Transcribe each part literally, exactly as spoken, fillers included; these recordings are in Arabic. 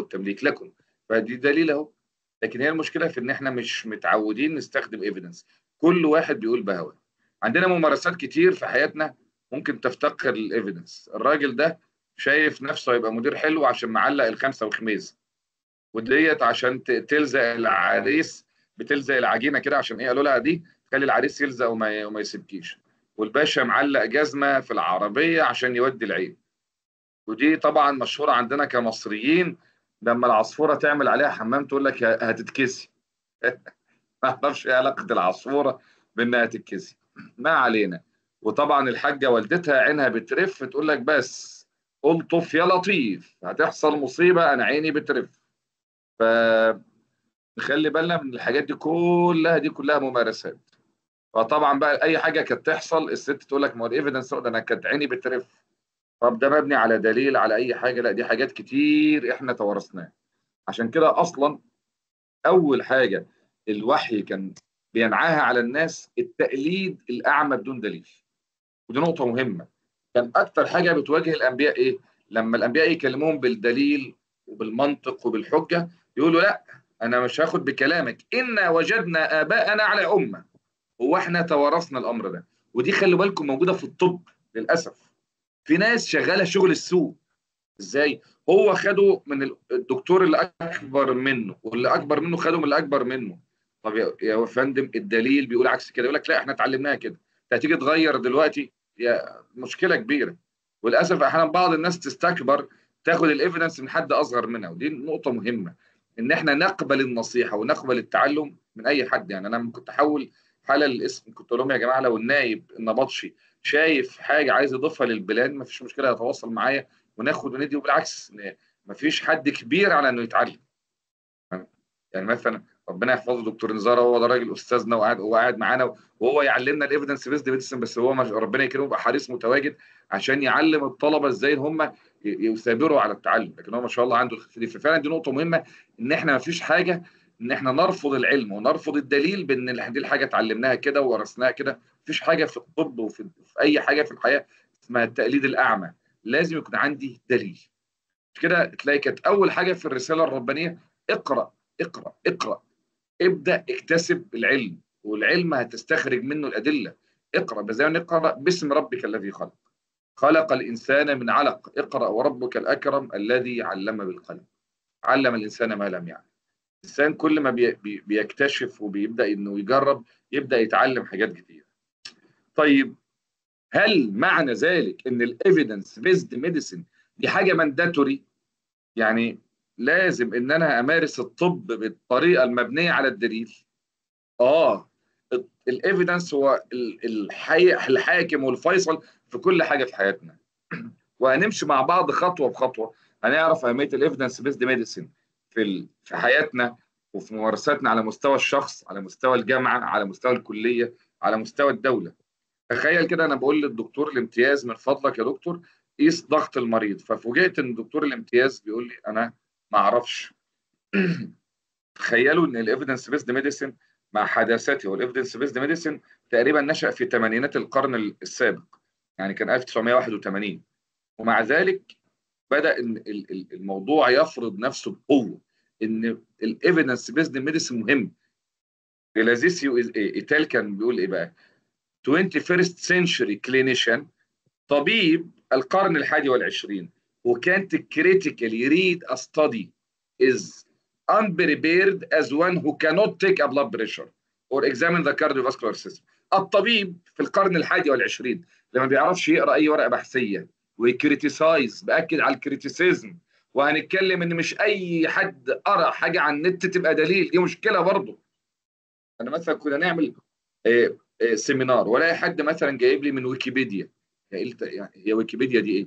والتمليك لكم، فدي دليل اهو. لكن هي المشكله في ان احنا مش متعودين نستخدم ايفيدنس، كل واحد بيقول بهواه. عندنا ممارسات كتير في حياتنا ممكن تفتقر للايفيدنس. الراجل ده شايف نفسه هيبقى مدير حلو عشان معلق الخمسه وخميس، وديت عشان ت- تلزق العريس، بتلزق العجينه كده عشان ايه، قالوا لها دي تخلي العريس يلزق وما وما يسيبكيش. والباشا معلق جزمه في العربيه عشان يودي العين. ودي طبعا مشهوره عندنا كمصريين، لما العصفوره تعمل عليها حمام تقول لك هتتكسي. ما اعرفش ايه علاقه العصفوره بانها تتكسي. ما علينا. وطبعا الحاجه والدتها عينها بترف تقول لك بس الطف يا لطيف هتحصل مصيبه انا عيني بترف. فنخلي بالنا من الحاجات دي كلها، دي كلها ممارسات. فطبعا بقى اي حاجه كانت تحصل الست تقول لك ما هو الايفيدنس ده انا كانت عيني بترف. طب ده مبني على دليل على اي حاجه؟ لا، دي حاجات كتير احنا توارثناها. عشان كده اصلا اول حاجه الوحي كان بينعاها على الناس التقليد الاعمى بدون دليل. ودي نقطه مهمه. كان اكتر حاجه بتواجه الانبياء ايه؟ لما الانبياء يكلموهم بالدليل وبالمنطق وبالحجه يقولوا لا، انا مش هاخد بكلامك، انا وجدنا اباءنا على امه. هو احنا توارثنا الامر ده. ودي خلي بالكم موجوده في الطب للاسف. في ناس شغاله شغل السوق. ازاي؟ هو خده من الدكتور اللي اكبر منه، واللي اكبر منه خده من اللي اكبر منه. طب يا يا فندم الدليل بيقول عكس كده، يقول لك لا احنا اتعلمناها كده، انت هتيجي تغير دلوقتي؟ يا مشكله كبيره. وللاسف احيانا بعض الناس تستكبر، تاخد الايفيدنس من حد اصغر منها. ودي نقطه مهمه، ان احنا نقبل النصيحه ونقبل التعلم من اي حد. يعني انا لما كنت احول حاله للاسم كنت اقول لهم يا جماعه لو النايب النبطشي شايف حاجه عايز يضيفها للبلاد ما فيش مشكله يتواصل معايا وناخد وندي. وبالعكس ما فيش حد كبير على انه يتعلم. يعني مثلا ربنا يحفظه دكتور نزار، هو ده راجل استاذنا وقاعد هو قاعد معانا وهو يعلمنا الايفيدنس بيست ميديسن. بس هو مش ربنا يكرمه يبقى حريص متواجد عشان يعلم الطلبه ازاي هم يثابروا على التعلم. لكن هو ما شاء الله عنده الخلفيه دي. ففعلا دي نقطه مهمه، ان احنا ما فيش حاجه ان احنا نرفض العلم ونرفض الدليل بان دي الحاجه اتعلمناها كده وورثناها كده. ما فيش حاجه في الطب وفي في اي حاجه في الحياه اسمها التقليد الاعمى. لازم يكون عندي دليل. كده تلاقي كانت اول حاجه في الرساله الربانيه اقرا اقرا اقرا. ابدا اكتسب العلم، والعلم هتستخرج منه الادله. اقرا بزي نقرا باسم ربك الذي خلق، خلق الانسان من علق، اقرا وربك الاكرم الذي علم بالقلم، علم الانسان ما لم يعلم. الانسان كل ما بي بي بيكتشف وبيبدا انه يجرب يبدا يتعلم حاجات كتير. طيب هل معنى ذلك ان الايفيدنس بيزد ميديسن دي حاجه مانداتوري؟ يعني لازم ان انا امارس الطب بالطريقه المبنيه على الدليل؟ اه. الايفيدنس هو ال- الحي... الحاكم والفيصل في كل حاجه في حياتنا. وهنمشي مع بعض خطوه بخطوه، هنعرف اهميه الايفيدنس بيزد ميديسن في ال... في حياتنا وفي ممارساتنا على مستوى الشخص، على مستوى الجامعه، على مستوى الكليه، على مستوى الدوله. تخيل كده انا بقول للدكتور الامتياز من فضلك يا دكتور قيس ضغط المريض، ففوجئت ان الدكتور الامتياز بيقول لي انا ما اعرفش. تخيلوا ان الايفيدنس بيزد ميديسن مع حداثته، والايفيدنس بيزد ميديسن تقريبا نشأ في ثمانينات القرن السابق، يعني كان ألف وتسعمائة وواحد وثمانين. ومع ذلك بدأ ان ال- ال- الموضوع يفرض نفسه بقوه، ان الايفيدنس بيزد ميديسن مهم. جلازيسيو ايتال كان بيقول ايه بقى؟ توينتي فيرست century clinician، طبيب القرن الحادي والعشرين who can't critically read a study is unprepared as one who cannot take a blood pressure or examine the cardiovascular system. الطبيب في القرن الحادي والعشرين اللي ما بيعرفش يقرا اي ورقه بحثيه ويكريتيسايز، باكد على الكريتيسيزم. وهنتكلم ان مش اي حد قرا حاجه عن النت تبقى دليل، دي مشكله برضه. انا مثلا كنا نعمل آه، آه، سيمينار ولا حد مثلا جايب لي من ويكيبيديا. يعني يعني هي ويكيبيديا دي ايه؟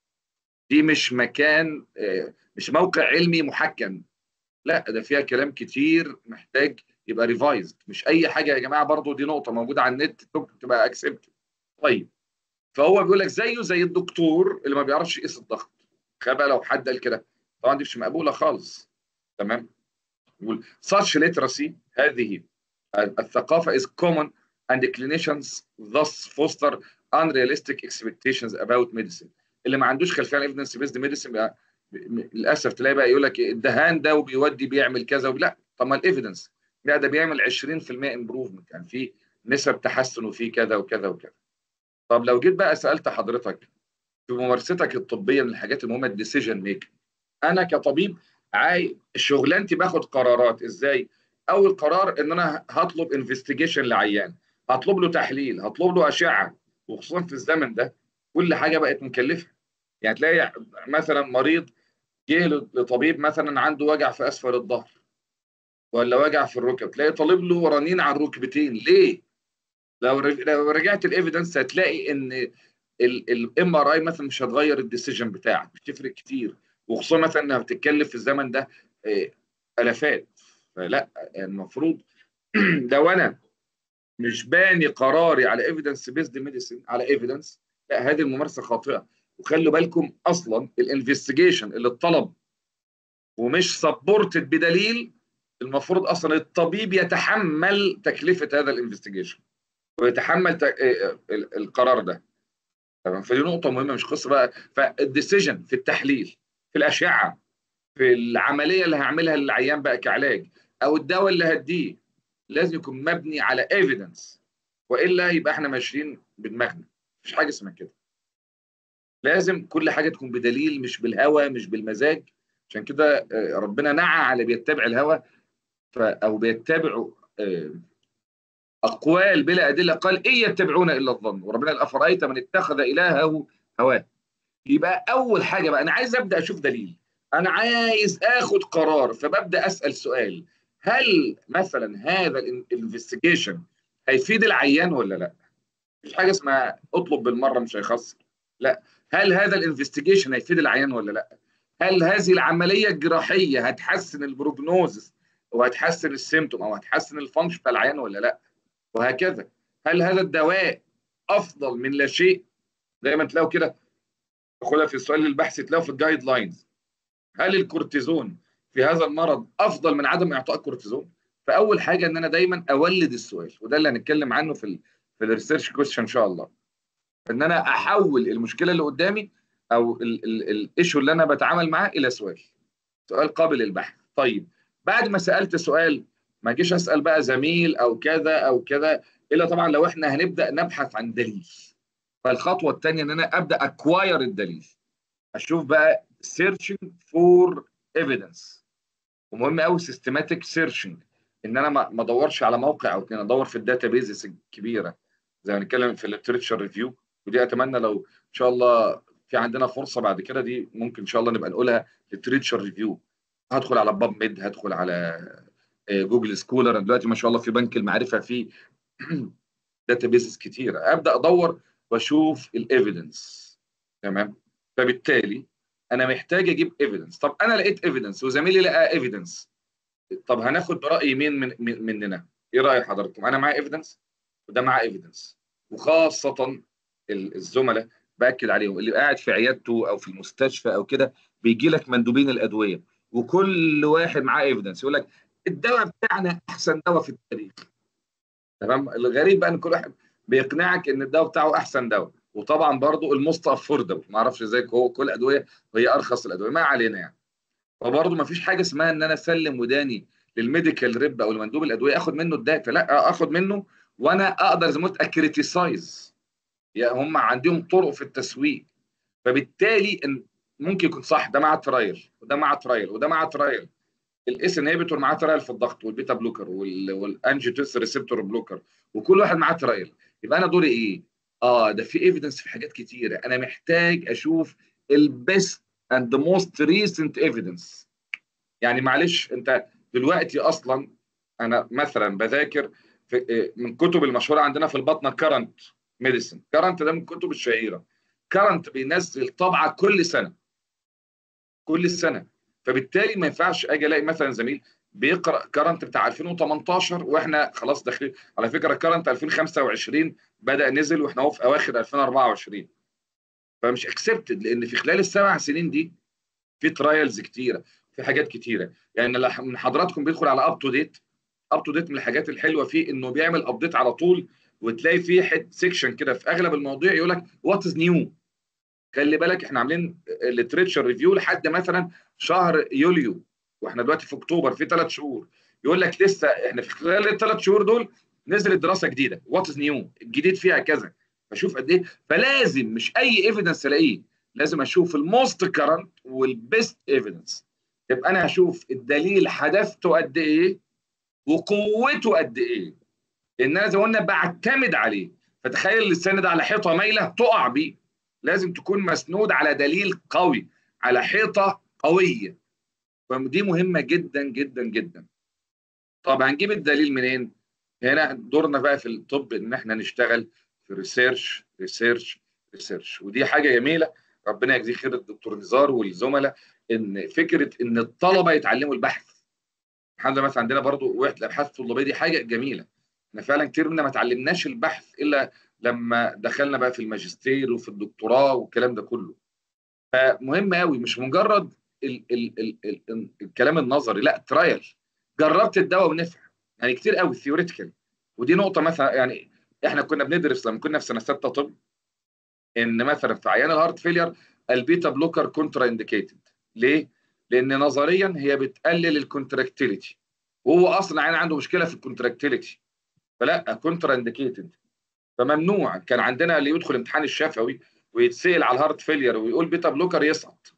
دي مش مكان آه، مش موقع علمي محكم. لا، ده فيها كلام كتير محتاج يبقى ريفايزد. مش اي حاجه يا جماعه، برضو دي نقطه موجوده على النت تبقى اكسبت. طيب فهو بيقول لك زيه زي الدكتور اللي ما بيعرفش يقيس الضغط. تخيل بقى لو حد قال كده، طبعا دي مش مقبوله خالص. تمام. يقول such literacy، هذه الثقافه is common and clinicians thus foster unrealistic expectations about medicine. اللي ما عندوش خلفيه عن evidence based medicine بقى للاسف تلاقي بقى يقول لك الدهان ده وبيودي بيعمل كذا، لا طب ما الايفيدنس لا ده بيعمل عشرين في المية امبروفمنت، يعني في نسب تحسن وفي كذا وكذا وكذا. طب لو جيت بقى سالت حضرتك في ممارستك الطبيه من الحاجات المهمه الديسيجن ميكنج، انا كطبيب عاي شغلانتي باخد قرارات ازاي. اول قرار ان انا هطلب انفستيجيشن لعيان، هطلب له تحليل، هطلب له اشعه، وخصوصا في الزمن ده كل حاجه بقت مكلفه. يعني تلاقي مثلا مريض جه لطبيب مثلا عنده وجع في اسفل الظهر ولا وجع في الركب، تلاقي طالب له رنين على الركبتين. ليه؟ لو رج- لو رجعت الايفيدنس هتلاقي ان الام ار اي مثلا مش هتغير الديسيجن بتاعك، مش تفرق كتير، وخصوصا مثلا انها بتتكلف في الزمن ده آه، الافات. فلا المفروض لو انا مش باني قراري على ايفيدنس بيزد ميديسن، على ايفيدنس، لا هذه الممارسه خاطئه. وخلوا بالكم اصلا الانفستيجيشن اللي اتطلب ومش سبورتد بدليل، المفروض اصلا الطبيب يتحمل تكلفه هذا الانفستيجيشن ويتحمل ت- آه، ال- القرار ده. تمام، فدي نقطة مهمة مش قصة بقى. فالديسيجن في التحليل، في الأشعة، في العملية اللي هعملها للعيان بقى كعلاج، أو الدواء اللي هديه، لازم يكون مبني على ايفيدنس، وإلا يبقى احنا ماشيين بدماغنا. مفيش حاجة اسمها كده. لازم كل حاجة تكون بدليل، مش بالهوى مش بالمزاج. عشان كده آه، ربنا نعى على بيتبع الهوى ف- أو بيتبعوا آه، أقوال بلا أدلة، قال إن يتبعون إلا الظن. وربنا قال أفرأيت من اتخذ إلهه هواه. يبقى اول حاجه بقى انا عايز ابدا اشوف دليل، انا عايز اخد قرار، فببدا اسال سؤال: هل مثلا هذا الانفستيجيشن هيفيد العيان ولا لا؟ مفيش حاجه اسمها اطلب بالمره مش هيخسر، لا. هل هذا الانفستيجيشن هيفيد العيان ولا لا؟ هل هذه العمليه الجراحيه هتحسن البروجنوزس وهتحسن السيمتوم او هتحسن الفانكشن بتاع العيان ولا لا؟ وهكذا. هل هذا الدواء افضل من لا شيء؟ دايما تلاقوا كده، خدها في السؤال البحثي تلاقوا في الجايد لاينز: هل الكورتيزون في هذا المرض افضل من عدم اعطاء الكورتيزون؟ فاول حاجه ان انا دايما اولد السؤال، وده اللي هنتكلم عنه في ال في الريسيرش كويشن ان شاء الله. ان انا احول المشكله اللي قدامي او الايشو اللي انا بتعامل معاه الى سؤال، سؤال قابل للبحث. طيب بعد ما سالت سؤال، ما اجيش اسال بقى زميل او كذا او كذا، الا طبعا لو احنا هنبدا نبحث عن دليل. فالخطوه الثانيه ان انا ابدا اكواير الدليل، اشوف بقى searching for evidence. ومهم قوي systematic searching، ان انا ما ما ادورش على موقع او اتنين، ادور في الداتا بيزز الكبيره زي ما هنتكلم في الليترشر ريفيو. ودي اتمنى لو ان شاء الله في عندنا فرصه بعد كده، دي ممكن ان شاء الله نبقى نقولها ليترشر ريفيو. هدخل على باب ميد، هدخل على آه، جوجل سكولر. دلوقتي ما شاء الله في بنك المعرفه في داتا بيزز كتيره، ابدا ادور واشوف الايفيدنس. تمام. فبالتالي انا محتاج اجيب ايفيدنس. طب انا لقيت ايفيدنس وزميلي لقى ايفيدنس، طب هناخد براي مين من من مننا؟ ايه راي حضراتكم؟ انا معايا ايفيدنس وده معاه ايفيدنس، وخاصه ال- الزملاء باكد عليهم اللي قاعد في عيادته او في المستشفى او كده، بيجي لك مندوبين الادويه وكل واحد معاه ايفيدنس يقول لك الدواء بتاعنا احسن دواء في التاريخ. تمام. الغريب بقى ان كل واحد بيقنعك ان الدواء بتاعه احسن دواء، وطبعا برضو الموست افوردبل، ما اعرفش ازاي هو كل ادويه وهي ارخص الادويه، ما علينا يعني. فبرضو ما فيش حاجه اسمها ان انا اسلم وداني للميديكال ريب او لمندوب الادويه اخد منه الداتا، لا اخد منه وانا اقدر زي ما قلت اكريتيسايز. يعني هم عندهم طرق في التسويق، فبالتالي إن ممكن يكون صح ده مع ترايل وده مع ترايل وده مع ترايل. الاس انهبيتور معاه ترايل في الضغط، والبيتا بلوكر والانجيوتنس ريسبتور بلوكر، وكل واحد معاه ترايل. يبقى انا دوري ايه؟ اه ده في ايفيدنس في حاجات كتيره، انا محتاج اشوف البيست اند موست ريسنت ايفيدنس. يعني معلش انت دلوقتي اصلا انا مثلا بذاكر في من كتب المشهوره عندنا في البطنه كارنت ميديسن. كارنت ده من الكتب الشهيره. كارنت بينزل طبعه كل سنه، كل سنه. فبالتالي ما ينفعش اجي الاقي مثلا زميل بيقرا كرنت بتاع ألفين وتمنتاشر واحنا خلاص داخلين على فكره كرنت ألفين وخمسة وعشرين بدا نزل واحنا اهو في اواخر ألفين وأربعة وعشرين. فمش اكسبتد، لان في خلال السبع سنين دي في ترايلز كتيره، في حاجات كتيره. يعني لو من حضراتكم بيدخل على اب تو ديت، اب تو ديت من الحاجات الحلوه فيه انه بيعمل ابديت على طول، وتلاقي فيه حته سيكشن كده في اغلب المواضيع يقول لك وات از نيو. خلي بالك احنا عاملين الليتريتشر ريفيو لحد مثلا شهر يوليو، واحنا دلوقتي في اكتوبر، في ثلاث شهور. يقول لك لسه احنا في خلال الثلاث شهور دول نزلت دراسه جديده، وات از نيو، الجديد فيها كذا. فشوف قد ايه. فلازم مش اي ايفيدنس الاقيه، لازم اشوف الموست كرنت والبيست ايفيدنس. يبقى انا هشوف الدليل حدثته قد ايه وقوته قد ايه، لان انا زي ما قلنا بعتمد عليه. فتخيل السن ده على حيطه مايله تقع بيه، لازم تكون مسنود على دليل قوي، على حيطه قويه. فدي مهمه جدا جدا جدا. طب هنجيب الدليل منين؟ هنا دورنا بقى في الطب ان احنا نشتغل في ريسيرش ريسيرش ريسيرش، ودي حاجه جميله. ربنا يجزيه خير الدكتور نزار والزملاء، ان فكره ان الطلبه يتعلموا البحث. الحمد لله مثلا عندنا برضو وحده الابحاث الطلابيه، دي حاجه جميله. احنا فعلا كتير منا ما اتعلمناش البحث الا لما دخلنا بقى في الماجستير وفي الدكتوراه والكلام ده كله. فمهم قوي، مش مجرد ال ال ال ال ال الكلام النظري، لا ترايل. جربت الدواء ونفع. يعني كتير قوي ثيوريتيكال. ودي نقطه مثلا، يعني احنا كنا بندرس لما كنا في سنه سته طب، ان مثلا في عيان الهارت فيلير البيتا بلوكر كونترا انديكيتد. ليه؟ لان نظريا هي بتقلل الكونتراكتيليتي، وهو اصلا عيان عنده مشكله في الكونتراكتيليتي، فلا كونترا انديكيتد. فممنوع. كان عندنا اللي يدخل امتحان الشفوي ويتسال على الهارت فيلير ويقول بيتا بلوكر يسقط.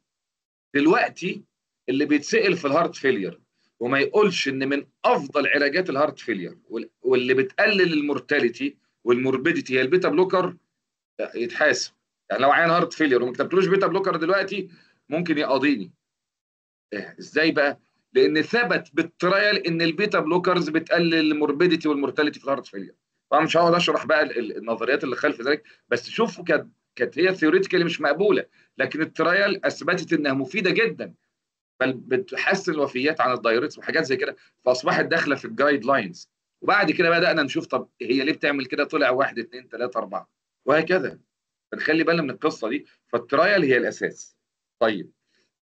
دلوقتي اللي بيتسال في الهارت فيلير وما يقولش ان من افضل علاجات الهارت فيلير واللي بتقلل المورتاليتي والموربيديتي هي البيتا بلوكر، يتحاسب. يعني لو عيان هارت فيلير وما كتبتلوش بيتا بلوكر دلوقتي ممكن يقاضيني. إيه ازاي بقى؟ لان ثبت بالترايل ان البيتا بلوكرز بتقلل الموربيديتي والمورتاليتي في الهارت فيلير. طبعا مش هقعد اشرح بقى النظريات اللي خلف ذلك، بس شوفوا كانت كانت هي ثيوريتيكالي مش مقبوله، لكن الترايل اثبتت انها مفيده جدا، بل بتحسن الوفيات عن الدايوريتس وحاجات زي كده، فاصبحت داخله في الجايد لاينز. وبعد كده بدانا نشوف طب هي ليه بتعمل كده، طلع واحد اثنين ثلاثه اربعه وهكذا. فنخلي بالنا من القصه دي. فالترايل هي الاساس. طيب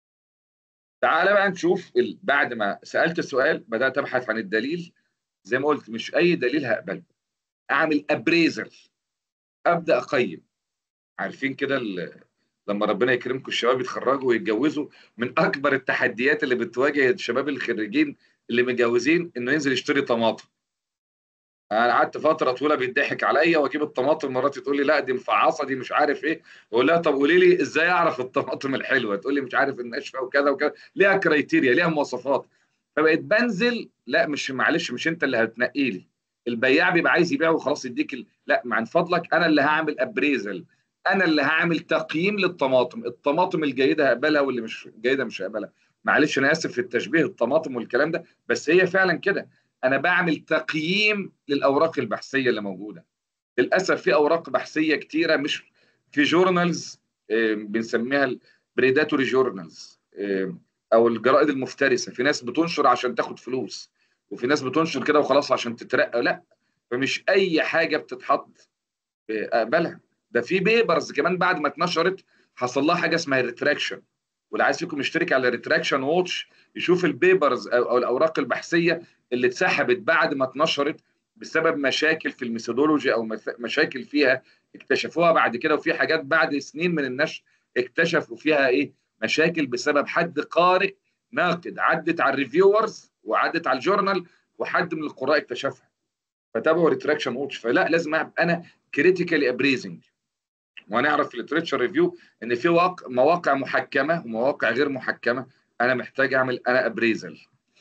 تعالى بقى نشوف ال... بعد ما سالت السؤال بدات ابحث عن الدليل. زي ما قلت مش اي دليل هقبله، اعمل ابريزل، ابدا اقيم. عارفين كده ال... لما ربنا يكرمكم الشباب يتخرجوا ويتجوزوا، من اكبر التحديات اللي بتواجه الشباب الخريجين اللي متجوزين انه ينزل يشتري طماطم. انا قعدت فتره طويله بيضحك عليا واجيب الطماطم، مراتي تقول لي لا دي مفعصه دي مش عارف ايه، اقول لها طب قولي لي ازاي اعرف الطماطم الحلوه، تقول لي مش عارف الناشفه وكذا وكذا، ليها كرايتيريا ليها مواصفات. فبقيت بنزل، لا مش معلش مش انت اللي هتنقي لي، البياع بيبقى عايز يبيع وخلاص يديك ال... لا من فضلك انا اللي هعمل ابريزل، انا اللي هعمل تقييم للطماطم، الطماطم الجيده هقبلها واللي مش جيده مش هقبلها. معلش انا اسف في التشبيه الطماطم والكلام ده، بس هي فعلا كده. انا بعمل تقييم للاوراق البحثيه اللي موجوده. للاسف في اوراق بحثيه كتيره مش في جورنالز، بنسميها البريداتوري جورنالز، او الجرائد المفترسه. في ناس بتنشر عشان تاخد فلوس، وفي ناس بتنشر كده وخلاص عشان تترقى. لا، فمش اي حاجه بتتحط اقبلها. ده في بيبرز كمان بعد ما اتنشرت حصل لها حاجه اسمها ريتراكشن. واللي عايز فيكم يشترك على ريتراكشن ووتش يشوف البيبرز او أو الاوراق البحثيه اللي اتسحبت بعد ما اتنشرت بسبب مشاكل في الميثودولوجي او مشاكل فيها اكتشفوها بعد كده. وفي حاجات بعد سنين من النشر اكتشفوا فيها ايه مشاكل بسبب حد قارئ ناقد عدت على الريفيورز وعدت على الجورنال وحد من القراء اكتشفها. فتابعوا ريتراكشن ووتش. فلا لازم ابقى انا كريتيكالي ابريزنج. وهنعرف في الليتريتشر ريفيو ان في واقع مواقع محكمه ومواقع غير محكمه، انا محتاج اعمل انا ابريزل.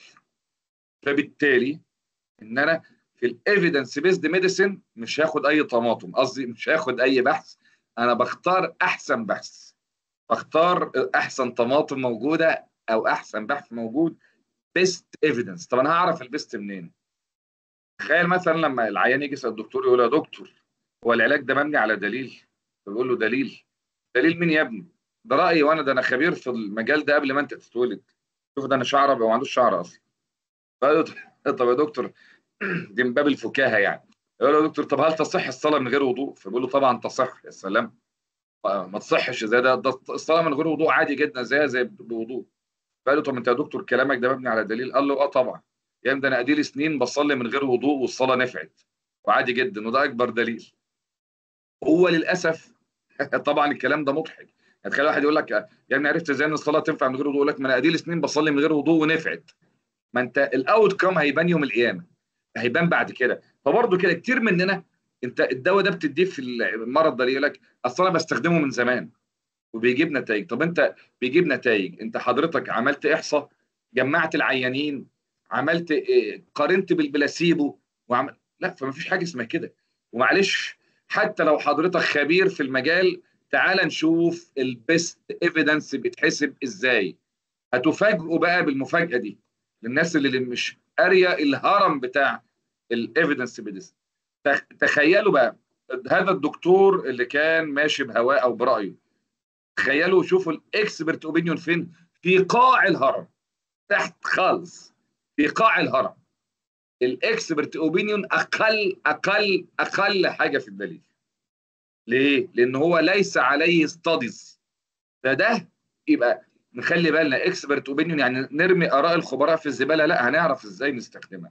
فبالتالي ان انا في الايفيدنس بيزد ميديسن مش هاخد اي طماطم، قصدي مش هاخد اي بحث، انا بختار احسن بحث، بختار احسن طماطم موجوده او احسن بحث موجود. بيست ايفيدنس. طب انا هعرف البيست منين؟ تخيل مثلا لما العيان يجي يسال الدكتور يقول يا دكتور هو العلاج ده مبني على دليل؟ فبيقول له دليل؟ دليل مين يا ابني؟ ده رايي وانا ده انا خبير في المجال ده قبل ما انت تتولد. شوف ده انا شعر ابيض وما عندوش شعر اصلا. فقال له طب يا دكتور دي من باب الفكاهه يعني. يقول له يا دكتور طب هل تصح الصلاه من غير وضوء؟ فبيقول له طبعا تصح. يا سلام، ما تصحش زي ده, ده الصلاه من غير وضوء عادي جدا زيها زي بوضوء. فقال له طب انت يا دكتور كلامك ده مبني على دليل؟ قال له اه طبعا. يعني ده انا اديلي سنين بصلي من غير وضوء والصلاه نفعت وعادي جدا، وده اكبر دليل. هو للاسف طبعا الكلام ده مضحك، يعني تخيل واحد يقول لك يا ابني عرفت ازاي ان الصلاه تنفع من غير وضوء؟ يقول لك ما انا ادي سنين بصلي من غير وضوء ونفعت. ما انت الاوت كام هيبان يوم القيامه، هيبان بعد كده. فبرضه كده كتير مننا، انت الدواء ده بتديه في المرض ده يقول لك اصل انا بستخدمه من زمان وبيجيب نتائج. طب انت بيجيب نتائج، انت حضرتك عملت احصاء، جمعت العيانين، عملت إيه، قارنت بالبلاسيبو وعمل، لا، فما فيش حاجه اسمها كده. ومعلش، حتى لو حضرتك خبير في المجال، تعال نشوف البيست ايفيدنس بيتحسب ازاي. هتفاجئوا بقى بالمفاجاه دي للناس اللي مش قاريه الهرم بتاع الايفيدنس بيدس. تخيلوا بقى، هذا الدكتور اللي كان ماشي بهواه او برايه، تخيلوا شوفوا الاكسبرت اوبينيون فين؟ في قاع الهرم، تحت خالص، في قاع الهرم. الاكسبرت اوبينيون اقل اقل اقل حاجه في الدليل. ليه؟ لان هو ليس عليه ستاديز. فده يبقى نخلي بالنا، اكسبرت اوبينيون يعني نرمي اراء الخبراء في الزباله؟ لا، هنعرف ازاي نستخدمها.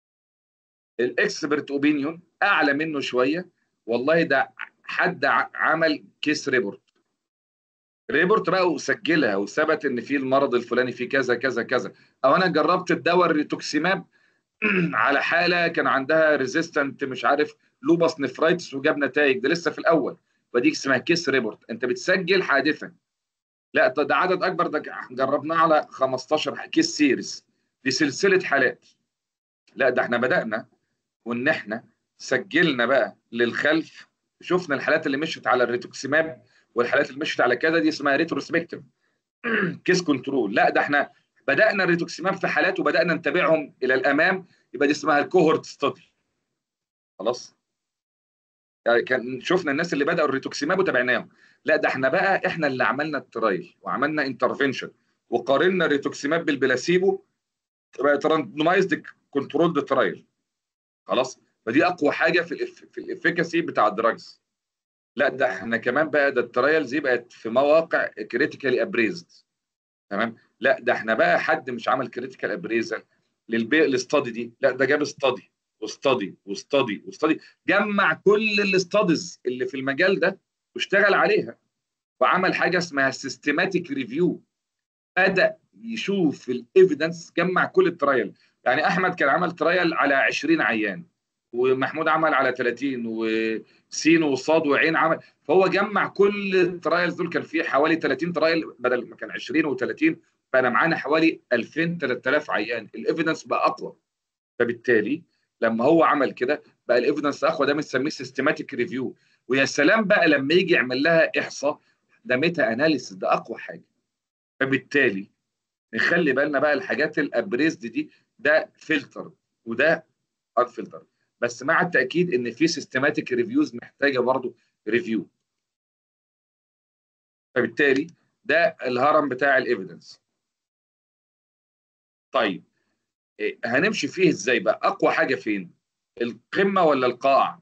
الاكسبرت اوبينيون اعلى منه شويه، والله ده حد عمل كيس ريبورت، ريبورت بقى وسجلها وثبت ان في المرض الفلاني في كذا كذا كذا. او انا جربت الدواء الريتوكسيماب على حاله كان عندها ريزيستنت مش عارف لوباس نفرايتس وجاب نتائج، ده لسه في الاول. فدي اسمها كيس ريبورت، انت بتسجل حادثه. لا، ده عدد اكبر، ده جربناه على خمستاشر كيس سيريز، دي سلسله حالات. لا، ده احنا بدانا وان احنا سجلنا بقى للخلف، شفنا الحالات اللي مشت على الريتوكسيماب والحالات اللي مشت على كذا، دي اسمها ريتروسبكتيف كيس كنترول. لا، ده احنا بدانا الريتوكسيماب في حالات وبدانا نتابعهم الى الامام، يبقى دي اسمها الكوهورت ستادي. خلاص، يعني كان شفنا الناس اللي بداوا الريتوكسيماب وتابعناهم. لا، ده احنا بقى احنا اللي عملنا الترايل وعملنا انترفنشن وقارنا الريتوكسيماب بالبلاسيبو، بقت راندمايزد كنترولد ترايل. خلاص، فدي اقوى حاجه في الإف... في الافيكاسي بتاع الدراجز. لا، ده احنا كمان بقى، ده الترايلز دي بقت في مواقع كريتيكالي ابريزد. تمام. لا، ده احنا بقى حد مش عمل كريتيكال ابريزل للبيع الاستادي دي، لا، ده جاب استادي واستادي واستادي واستادي، جمع كل الاستاديز اللي في المجال ده واشتغل عليها، وعمل حاجه اسمها سيستماتيك ريفيو. بدا يشوف الايفيدنس، جمع كل الترايل. يعني احمد كان عمل ترايل على عشرين عيان، ومحمود عمل على ثلاثين، وسين وصاد وعين عمل، فهو جمع كل الترايلز دول. كان فيه حوالي ثلاثين ترايل بدل ما كان عشرين و30، بقى معانا حوالي ألفين ثلاثة آلاف عيان، الايفيدنس بقى اقوى. فبالتالي لما هو عمل كده بقى الايفيدنس اقوى، ده بنسميه سيستماتيك ريفيو. ويا سلام بقى لما يجي يعمل لها احصاء، ده ميتا اناليسيس، ده اقوى حاجه. فبالتالي نخلي بالنا بقى الحاجات الابريزد دي، ده فلتر وده انفلتر، بس مع التاكيد ان في سيستماتيك ريفيوز محتاجه برضه ريفيو. فبالتالي ده الهرم بتاع الايفيدنس. طيب، إيه هنمشي فيه ازاي بقى؟ اقوى حاجه فين؟ القمه ولا القاع؟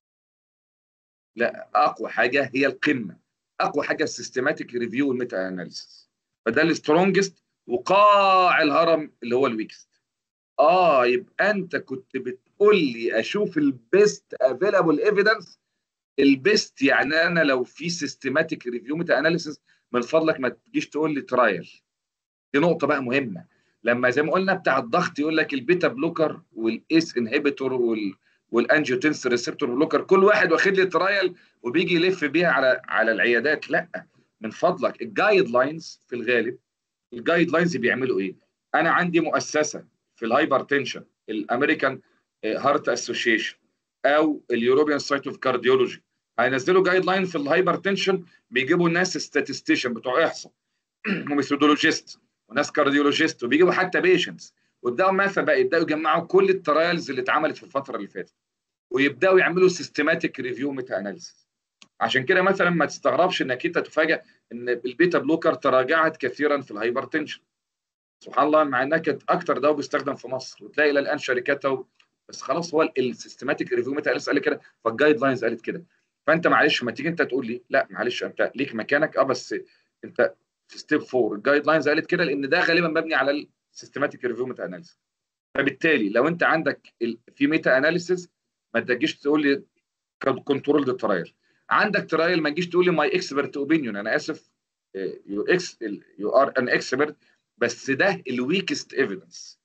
لا، اقوى حاجه هي القمه. اقوى حاجه السيستماتيك ريفيو والميتا اناليسيس. فده السترونجست، وقاع الهرم اللي هو الويكست. اه، يبقى انت كنت بتقول لي اشوف البيست افيلابل ايفيدنس. البيست يعني انا لو في سيستماتيك ريفيو ميتا اناليسيس، من فضلك ما تجيش تقول لي ترايل. دي نقطه بقى مهمه. لما زي ما قلنا بتاع الضغط يقول لك البيتا بلوكر والايس انهبيتور وال والانجيوتنس ريسبتور بلوكر، كل واحد واخد لي ترايل وبيجي يلف بيها على على العيادات. لا، من فضلك، الجايد لاينز في الغالب، الجايد لاينز بيعملوا ايه؟ انا عندي مؤسسه في الهايبر تنشن، الامريكان هارت اسوشيشن او اليوروبيان سايت اوف كارديولوجي، هينزلوا جايد لاين في الهايبر تنشن، بيجيبوا ناس ستاتستيشن بتوع احصاء وميثودولوجيست وناس كارديولوجيست، وبيجيبوا حتى بيشنتس، ويبداوا مثلا بقى يبداوا يجمعوا كل الترايلز اللي اتعملت في الفتره اللي فاتت، ويبداوا يعملوا سيستماتيك ريفيو ميتا اناليسيس. عشان كده مثلا ما تستغربش انك انت تفاجئ ان البيتا بلوكر تراجعت كثيرا في الهايبر تنشن. سبحان الله، مع انها كانت اكتر دواء بيستخدم في مصر، وتلاقي الى الان شركاتها، بس خلاص هو السيستماتيك ريفيو ميتا اناليسيس قال كده، فالجايد لاينز قالت كده. فانت معلش ما تيجي انت تقول لي لا معلش انت ليك مكانك، اه بس انت في ستيب أربعة الجايد لاينز قالت كده، لان ده غالبا مبني على السيستماتيك ريفيو ميتا اناليسيس. فبالتالي لو انت عندك في ميتا اناليسيس، ما تجيش تقول لي كنترول ترايل. عندك ترايل، ما تجيش تقول لي ماي اكسبرت اوبينيون، انا اسف، يو اكس يو ار ان اكسبرت، بس ده الويكست ايفيدنس.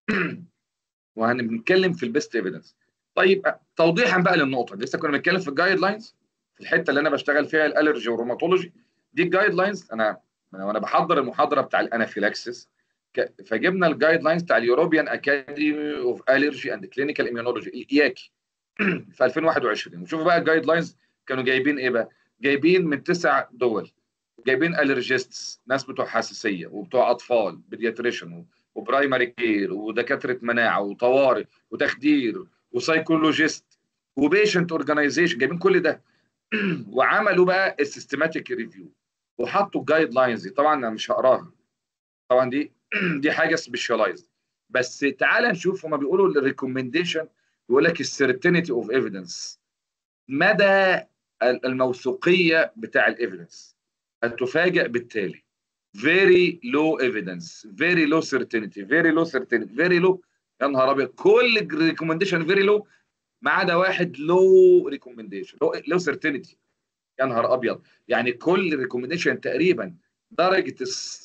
وهنتكلم في البيست ايفيدنس. طيب توضيحا بقى للنقطه دي، لسه كنا بنتكلم في الجايد لاينز في الحته اللي انا بشتغل فيها الالرجي والروماتولوجي. دي الجايد لاينز. انا وانا بحضر المحاضره بتاع الانافيلاكسس فجبنا الجايد لاينز بتاع اليوروبيان اكاديمي اوف الرجي اند كلينيكال اميونولوجي الاياكي في ألفين وواحد وعشرين. وشوفوا بقى الجايد لاينز كانوا جايبين ايه بقى؟ جايبين من تسع دول، جايبين الرجيستس، ناس بتوع حساسيه وبتوع اطفال بيدياتريشن وبرايمري كير ودكاتره مناعه وطوارئ وتخدير وسايكولوجيست وبيشنت اورجانيزيشن، جايبين كل ده. وعملوا بقى السيستماتيك ريفيو وحطوا الجايد لاينز دي. طبعا انا مش هقراها طبعا، دي دي حاجه سبيشاليزد. بس تعال نشوف هما بيقولوا الريكومنديشن، بيقول لك السيرتينتي اوف ايفيدنس، مدى الموثوقيه بتاع الايفيدنس. هتفاجئ بالتالي: very low evidence, very low certainty, very low certainty, very low. يا نهار ابيض، كل الريكومنديشن فيري لو ما عدا واحد لو ريكومنديشن لو certainty. يا نهار ابيض، يعني كل ريكومنديشن تقريبا درجه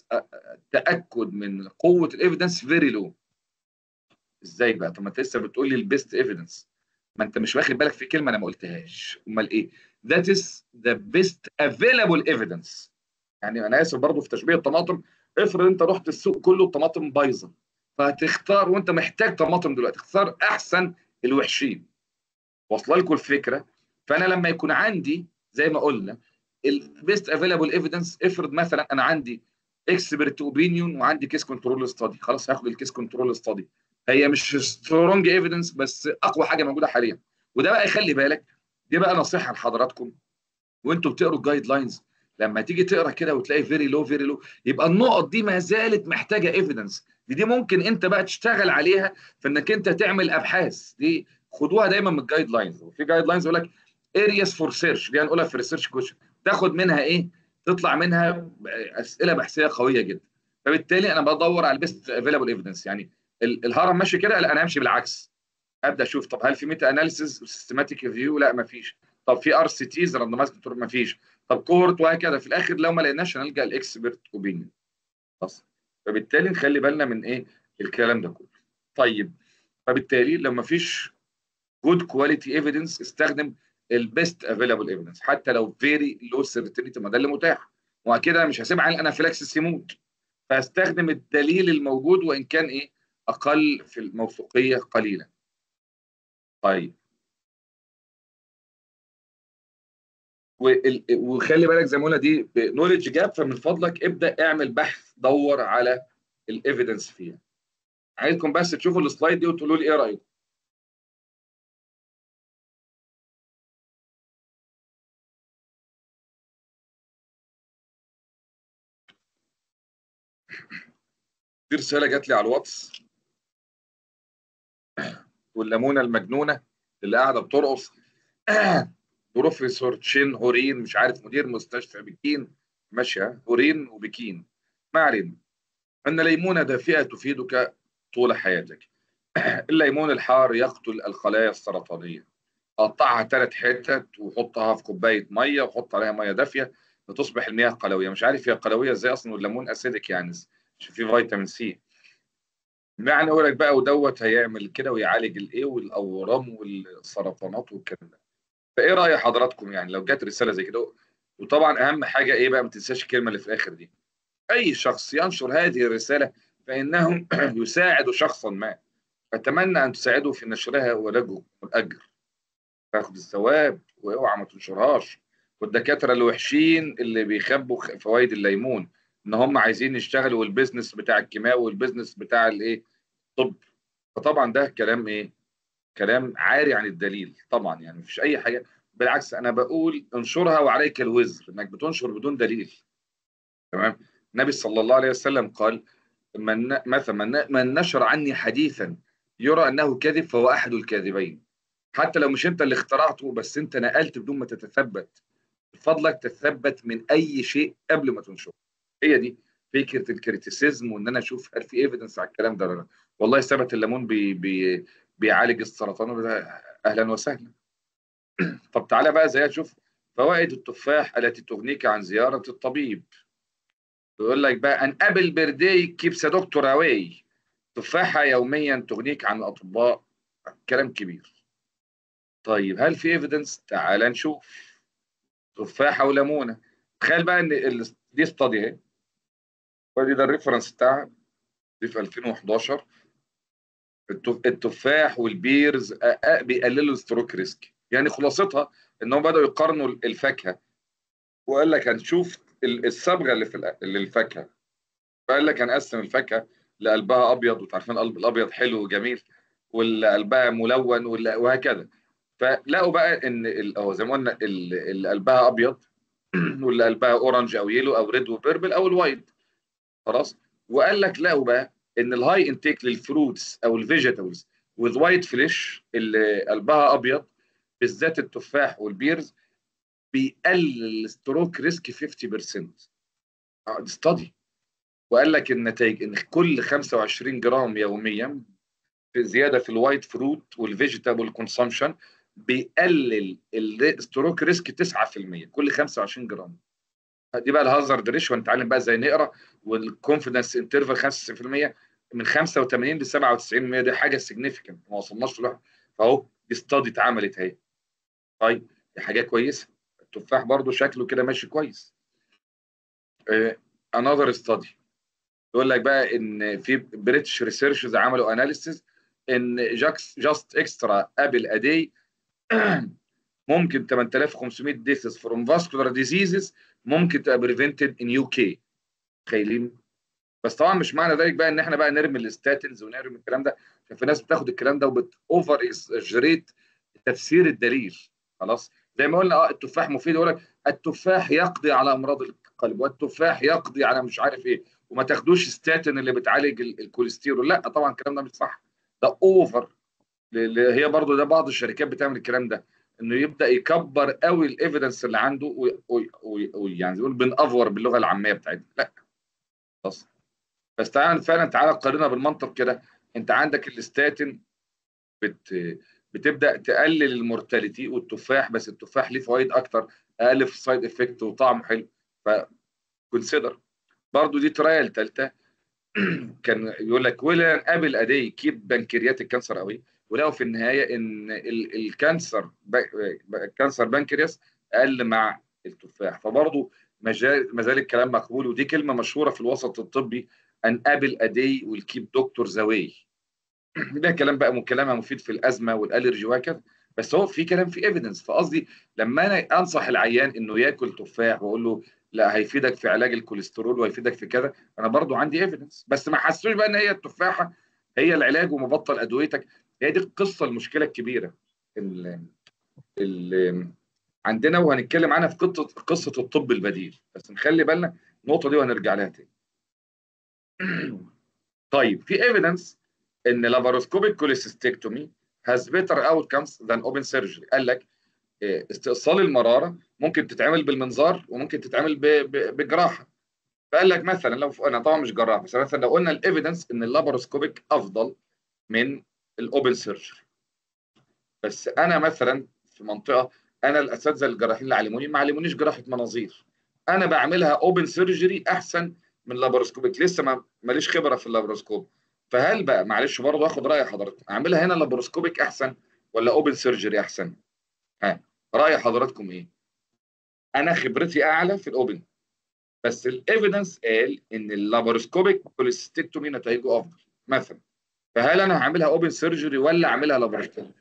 التاكد من قوه الايفيدنس فيري لو. ازاي بقى؟ طب ما انت لسه بتقول لي البيست ايفيدنس، ما انت مش واخد بالك في كلمه انا ما قلتهاش. امال ايه؟ that is the best available evidence. يعني انا اسف برضه في تشبيه الطماطم. افرض انت رحت السوق كله الطماطم بايظه، فهتختار وانت محتاج طماطم دلوقتي، تختار احسن الوحشين. واصله لكم الفكره؟ فانا لما يكون عندي زي ما قلنا البيست افيلابل ايفيدنس، افرض مثلا انا عندي اكسبرت اوبينيون وعندي كيس كنترول ستادي، خلاص هاخد الكيس كنترول ستادي. هي مش سترونج ايفيدنس بس اقوى حاجه موجوده حاليا. وده بقى يخلي بالك، دي بقى نصيحه لحضراتكم وانتوا بتقروا الجايد لاينز. لما تيجي تقرا كده وتلاقي فيري لو فيري لو، يبقى النقط دي ما زالت محتاجه ايفيدنس. دي, دي ممكن انت بقى تشتغل عليها في انك انت تعمل ابحاث. دي خدوها دايما من الجايد لاينز. وفي جايد لاينز يقول لك ارياس فور سيرش، دي هنقولها في الريسيرش كويشن، تاخد منها ايه؟ تطلع منها اسئله بحثيه قويه جدا. فبالتالي انا بدور على البيست افيلابل ايفيدنس. يعني الهرم ماشي كده، لا انا همشي بالعكس. ابدا اشوف طب هل في ميتا اناليسيز وسيستماتيك ريفيو؟ لا ما فيش. طب في ار سي تيز راندمايز كنترول؟ ما فيش. طب كوهورت؟ وهكذا. في الاخر لو ما لقيناش هنلجا الاكسبرت اوبينيون. خلاص. فبالتالي نخلي بالنا من ايه؟ الكلام ده كله. طيب فبالتالي لو ما فيش جود كواليتي ايفيدنس، استخدم البيست افيلابل ايفيدنس حتى لو فيري لو سيرتينيتي، ما ده اللي متاح. واكيد انا مش هسيب عن الانافيلاكسس يموت، فاستخدم الدليل الموجود وان كان ايه؟ اقل في الموثوقيه قليلا. طيب وال- وخلي بالك زي ما قلنا دي نولج جاب، فمن فضلك ابدا اعمل بحث، دور على الايفيدنس فيها. عايزكم بس تشوفوا السلايد دي وتقولوا لي ايه رايكم. دي رساله جات لي على الواتس، والليمونه المجنونه اللي قاعده بترقص بروفيسور تشين هورين، مش عارف مدير مستشفى بكين، ماشيه هورين وبكين، ما علينا. ان الليمونه دافئه تفيدك طول حياتك. الليمون الحار يقتل الخلايا السرطانيه. قطعها ثلاث حتت وحطها في كوبايه ميه وحط عليها ميه دافيه فتصبح المياه قلويه. مش عارف هي قلويه ازاي اصلا، والليمون اسيدك يعني عشان فيه فيتامين سي. معنى اقول لك بقى ودوت هيعمل كده ويعالج الايه والاورام والسرطانات والكلام ده. فايه راي حضراتكم يعني لو جت رساله زي كده؟ وطبعا اهم حاجه ايه بقى؟ ما تنساش الكلمه اللي في الاخر دي: اي شخص ينشر هذه الرساله فانه يساعد شخصا ما، اتمنى ان تساعدوا في نشرها ولكم الاجر، تاخد الثواب. واوعى ما تنشرهاش. والدكاتره الوحشين اللي بيخبوا فوائد الليمون ان هم عايزين يشتغلوا البيزنس بتاع الكيماوي والبيزنس بتاع الايه؟ الطب. فطبعا ده كلام ايه؟ كلام عاري عن الدليل طبعا. يعني مفيش اي حاجه، بالعكس انا بقول انشرها وعليك الوزر انك بتنشر بدون دليل. تمام. النبي صلى الله عليه وسلم قال: من مثلا من, من نشر عني حديثا يرى انه كذب فهو احد الكاذبين. حتى لو مش انت اللي اخترعته، بس انت نقلت بدون ما تتثبت. بفضلك تتثبت من اي شيء قبل ما تنشره. هي دي فكره الكريتيسيزم، وان انا اشوف هل في ايفيدنس على الكلام ده ولا لا. والله ثبت الليمون بي بي بيعالج السرطان وده، اهلا وسهلا. طب تعالى بقى زي تشوف فوائد التفاح التي تغنيك عن زياره الطبيب. بيقول لك بقى ان ابل بيرداي كيبس دكتور اواي، تفاحه يوميا تغنيك عن الاطباء. كلام كبير. طيب هل في ايفيدنس؟ تعال نشوف. تفاحه وليمونه. تخيل بقى ان ال- دي استادي اهي، ودي ده الريفرنس بتاعها، دي في ألفين وحداشر. التف- التفاح والبيرز أ- أ- بيقللوا الستروك ريسك. يعني خلاصتها ان هم بداوا يقارنوا الفاكهه، وقال لك هنشوف ال- الصبغه اللي في الأ- اللي الفاكهه. فقال لك هنقسم الفاكهه لقلبها ابيض، وانتوا عارفين القلب الابيض حلو وجميل، واللي قلبها ملون واللي- وهكذا. فلقوا بقى ان ال- اهو زي ما قلنا ال- اللي قلبها ابيض واللي قلبها اورنج او يلو او ريد وبيربل او الوايت. خلاص. وقال لك لقوا بقى ان الهاي انتيك للفروتس او الفيجيتابلز وذ وايت فليش اللي قلبها ابيض، بالذات التفاح والبيرز، بيقلل الستروك ريسك خمسين بالمية. اه دي ستادي. وقال لك النتائج ان كل خمسة وعشرين جرام يوميا في زياده في الوايت فروت والفيجيتابل كونسامشن بيقلل الستروك ريسك تسعة في المية كل خمسة وعشرين جرام. دي بقى الهازارد ريشيو، هنتعلم بقى ازاي نقرا. والكونفدنس انترفال خمسة في المية من خمسة وثمانين ل سبعة وتسعين بالمية. دي حاجه سيجنيفيكانت ما وصلناش له. فاهو دي ستادي اتعملت اهي. طيب دي حاجه كويسه. التفاح برضو شكله كده ماشي كويس. انذر ستادي يقول لك بقى ان في بريتش ريسيرشز عملوا اناليسيز ان جاكس جاست اكسترا ابل اداي ممكن ثمانية آلاف وخمسمائة ديثز فروم فاسكولار ديزيزز ممكن تبقى بريفنتد ان يو كي. تخيلين. بس طبعا مش معنى ذلك بقى ان احنا بقى نرمي الستاتنز ونرمي الكلام ده، عشان في ناس بتاخد الكلام ده وبتوفر جريت تفسير الدليل. خلاص. زي ما قلنا اه التفاح مفيد، يقول لك التفاح يقضي على امراض القلب، والتفاح يقضي على مش عارف ايه، وما تاخدوش ستاتين اللي بتعالج ال- الكوليسترول. لا طبعا الكلام ده مش صح. ده اوفر. هي برضو ده بعض الشركات بتعمل الكلام ده، انه يبدا يكبر قوي الايفيدنس اللي عنده ويعني يقول بنأفور باللغه العاميه بتاعتنا. لا. خلاص. بس تعالى فعلا تعالى قارنها بالمنطق كده. انت عندك الستاتين بت بتبدا تقلل المورتاليتي، والتفاح بس التفاح ليه فوائد اكتر، اقل في السايد افكت وطعمه حلو. فكونسيدر. برضو دي ترايل ثالثه كان يقول لك ولا ابل ادي كيب بنكرياتيك كانسر قوي، ولقوا في النهايه ان ال- الكانسر كانسر بنكرياس اقل مع التفاح. فبرضو ما زال الكلام مقبول. ودي كلمه مشهوره في الوسط الطبي، ان ابل ادي والكيب دكتور زواي. ده كلام بقى كلامها مفيد في الازمه والالرجي وهكذا. بس هو في كلام في ايفيدنس. فقصدي لما انا انصح العيان انه ياكل تفاح واقول له لا هيفيدك في علاج الكوليسترول وهيفيدك في كذا، انا برضو عندي ايفيدنس. بس ما حسوش بقى ان هي التفاحه هي العلاج ومبطل ادويتك. هي دي القصه المشكله الكبيره اللي عندنا، وهنتكلم عنها في قصه قصه الطب البديل. بس نخلي بالنا النقطه دي وهنرجع لها تاني. طيب في ايفيدنس ان لاباروسكوبيك كوليسيستكتومي هاز بيتر اوتكمز ذان اوبن سيرجري. قال لك إيه، استئصال المراره ممكن تتعمل بالمنظار وممكن تتعمل ب- ب- بجراحه. فقال لك مثلا لو انا طبعا مش جراح، بس مثلا لو قلنا الايفيدنس ان اللاباروسكوبيك افضل من الاوبن سيرجري. بس انا مثلا في منطقه، انا الاساتذه الجراحين اللي علموني ما علمونيش جراحه مناظير، انا بعملها اوبن سيرجري احسن من لاباروسكوبيك. لسه ما ماليش خبره في اللاباروسكوب. فهل بقى معلش برضه اخد راي حضرتك، اعملها هنا لاباروسكوبيك احسن ولا اوبن سيرجري احسن؟ ها، راي حضراتكم ايه؟ انا خبرتي اعلى في الاوبن، بس الايفيدنس قال ان اللاباروسكوبيك كوليستكتومي نتائجه افضل مثلا. فهل انا هعملها اوبن سيرجري ولا اعملها لاباروسكوبيك؟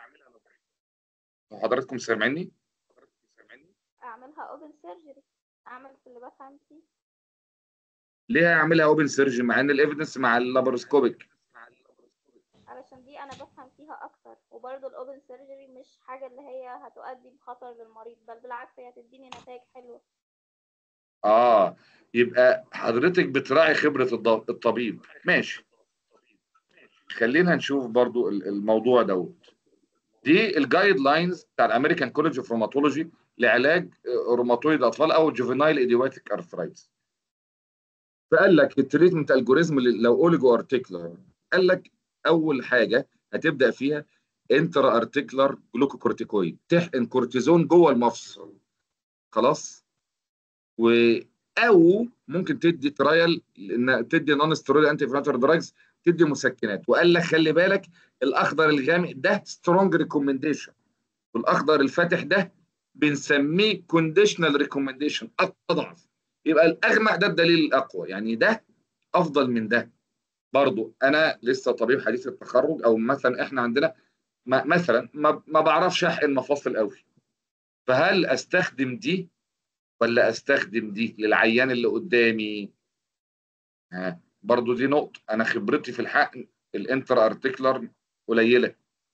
حضراتكم سامعيني؟ اعملها اوبن سيرجري، اعمل في اللي بفهم فيه. ليه اعملها اوبن سيرجري مع ان الايفيدنس مع اللاباروسكوبيك؟ علشان دي انا بفهم فيها اكتر، وبرضه الاوبن سيرجري مش حاجه اللي هي هتؤدي بخطر للمريض، بل بالعكس هي هتديني نتائج حلوه. اه يبقى حضرتك بتراعي خبرة الض- الطبيب. ماشي. خلينا نشوف برضو ال- الموضوع دوت. دي الجايد لاينز بتاع الامريكان كوليدج اوف روماتولوجي لعلاج آه، روماتويد اطفال او جوفينايل ايديواتيك ارثرايتس. فقال لك التريتمنت الجوريزم لو اوليجو ارتيكلر. قال لك اول حاجه هتبدا فيها انترا ارتيكلر جلوكوكورتيكويد، تحقن كورتيزون جوه المفصل. خلاص. و او ممكن تدي ترايل ان تدي نون ستيرويد انتي انفلاماتوري دراجز، تدي مسكنات. وقال لك خلي بالك الاخضر الغامق ده سترونج ريكومنديشن، والاخضر الفاتح ده بنسميه كونديشنال ريكومنديشن اضعف. يبقى الاغمق ده الدليل الاقوى، يعني ده افضل من ده. برضو انا لسه طبيب حديث التخرج، او مثلا احنا عندنا ما مثلا ما, ما بعرفش احقن مفاصل قوي، فهل استخدم دي ولا استخدم دي للعيان اللي قدامي؟ ها برضو دي نقطة، انا خبرتي في الحقن الانتر ارتيكولار قليلة،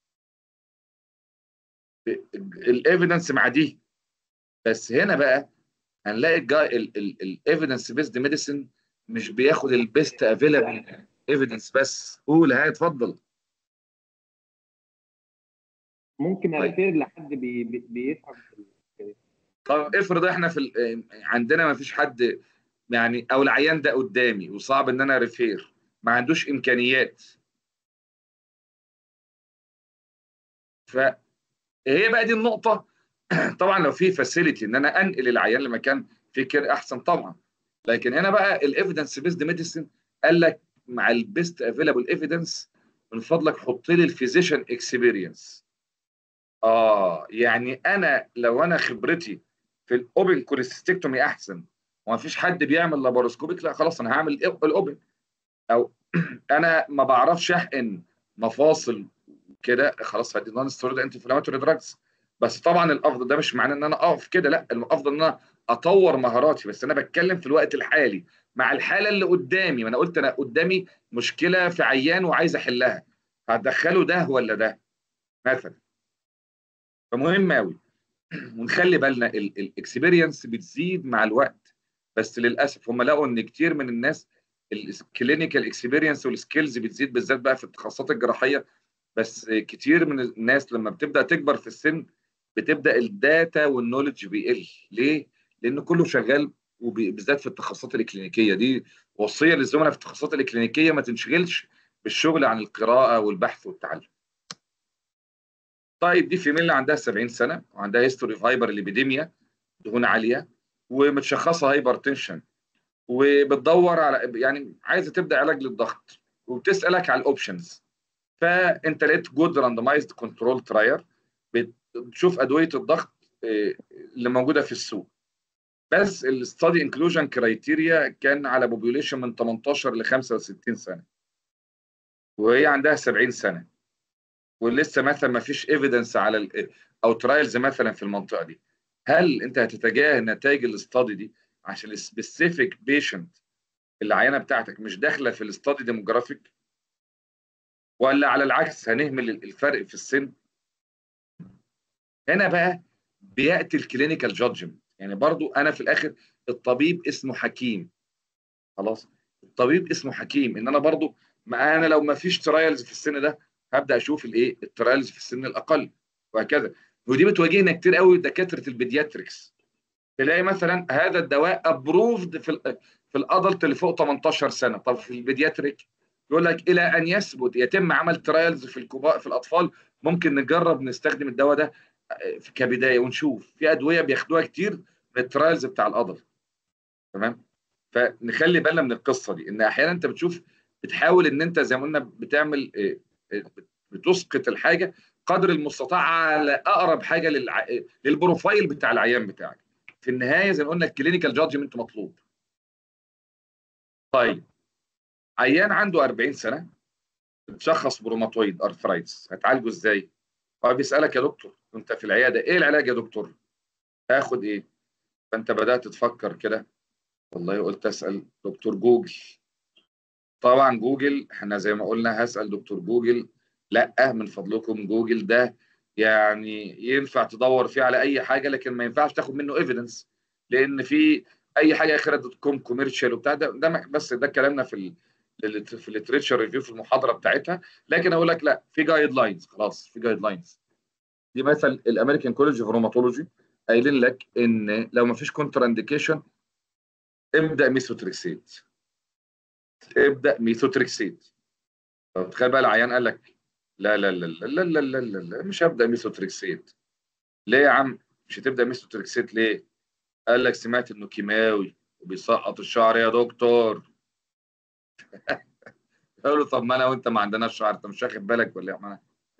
الايفيدنس مع دي. بس هنا بقى هنلاقي الايفيدنس بيزد ميديسن مش بياخد البيست افيلابل ايفيدنس بس. قول، هاي اتفضل. ممكن طيب. اريفير لحد بي بي بيفهم في طب افرض احنا في ال- عندنا ما فيش حد، يعني او العيان ده قدامي وصعب ان انا ريفير، ما عندوش امكانيات، فهي بقى دي النقطه. طبعا لو في فاسيلتي ان انا انقل العيان لمكان فيه كير احسن طبعا. لكن هنا بقى الايفيدنس بيزد ميديسن قال لك مع البيست افيلابل ايفيدنس من فضلك حط لي الفيزيشن اكسبيرينس. اه يعني انا لو انا خبرتي في الاوبن كوليسيستكتومي احسن وما فيش حد بيعمل لاباروسكوبيك، لا خلاص انا هعمل الاوبن. او انا ما بعرفش احقن مفاصل كده، خلاص هدي نون ستيرويد انتي انفلاماتوري دراجز. بس طبعا الافضل ده مش معناه ان انا اقف كده، لا الافضل ان انا اطور مهاراتي. بس انا بتكلم في الوقت الحالي مع الحاله اللي قدامي، ما انا قلت انا قدامي مشكله في عيان وعايز احلها، هتدخله ده ولا ده مثلا. فمهم قوي ونخلي بالنا الاكسبيرينس بتزيد مع الوقت. بس للاسف هم لقوا ان كتير من الناس الكلينيكال اكسبيرينس والسكيلز بتزيد بالذات بقى في التخصصات الجراحيه. بس كتير من الناس لما بتبدا تكبر في السن بتبدا الداتا والنولج بيقل. ليه؟ لان كله شغال، وبالذات في التخصصات الكلينيكيه دي وصيه للزملاء في التخصصات الكلينيكيه ما تنشغلش بالشغل عن القراءه والبحث والتعلم. طيب دي فيميل عندها سبعين سنه وعندها هيستوري في هايبر ليبيديميا، دهون عاليه، ومتشخصه هايبر تنشن، وبتدور على يعني عايزه تبدا علاج للضغط، وبتسالك على الاوبشنز. فانت لقيت جود راندمايزد كنترول تراير بتشوف ادويه الضغط آه، اللي موجوده في السوق. بس الستادي انكلوجن كرايتيريا كان على بوبيوليشن من تمنتاشر ل خمسة وستين سنه، وهي عندها سبعين سنه، ولسه مثلا ما فيش ايفيدنس على ال او ترايلز مثلا في المنطقه دي. هل انت هتتجاهل نتائج الاستادي دي عشان السبيسيفيك بيشنت العينه بتاعتك مش داخله في الاستادي ديموجرافيك، ولا على العكس هنهمل الفرق في السن؟ هنا بقى بياتي الكلينيكال جادجمنت. يعني برضو انا في الاخر الطبيب اسمه حكيم، خلاص الطبيب اسمه حكيم، ان انا برضو ما انا لو ما فيش ترايلز في السن ده هبدا اشوف الايه الترايلز في السن الاقل وهكذا. ودي بتواجهنا كتير قوي دكاتره البيدياتريكس، تلاقي مثلا هذا الدواء ابروفد في ال في الادلت اللي فوق تمنتاشر سنه. طب في البيدياتريك يقول لك الى ان يثبت يتم عمل ترايلز في الكبار في الاطفال ممكن نجرب نستخدم الدواء ده كبدايه ونشوف. في ادويه بياخدوها كتير من الترايلز بتاع الادلت، تمام. فنخلي بالنا من القصه دي، ان احيانا انت بتشوف بتحاول ان انت زي ما قلنا بتعمل إيه، إيه، بتسقط الحاجه قدر المستطاع على اقرب حاجه للع... للبروفايل بتاع العيان بتاعك. في النهايه زي ما قلنا الكلينيكال جادجمنت مطلوب. طيب عيان عنده أربعين سنه بتشخص بروماتويد ارثرايتس، هتعالجه ازاي؟ هو بيسالك يا دكتور انت في العياده ايه العلاج يا دكتور؟ هاخد ايه؟ فانت بدات تفكر كده، والله قلت اسال دكتور جوجل. طبعا جوجل احنا زي ما قلنا هسال دكتور جوجل؟ لا من فضلكم، جوجل ده يعني ينفع تدور فيه على اي حاجه لكن ما ينفعش تاخد منه ايفيدنس، لان في اي حاجه اخرها دوت كوم كوميرشال وبتاع ده, ده بس ده كلامنا في ال في الليتريتشر ريفيو في المحاضره بتاعتها. لكن اقول لك لا، في جايد لاينز، خلاص في جايد لاينز. دي مثلا الامريكان كولج اوف روماتولوجي قايلين لك ان لو ما فيش كونتر انديكيشن ابدا ميثوتريكسيت، ابدا ميثوتريكسيت. طب تخيل بقى العيان قال لك لا لا لا لا لا لا لا لا لا مش هبدا ميثوتريكسيت. ليه يا عم مش هتبدا ميثوتريكسيت ليه؟ قال لك سمعت انه كيماوي وبيسقط الشعر يا دكتور. يقول له طب ما انا وانت ما عندناش شعر، انت مش واخد بالك ولا ايه؟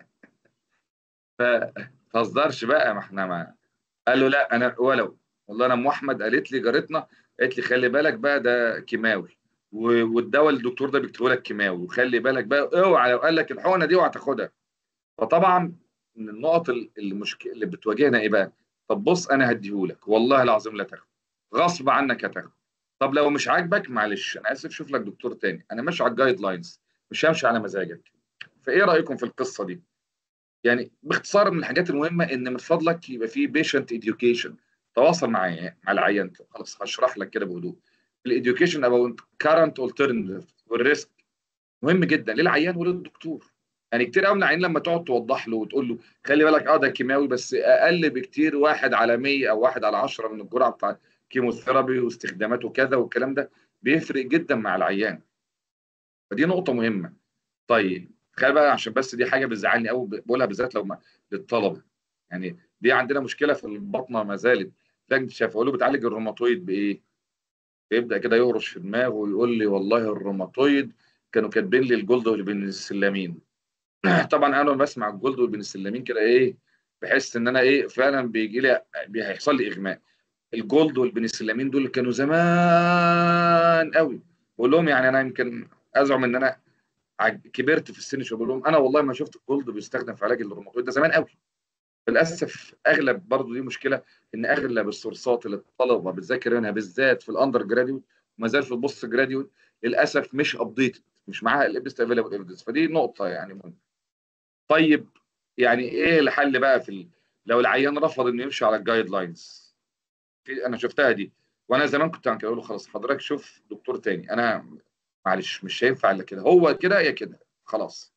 ما تهزرش بقى، ما احنا ما. قال له لا انا ولو، والله انا ام احمد قالت لي جارتنا، قالت لي خلي بالك بقى ده كيماوي، و- والدواء اللي الدكتور ده بيكتبه لك كيماوي، وخلي بالك بقى اوعى لو قال لك الحقنه دي اوعى تاخدها. فطبعا من النقط ال- المشكله اللي بتواجهنا ايه بقى؟ طب بص انا هديهولك والله العظيم لا تاخده، غصب عنك هتاخده. طب لو مش عاجبك معلش انا اسف شوف لك دكتور تاني، انا ماشي على الجايد لاينز، مش همشي على مزاجك. فايه رايكم في القصه دي؟ يعني باختصار من الحاجات المهمه ان من فضلك يبقى في بيشنت اديوكيشن، تواصل معايا مع العيان. خلاص هشرح لك كده بهدوء. الاديوكيشن اباوت كارنت الترناتيف والريسك مهم جدا للعيان وللدكتور. يعني كتير قوي من العيان لما تقعد توضح له وتقول له خلي بالك اه ده كيماوي بس اقل بكتير، واحد على مية او واحد على عشرة من الجرعه بتاع كيموثيرابي واستخداماته كذا والكلام ده، بيفرق جدا مع العيان. فدي نقطه مهمه. طيب تخيل بقى، عشان بس دي حاجه بتزعلني قوي بقولها بالذات لو ما للطلبه. يعني دي عندنا مشكله في البطنه ما زالت. لجنه شافعي بتعالج الروماتويد بايه؟ بيبدا كده يهرش في دماغه ويقول لي والله الروماتويد كانوا كاتبين لي الجلد والبنسلامين. طبعا انا لما بسمع الجلد والبنسلامين كده ايه، بحس ان انا ايه فعلا بيجي لي بي- هيحصل لي اغماء. الجلد والبنسلامين دول كانوا زمان قوي. بقول لهم يعني انا يمكن ازعم ان انا عج- كبرت في السن شويه، بقول لهم انا والله ما شفت الجلد بيستخدم في علاج الروماتويد ده زمان قوي. للاسف اغلب برضه دي مشكله، ان اغلب السورسات اللي الطلبه بتذاكر منها بالذات في الاندر جراديوت وما زال في البوست جراديوت للاسف مش ابديتد، مش معاها الابست افيلابل ايفيدنس. فدي نقطه يعني مهمه. طيب يعني ايه الحل بقى في ال... لو العيان رفض انه يمشي على الجايد لاينز؟ في انا شفتها دي، وانا زمان كنت عم اقول له خلاص حضرتك شوف دكتور تاني، انا معلش مش هينفع الا كده، هو كده يا كده خلاص.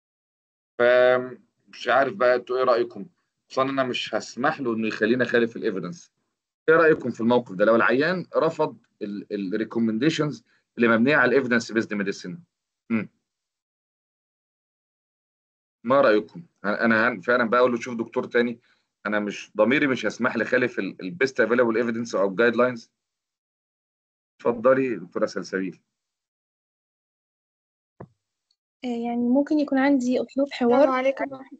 فمش عارف بقى انتوا ايه رايكم؟ خصوصا انا مش هسمح له انه يخليني خالف الايفيدنس. ايه رايكم في الموقف ده لو العيان رفض الريكومنديشنز اللي مبنيه على الايفيدنس بيزد ميديسن؟ ما رايكم؟ انا أنا فعلا بقول له شوف دكتور تاني، انا مش ضميري مش هسمح لي خالف البيست افيلابل ايفيدنس او جايد لاينز. اتفضلي دكتوره سلسبيل. آه، يعني ممكن يكون عندي أسلوب السلام حوار. عليكم ورحمة.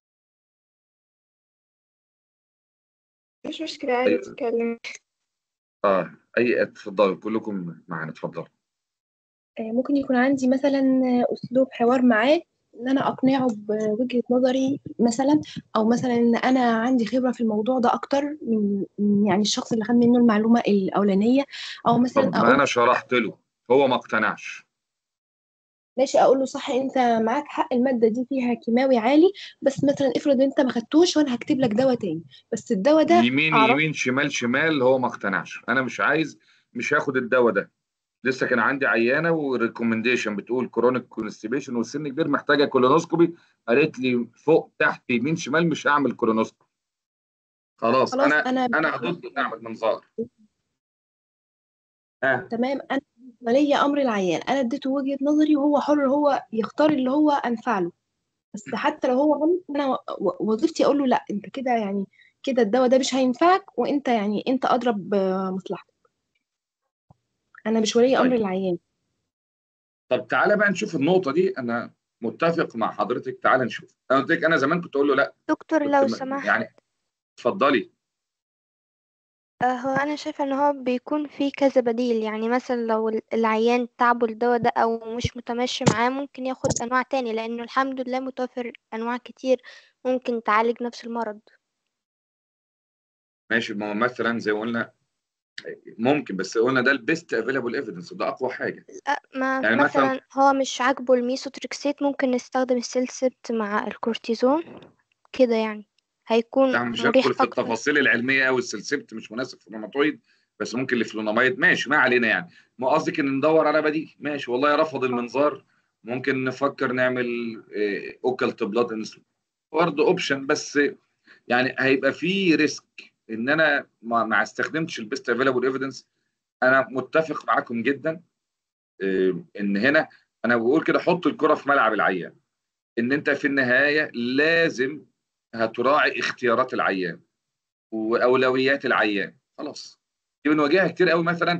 مش مشكلة عادي ايوه تتكلم. اه اي اتفضلوا كلكم معانا اتفضلوا. آه، ممكن يكون عندي مثلا أسلوب حوار معاه، إن أنا أقنعه بوجهة نظري مثلا، أو مثلا إن أنا عندي خبرة في الموضوع ده أكتر من من يعني الشخص اللي خد منه المعلومة الأولانية. أو مثلا طب ما أقول انا شرحت له هو ما اقتنعش. ماشي، أقول له صح، أنت معاك حق، المادة دي فيها كيماوي عالي، بس مثلا افرض أنت ما خدتوش وأنا هكتب لك دواء تاني، بس الدواء ده يمين أعرف. يمين شمال شمال هو ما اقتنعش، انا مش عايز، مش هاخد الدواء ده. لسه كان عندي عيانه وريكومنديشن بتقول كرونيك كونستيبيشن والسن كبير محتاجه كولونوسكوبي، قالت لي فوق تحت يمين شمال مش هعمل كولونوسكوبي. خلاص خلاص انا أنا انا ضد نعمل منظار. ها تمام. انا ولي امر العيان، انا اديته وجهة نظري وهو حر، هو يختار اللي هو انفع له. بس حتى لو هو غلط، انا و- و- وظيفتي اقول له لا، انت كده يعني كده الدواء ده مش هينفعك، وانت يعني انت ادرى بمصلحتك. انا مش ولي امر طيب. العيان. طب تعالى بقى نشوف النقطه دي، انا متفق مع حضرتك. تعالى نشوف، انا قلت لك انا زمان كنت اقول له لا، دكتور كنت لو م- سمحت، يعني اتفضلي. آه، هو أنا شايفة إن هو بيكون في كذا بديل. يعني مثلا لو ال- العيان تعبه الدواء ده أو مش متمشي معاه، ممكن ياخد أنواع تاني، لأنه الحمد لله متوفر أنواع كتير ممكن تعالج نفس المرض. ماشي، ما هو مثلا زي ما قلنا ممكن، بس قلنا ده البيست افيلابل ايفيدنس وده اقوى حاجه. لا، ما يعني مثلا مثلا هو مش عاجبه الميثوتريكسيت، ممكن نستخدم السلسبت مع الكورتيزون كده، يعني هيكون يعني مش مريح هدخل في أكتر. التفاصيل العلميه قوي، السلسبت مش مناسب في الروماتويد بس ممكن لفلوناميد، ماشي ما علينا يعني. ما قصدك ان ندور على بديل، ماشي والله رفض المنظار ممكن نفكر نعمل اوكلت بلاد برضه اوبشن. بس يعني هيبقى في ريسك ان انا ما, ما استخدمتش البيست افيلابل ايفيدنس. انا متفق معاكم جدا. آه، ان هنا انا بقول كده حط الكره في ملعب العيان، ان انت في النهايه لازم هتراعي اختيارات العيان واولويات العيان. خلاص دي بنواجهها كتير قوي مثلا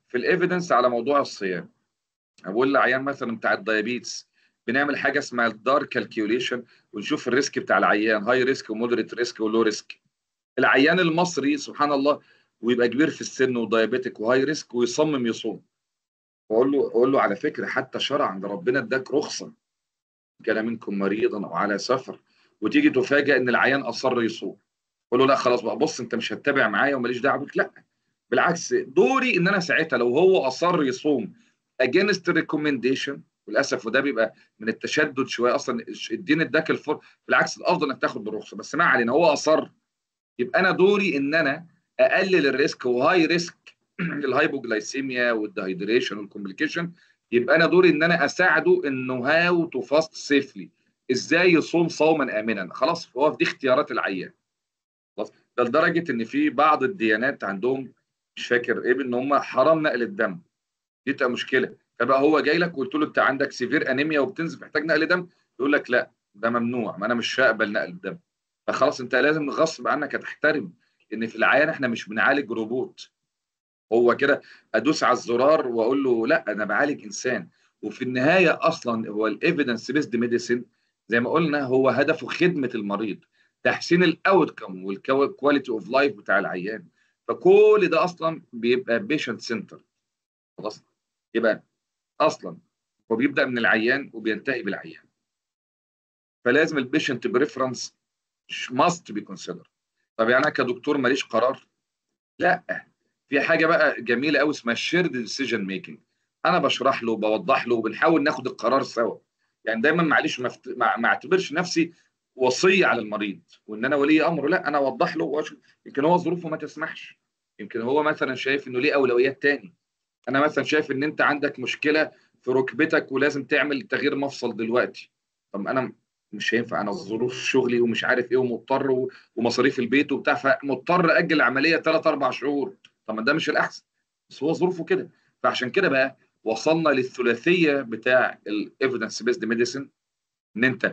في الايفيدنس على موضوع الصيام. بقول للعيان مثلا بتاع الدايابيتس بنعمل حاجه اسمها الدار كالكيوليشن، ونشوف الريسك بتاع العيان، هاي ريسك ومودريت ريسك ولو ريسك. العيان المصري سبحان الله ويبقى كبير في السن ودايابيتك وهاي ريسك ويصمم يصوم، واقول له اقول له على فكره حتى شرع عند ربنا اداك رخصه، كان منكم مريضا او على سفر، وتيجي تفاجئ ان العيان اصر يصوم. اقول له لا خلاص بقى، بص انت مش هتتابع معايا وماليش دعوه بك، لا بالعكس دوري ان انا ساعتها لو هو اصر يصوم اجينست ريكومنديشن، وللاسف وده بيبقى من التشدد شويه، اصلا الدين اداك الفر، بالعكس الافضل انك تاخد بالرخصه، بس ما علينا هو اصر، يبقى انا دوري ان انا اقلل الريسك وهاي ريسك الهايبوجلايسيميا والدهيدريشن والكومبليكيشن، يبقى انا دوري ان انا اساعده انه هاو تو فاست سيفلي، ازاي يصوم صوما امنا. خلاص هو دي اختيارات العيان. خلاص ده لدرجه ان في بعض الديانات عندهم مش فاكر ايه ان هم حرام نقل الدم، دي تبقى مشكله. فبقى هو جاي لك وقلت له انت عندك سيفير انيميا وبتنزف محتاج نقل دم، يقول لك لا ده ممنوع، ما انا مش هقبل نقل الدم. فخلاص انت لازم غصب عنك هتحترم ان في العيان احنا مش بنعالج روبوت، هو كده ادوس على الزرار واقول له لا انا بعالج انسان. وفي النهايه اصلا هو الايفيدنس بيزد ميديسين زي ما قلنا هو هدفه خدمه المريض، تحسين الاوتكم والكواليتي اوف لايف بتاع العيان. فكل ده اصلا بيبقى بيشنت سنتر. خلاص يبقى اصلا هو بيبدا من العيان وبينتهي بالعيان، فلازم البيشنت بريفرنس ماست بي كونسيدر. طب يعني انا كدكتور ماليش قرار؟ لا، في حاجه بقى جميله قوي اسمها الشيرد ديسيجن ميكنج، انا بشرح له وبوضح له وبنحاول ناخد القرار سوا. يعني دايما معلش ما مفت... ما ما اعتبرش نفسي وصيه على المريض وان انا ولي امره، لا انا اوضح له وأشوف. يمكن هو ظروفه ما تسمحش، يمكن هو مثلا شايف انه ليه اولويات تاني. انا مثلا شايف ان انت عندك مشكله في ركبتك ولازم تعمل تغيير مفصل دلوقتي، طب انا مش هينفع، انا ظروف شغلي ومش عارف ايه ومضطر و- ومصاريف البيت وبتاع، فمضطر اجل العمليه ثلاث اربع شهور. طب ما ده مش الاحسن، بس هو ظروفه كده. فعشان كده بقى وصلنا للثلاثيه بتاع الايفيدنس بيزد ميديسن، ان انت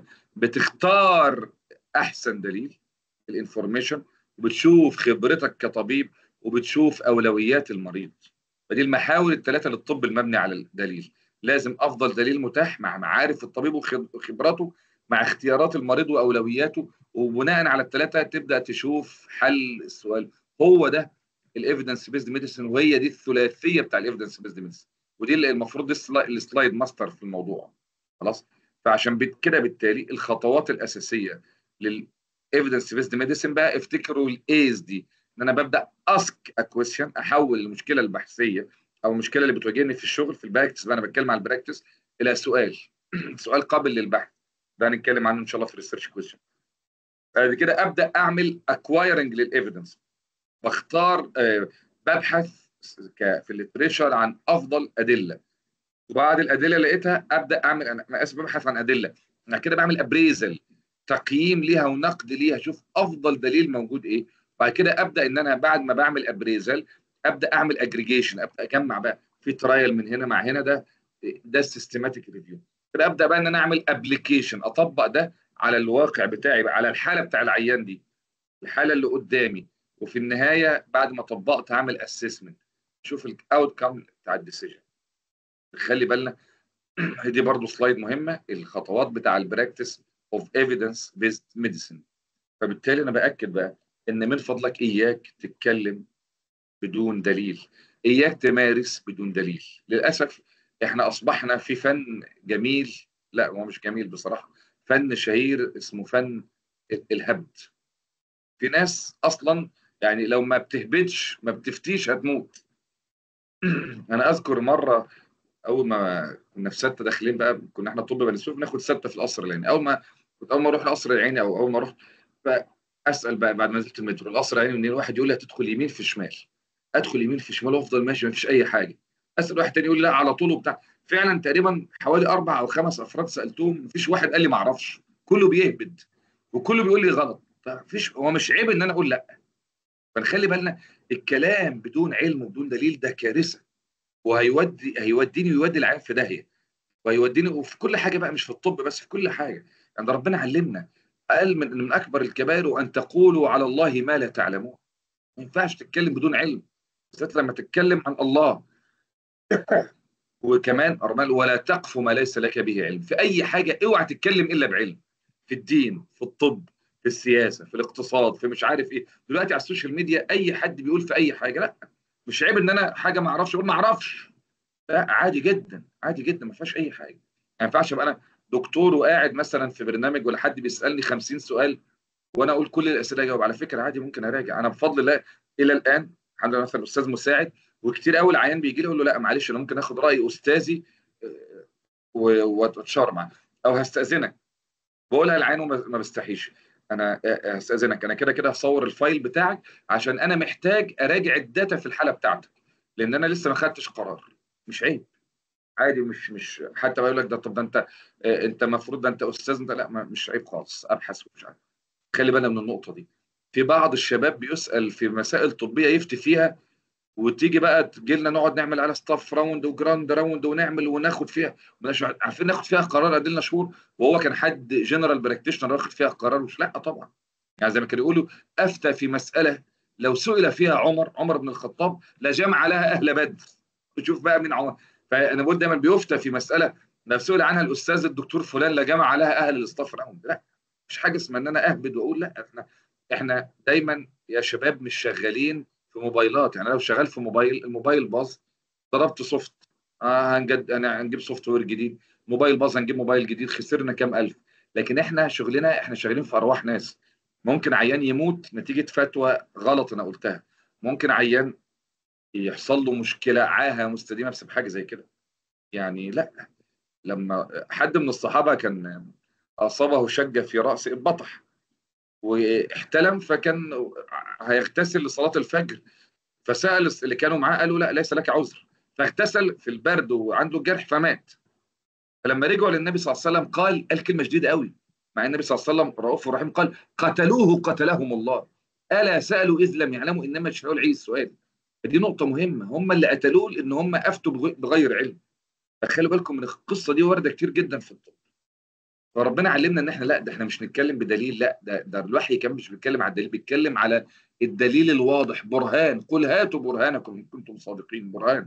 بتختار احسن دليل الانفورميشن، وبتشوف خبرتك كطبيب، وبتشوف اولويات المريض. فدي المحاور الثلاثه للطب المبني على الدليل. لازم افضل دليل متاح مع معارف الطبيب وخبراته مع اختيارات المريض واولوياته، وبناء على الثلاثه تبدا تشوف حل السؤال. هو ده الايفيدنس بيزد ميديسن، وهي دي الثلاثيه بتاع الايفيدنس بيزد ميديسن، ودي اللي المفروض دي السلايد ماستر في الموضوع. خلاص فعشان كده بالتالي الخطوات الاساسيه للايفيدنس بيزد ميديسن بقى افتكروا الايز دي، ان انا ببدا اسك ا كويشن، احول المشكله البحثيه او المشكله اللي بتواجهني في الشغل في البراكتس بقى، انا بتكلم على البراكتس، الى سؤال سؤال قابل للبحث. ده هنتكلم عنه ان شاء الله في الريسيرش كويشن. بعد كده ابدا اعمل اكوايرنج للايفيدنس، بختار آه ببحث في الليتريشر عن افضل ادله، وبعد الادله لقيتها ابدا اعمل، انا اسف ببحث عن ادله، انا كده بعمل ابريزل، تقييم ليها ونقد ليها، اشوف افضل دليل موجود ايه. بعد كده ابدا ان انا بعد ما بعمل ابريزل ابدا اعمل اجريجيشن، ابدا اجمع بقى في ترايل من هنا مع هنا، ده ده السيستماتيك ريفيو. كده ابدا بقى ان انا اعمل ابلكيشن، اطبق ده على الواقع بتاعي بقى، على الحاله بتاع العيان دي، الحاله اللي قدامي. وفي النهايه بعد ما طبقت هعمل اسسمنت، اشوف الاوت كام بتاع الديسيجن. خلي بالنا دي برضو سلايد مهمه، الخطوات بتاع البراكتس اوف ايفيدنس بيزد ميديسن. فبالتالي انا باكد بقى ان من فضلك اياك تتكلم بدون دليل، اياك تمارس بدون دليل. للاسف احنا اصبحنا في فن جميل، لا هو مش جميل بصراحه، فن شهير اسمه فن الهبد. في ناس اصلا يعني لو ما بتهبدش ما بتفتيش هتموت. انا اذكر مره اول ما كنا في سته داخلين بقى، كنا احنا طب بني سويف بناخد سته في القصر العيني، اول ما كنت اول ما اروح القصر العيني او اول ما رحت فاسال بقى بعد ما نزلت المترو القصر العيني منين، واحد يقول لي هتدخل يمين في شمال، ادخل يمين في شمال وافضل ماشي ما فيش اي حاجه، اسال واحد تاني يقول لي لا على طول وبتاع. فعلا تقريبا حوالي اربع او خمس افراد سالتهم ما فيش واحد قال لي ما اعرفش، كله بيهبد وكله بيقول لي غلط. فمفيش، هو مش عيب ان انا اقول لا، فنخلي بالنا الكلام بدون علم وبدون دليل ده كارثه، وهيودي هيوديني ويودي العيال في داهيه، وهيوديني وفي كل حاجه بقى، مش في الطب بس في كل حاجه. يعني ربنا علمنا قال من من اكبر الكبائر وان تقولوا على الله ما لا تعلمون. ما ينفعش تتكلم بدون علم، بالذات لما تتكلم عن الله. وكمان ارمل ولا تقف ما ليس لك به علم، في اي حاجه اوعى تتكلم الا بعلم، في الدين، في الطب، في السياسه، في الاقتصاد، في مش عارف ايه. دلوقتي على السوشيال ميديا اي حد بيقول في اي حاجه، لا مش عيب ان انا حاجه ما اعرفش اقول ما اعرفش، لا عادي جدا، عادي جدا، ما فيهاش اي حاجه. ما ينفعش ابقى انا دكتور وقاعد مثلا في برنامج ولا حد بيسالني خمسين سؤال وانا اقول كل الاسئله اجاوب. على فكره عادي ممكن اراجع، انا بفضل الله الى الان الحمد لله مثلا استاذ مساعد، وكتير قوي العيان بيجي لي اقول له لا معلش انا ممكن اخد راي استاذي آه، و- واتشاور معاه، او هستاذنك، بقولها للعيان وما ما بستحيش، انا آه، آه، هستاذنك انا كده كده هصور الفايل بتاعك عشان انا محتاج اراجع الداتا في الحاله بتاعتك، لان انا لسه ما خدتش قرار. مش عيب، عادي، مش مش حتى بقول لك ده طب ده انت آه، انت المفروض ده انت استاذ انت، لا ما- مش عيب خالص ابحث ومش عارف. خلي بالنا من النقطه دي. في بعض الشباب بيسال في مسائل طبيه يفتي فيها، وتيجي بقى تجي لنا نقعد نعمل على ستاف راوند وجراند راوند ونعمل وناخد فيها، مش عارفين ناخد فيها قرار ادينا شهور، وهو كان حد جنرال براكتيشنر واخد فيها قرار. مش لا طبعا، يعني زي ما كانوا يقولوا افتى في مساله لو سئل فيها عمر عمر بن الخطاب لجمع لها اهل بدر. شوف بقى من عمر. فانا بقول دايما بيفتى في مساله لو سئل عنها الاستاذ الدكتور فلان لجمع لها اهل الاستاف راوند. لا مش حاجه اسمها ان انا اهبد واقول لا. احنا احنا دايما يا شباب مش شغالين في موبايلات. يعني انا لو شغال في موبايل الموبايل باظ ضربت سوفت، آه هنجد انا هنجيب سوفت وير جديد، موبايل باظ هنجيب موبايل جديد، خسرنا كام الف. لكن احنا شغلنا احنا شغالين في ارواح ناس. ممكن عيان يموت نتيجه فتوى غلط انا قلتها، ممكن عيان يحصل له مشكله عاهه مستديمه بسبب حاجه زي كده. يعني لا، لما حد من الصحابه كان اصابه شجه في راسه اتبطح واحتلم، فكان هيغتسل لصلاه الفجر، فسأل اللي كانوا معاه قالوا لا ليس لك عذر، فاغتسل في البرد وعنده جرح فمات. فلما رجعوا للنبي صلى الله عليه وسلم قال قال كلمه شديده قوي، مع النبي صلى الله عليه وسلم رؤوف رحيم، قال قتلوه قتلهم الله، الا سالوا اذ لم يعلموا انما يشفعوا العي السؤال. دي نقطه مهمه، هم اللي قتلوه لان هم افتوا بغ- بغير علم. فخلوا بالكم من القصه دي وارده كتير جدا في الطب. فربنا علمنا ان احنا لا ده احنا مش نتكلم بدليل، لا ده ده الوحي كان مش بيتكلم على الدليل، بيتكلم على الدليل الواضح، برهان، قل هاتوا برهانكم ان كنتم صادقين، برهان.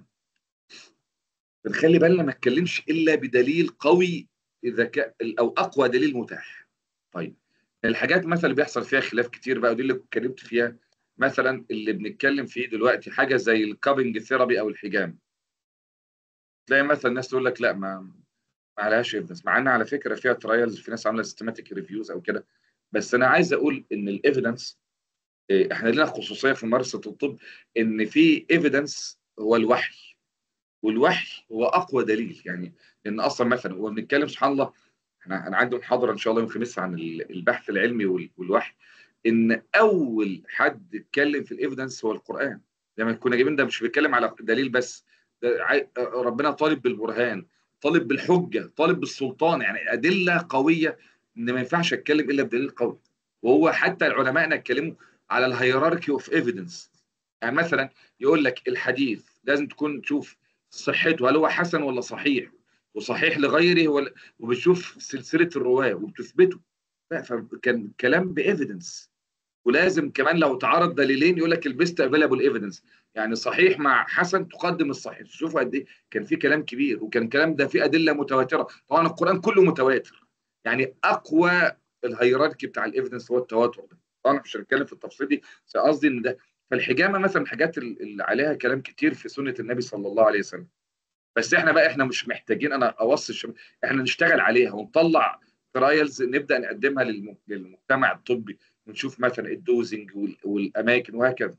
بنخلي بالنا ما نتكلمش الا بدليل قوي، اذا كان او اقوى دليل متاح. طيب الحاجات مثلا اللي بيحصل فيها خلاف كتير بقى ودي اللي اتكلمت فيها، مثلا اللي بنتكلم فيه دلوقتي حاجه زي الكابنج ثيرابي او الحجام. تلاقي مثلا الناس تقول لك لا ما ما عليهاش ايفيدنس، مع ان على فكره فيها ترايلز، في ناس عامله سيستماتيك ريفيوز او كده. بس انا عايز اقول ان الايفيدنس، احنا لنا خصوصيه في ممارسه الطب ان في ايفيدنس هو الوحي، والوحي هو اقوى دليل. يعني ان اصلا مثلا هو بنتكلم سبحان الله، احنا انا عندي محاضره ان شاء الله يوم الخميس عن ال- البحث العلمي وال- والوحي، ان اول حد اتكلم في الايفيدنس هو القران. لما كنا جايبين ده مش بيتكلم على دليل بس، ده عاي- ربنا طالب بالبرهان، طالب بالحجه، طالب بالسلطان، يعني ادله قويه ان ما ينفعش اتكلم الا بدليل قوي. وهو حتى العلماء اتكلموا على الهيراركي اوف ايفيدنس. يعني مثلا يقول لك الحديث لازم تكون تشوف صحته هل هو حسن ولا صحيح، وصحيح لغيره ولا، وبتشوف سلسله الرواه وبتثبته. لا فكان كلام بايفيدنس. ولازم كمان لو تعارض دليلين يقول لك البيست افيلابل ايفيدنس، يعني صحيح مع حسن تقدم الصحيح. شوفوا قد ايه كان في كلام كبير، وكان الكلام ده فيه ادله متواتره. طبعا القران كله متواتر، يعني اقوى الهيراركي بتاع الايفيدنس هو التواتر ده. طبعا مش هنتكلم في التفصيل دي، بس قصدي ان ده. فالحجامه مثلا من الحاجات اللي عليها كلام كتير في سنه النبي صلى الله عليه وسلم. بس احنا بقى احنا مش محتاجين انا اوصي الشباب، احنا نشتغل عليها ونطلع ترايلز نبدا نقدمها للم- للمجتمع الطبي، ونشوف مثلا الدوزنج وال- والاماكن وهكذا.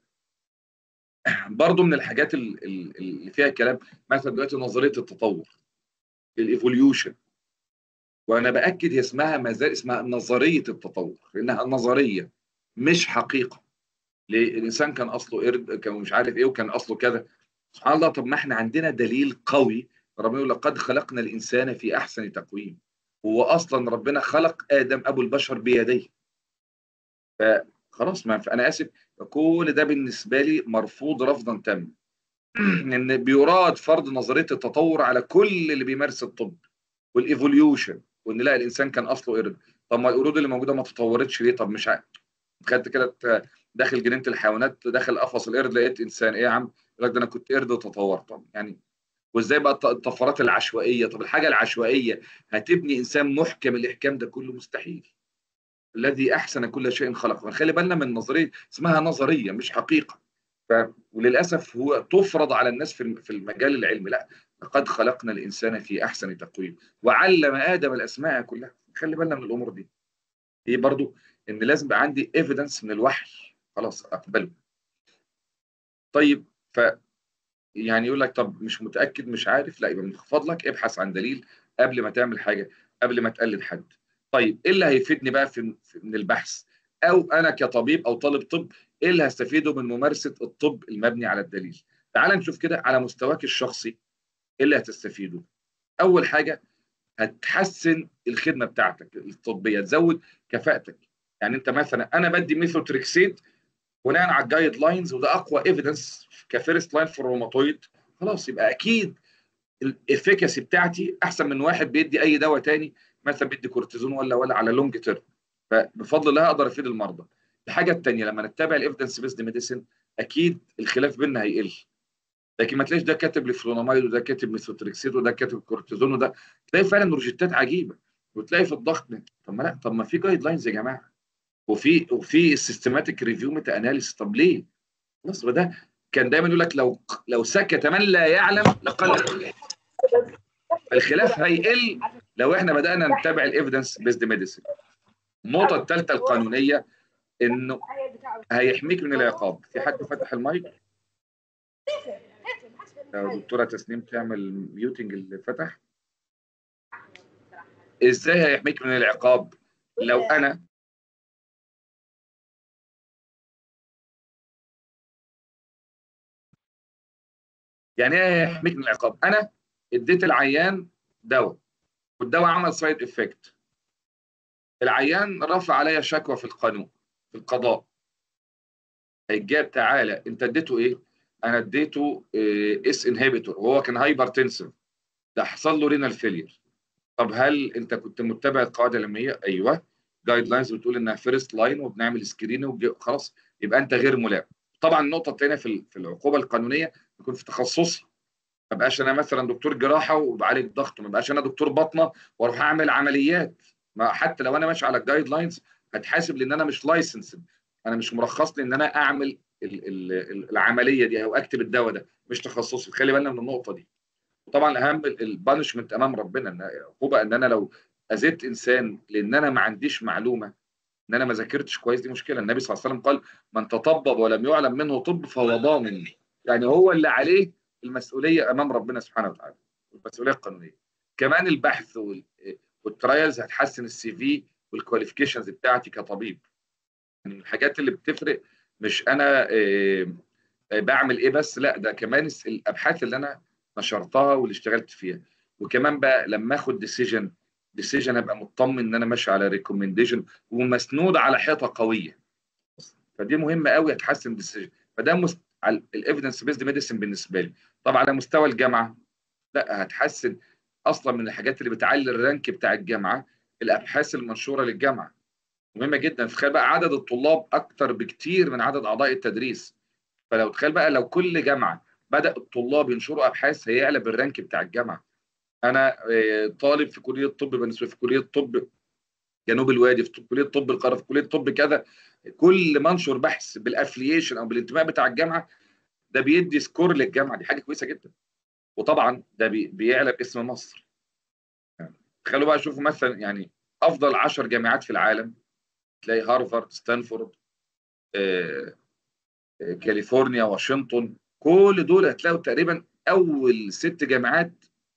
برضو من الحاجات ال- ال- اللي فيها كلام مثلا دلوقتي نظريه التطور، الايفوليوشن. وانا باكد هي اسمها ما زال اسمها نظريه التطور لانها نظريه مش حقيقه. ليه؟ الانسان كان اصله قرد، كان مش عارف ايه، وكان اصله كذا. سبحان الله، طب ما احنا عندنا دليل قوي. ربنا يقول لقد خلقنا الانسان في احسن تقويم. هو اصلا ربنا خلق ادم ابو البشر بيديه. فخلاص ما انا اسف، كل ده بالنسبه لي مرفوض رفضا تاما. ان بيراد فرض نظريه التطور على كل اللي بيمارس الطب والايفوليوشن، وان لا الانسان كان اصله قرد. طب ما القرود اللي موجوده ما تطورتش ليه؟ طب مش عارف. خدت كده ت- داخل جنينه الحيوانات، داخل قفص القرد لقيت انسان، ايه يا عم؟ يقول لك ده انا كنت قرد وتطورت. طب يعني، وازاي بقى الط- الطفرات العشوائيه. طب الحاجه العشوائيه هتبني انسان محكم الاحكام؟ ده كله مستحيل. الذي احسن كل شيء خلقه. فنخلي بالنا من نظريه اسمها نظريه مش حقيقه. ف... وللاسف هو تفرض على الناس في الم- في المجال العلمي. لا، لقد خلقنا الانسان في احسن تقويم وعلم ادم الاسماء كلها. خلي بالنا من الامور دي. دي برضو ان لازم يبقى عندي ايفيدنس من الوحي، خلاص اقبله. طيب، ف يعني يقول لك طب مش متاكد مش عارف، لا، يبقى من فضلك ابحث عن دليل قبل ما تعمل حاجه، قبل ما تقلد حد. طيب ايه اللي هيفيدني بقى في في- من البحث؟ او انا كطبيب او طالب طب، ايه اللي هستفيده من ممارسه الطب المبني على الدليل؟ تعال نشوف كده على مستواك الشخصي ايه اللي هتستفيده. اول حاجه، هتحسن الخدمه بتاعتك الطبيه، تزود كفاءتك. يعني انت مثلا انا بدي ميثوتريكسيد بناء على الجايد لاينز، وده اقوى ايفيدنس كفيرست لاين في الروماتويد، خلاص يبقى اكيد الافيكاسي بتاعتي احسن من واحد بيدي اي دواء تاني، مثلا بيدي كورتيزون ولا ولا على لونج تيرم. فبفضل الله اقدر افيد المرضى. الحاجه الثانيه، لما نتبع الايفيدنس بيزد ميديسن اكيد الخلاف بيننا هيقل. لكن ما تلاقيش ده كاتب لفلونامايد وده كاتب ميثوتريكسيد وده كاتب كورتيزون وده، تلاقي فعلا روجيتات عجيبه. وتلاقي في الضغط، طب ما لا، طب ما في جايد لاينز يا جماعه، وفي وفي سيستماتيك ريفيو ميتا اناليسيس، طب ليه؟ خلاص. ده كان دايما يقول لك لو لو سكت من لا يعلم لقل الخلاف. الخلاف هيقل لو احنا بدانا نتبع الايفيدنس بيزد ميديسن. النقطه الثالثه القانونيه، انه هيحميك من العقاب. في حد فتح المايك؟ لو دكتوره تسنيم تعمل ميوتنج اللي فتح. ازاي هيحميك من العقاب؟ لو انا يعني ايه هيحميك من العقاب؟ انا اديت العيان دواء والدواء عمل سايد افكت، العيان رفع عليا شكوى في القانون في القضاء، هيجاب تعالى انت اديته ايه؟ انا اديته اس انهبيتور وهو كان هايبر تنسيف، ده حصل له رينال فيلير. طب هل انت كنت متبع القاعده العلميه؟ ايوه، جايد لاينز بتقول انها فيرست لاين وبنعمل سكرين خلاص، يبقى انت غير ملام. طبعا النقطه الثانيه في في العقوبه القانونيه يكون في تخصصي. ما بقاش انا مثلا دكتور جراحه وبعالج ضغط، ما بقاش انا دكتور باطنه واروح اعمل عمليات. ما حتى لو انا ماشي على الجايد لاينز هتحاسب لان انا مش لايسنسد، انا مش مرخص لي ان انا اعمل ال ال العمليه دي او اكتب الدواء ده، مش تخصصي. خلي بالنا من النقطه دي. وطبعا اهم البانشمنت امام ربنا، ان عقوبه ان انا لو اذيت انسان لان انا ما عنديش معلومه، ان انا ما ذاكرتش كويس، دي مشكله. النبي صلى الله عليه وسلم قال من تطبب ولم يعلم منه طب فهو ضامن. يعني هو اللي عليه المسؤوليه امام ربنا سبحانه وتعالى، المسؤوليه القانونيه. كمان البحث وال- والترايلز هتحسن السي في والكواليفيكيشنز بتاعتي كطبيب. من الحاجات اللي بتفرق مش انا آه، آه، بعمل ايه بس، لا، ده كمان الس- الابحاث اللي انا نشرتها واللي اشتغلت فيها. وكمان بقى لما اخد ديسيجن ديسيجن ابقى مطمن ان انا ماشي على ريكومنديشن ومسنود على حيطه قويه. فدي مهمه قوي، هتحسن ديسيجن. فده مست... الايفيدنس بيزد ميديسن بالنسبه لي. طبعا على مستوى الجامعه، لا، هتحسن. اصلا من الحاجات اللي بتعلي الرانك بتاع الجامعه الابحاث المنشوره للجامعه، مهمه جدا. تخيل بقى عدد الطلاب اكتر بكتير من عدد اعضاء التدريس. فلو تخيل بقى لو كل جامعه بدا الطلاب ينشروا ابحاث، هيعلى بالرانك بتاع الجامعه. انا آه، طالب في كليه طب بني سويف، في كليه طب جنوب الوادي، في كليه طب القاهره، في كليه طب كذا، كل منشر بحث بالافلييشن او بالانتماء بتاع الجامعه ده بيدي سكور للجامعه، دي حاجه كويسه جدا. وطبعا ده بي بيعلى باسم مصر. يعني تخيلوا بقى، شوفوا مثلا يعني افضل عشر جامعات في العالم، تلاقي هارفارد، ستانفورد، آه، آه، كاليفورنيا، واشنطن، كل دول هتلاقوا تقريبا اول ست جامعات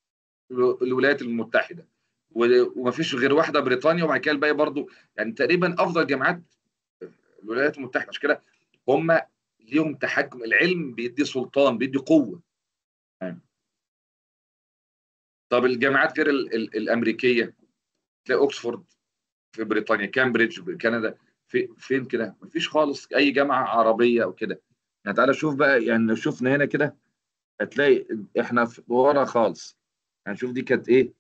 الولايات المتحده، ومفيش غير واحده بريطانيا، وبعد كده الباقي برضو. يعني تقريبا افضل جامعات الولايات المتحده. عشان كده هم ليهم تحكم، العلم بيدي سلطان، بيدي قوه. يعني طب الجامعات غير ال ال الامريكيه، تلاقي اوكسفورد في بريطانيا، كامبريدج في كندا، في فين كده؟ مفيش خالص اي جامعه عربيه او كده. يعني تعالى شوف بقى، يعني لو شفنا هنا كده هتلاقي احنا في ورا خالص. يعني شوف دي كانت ايه،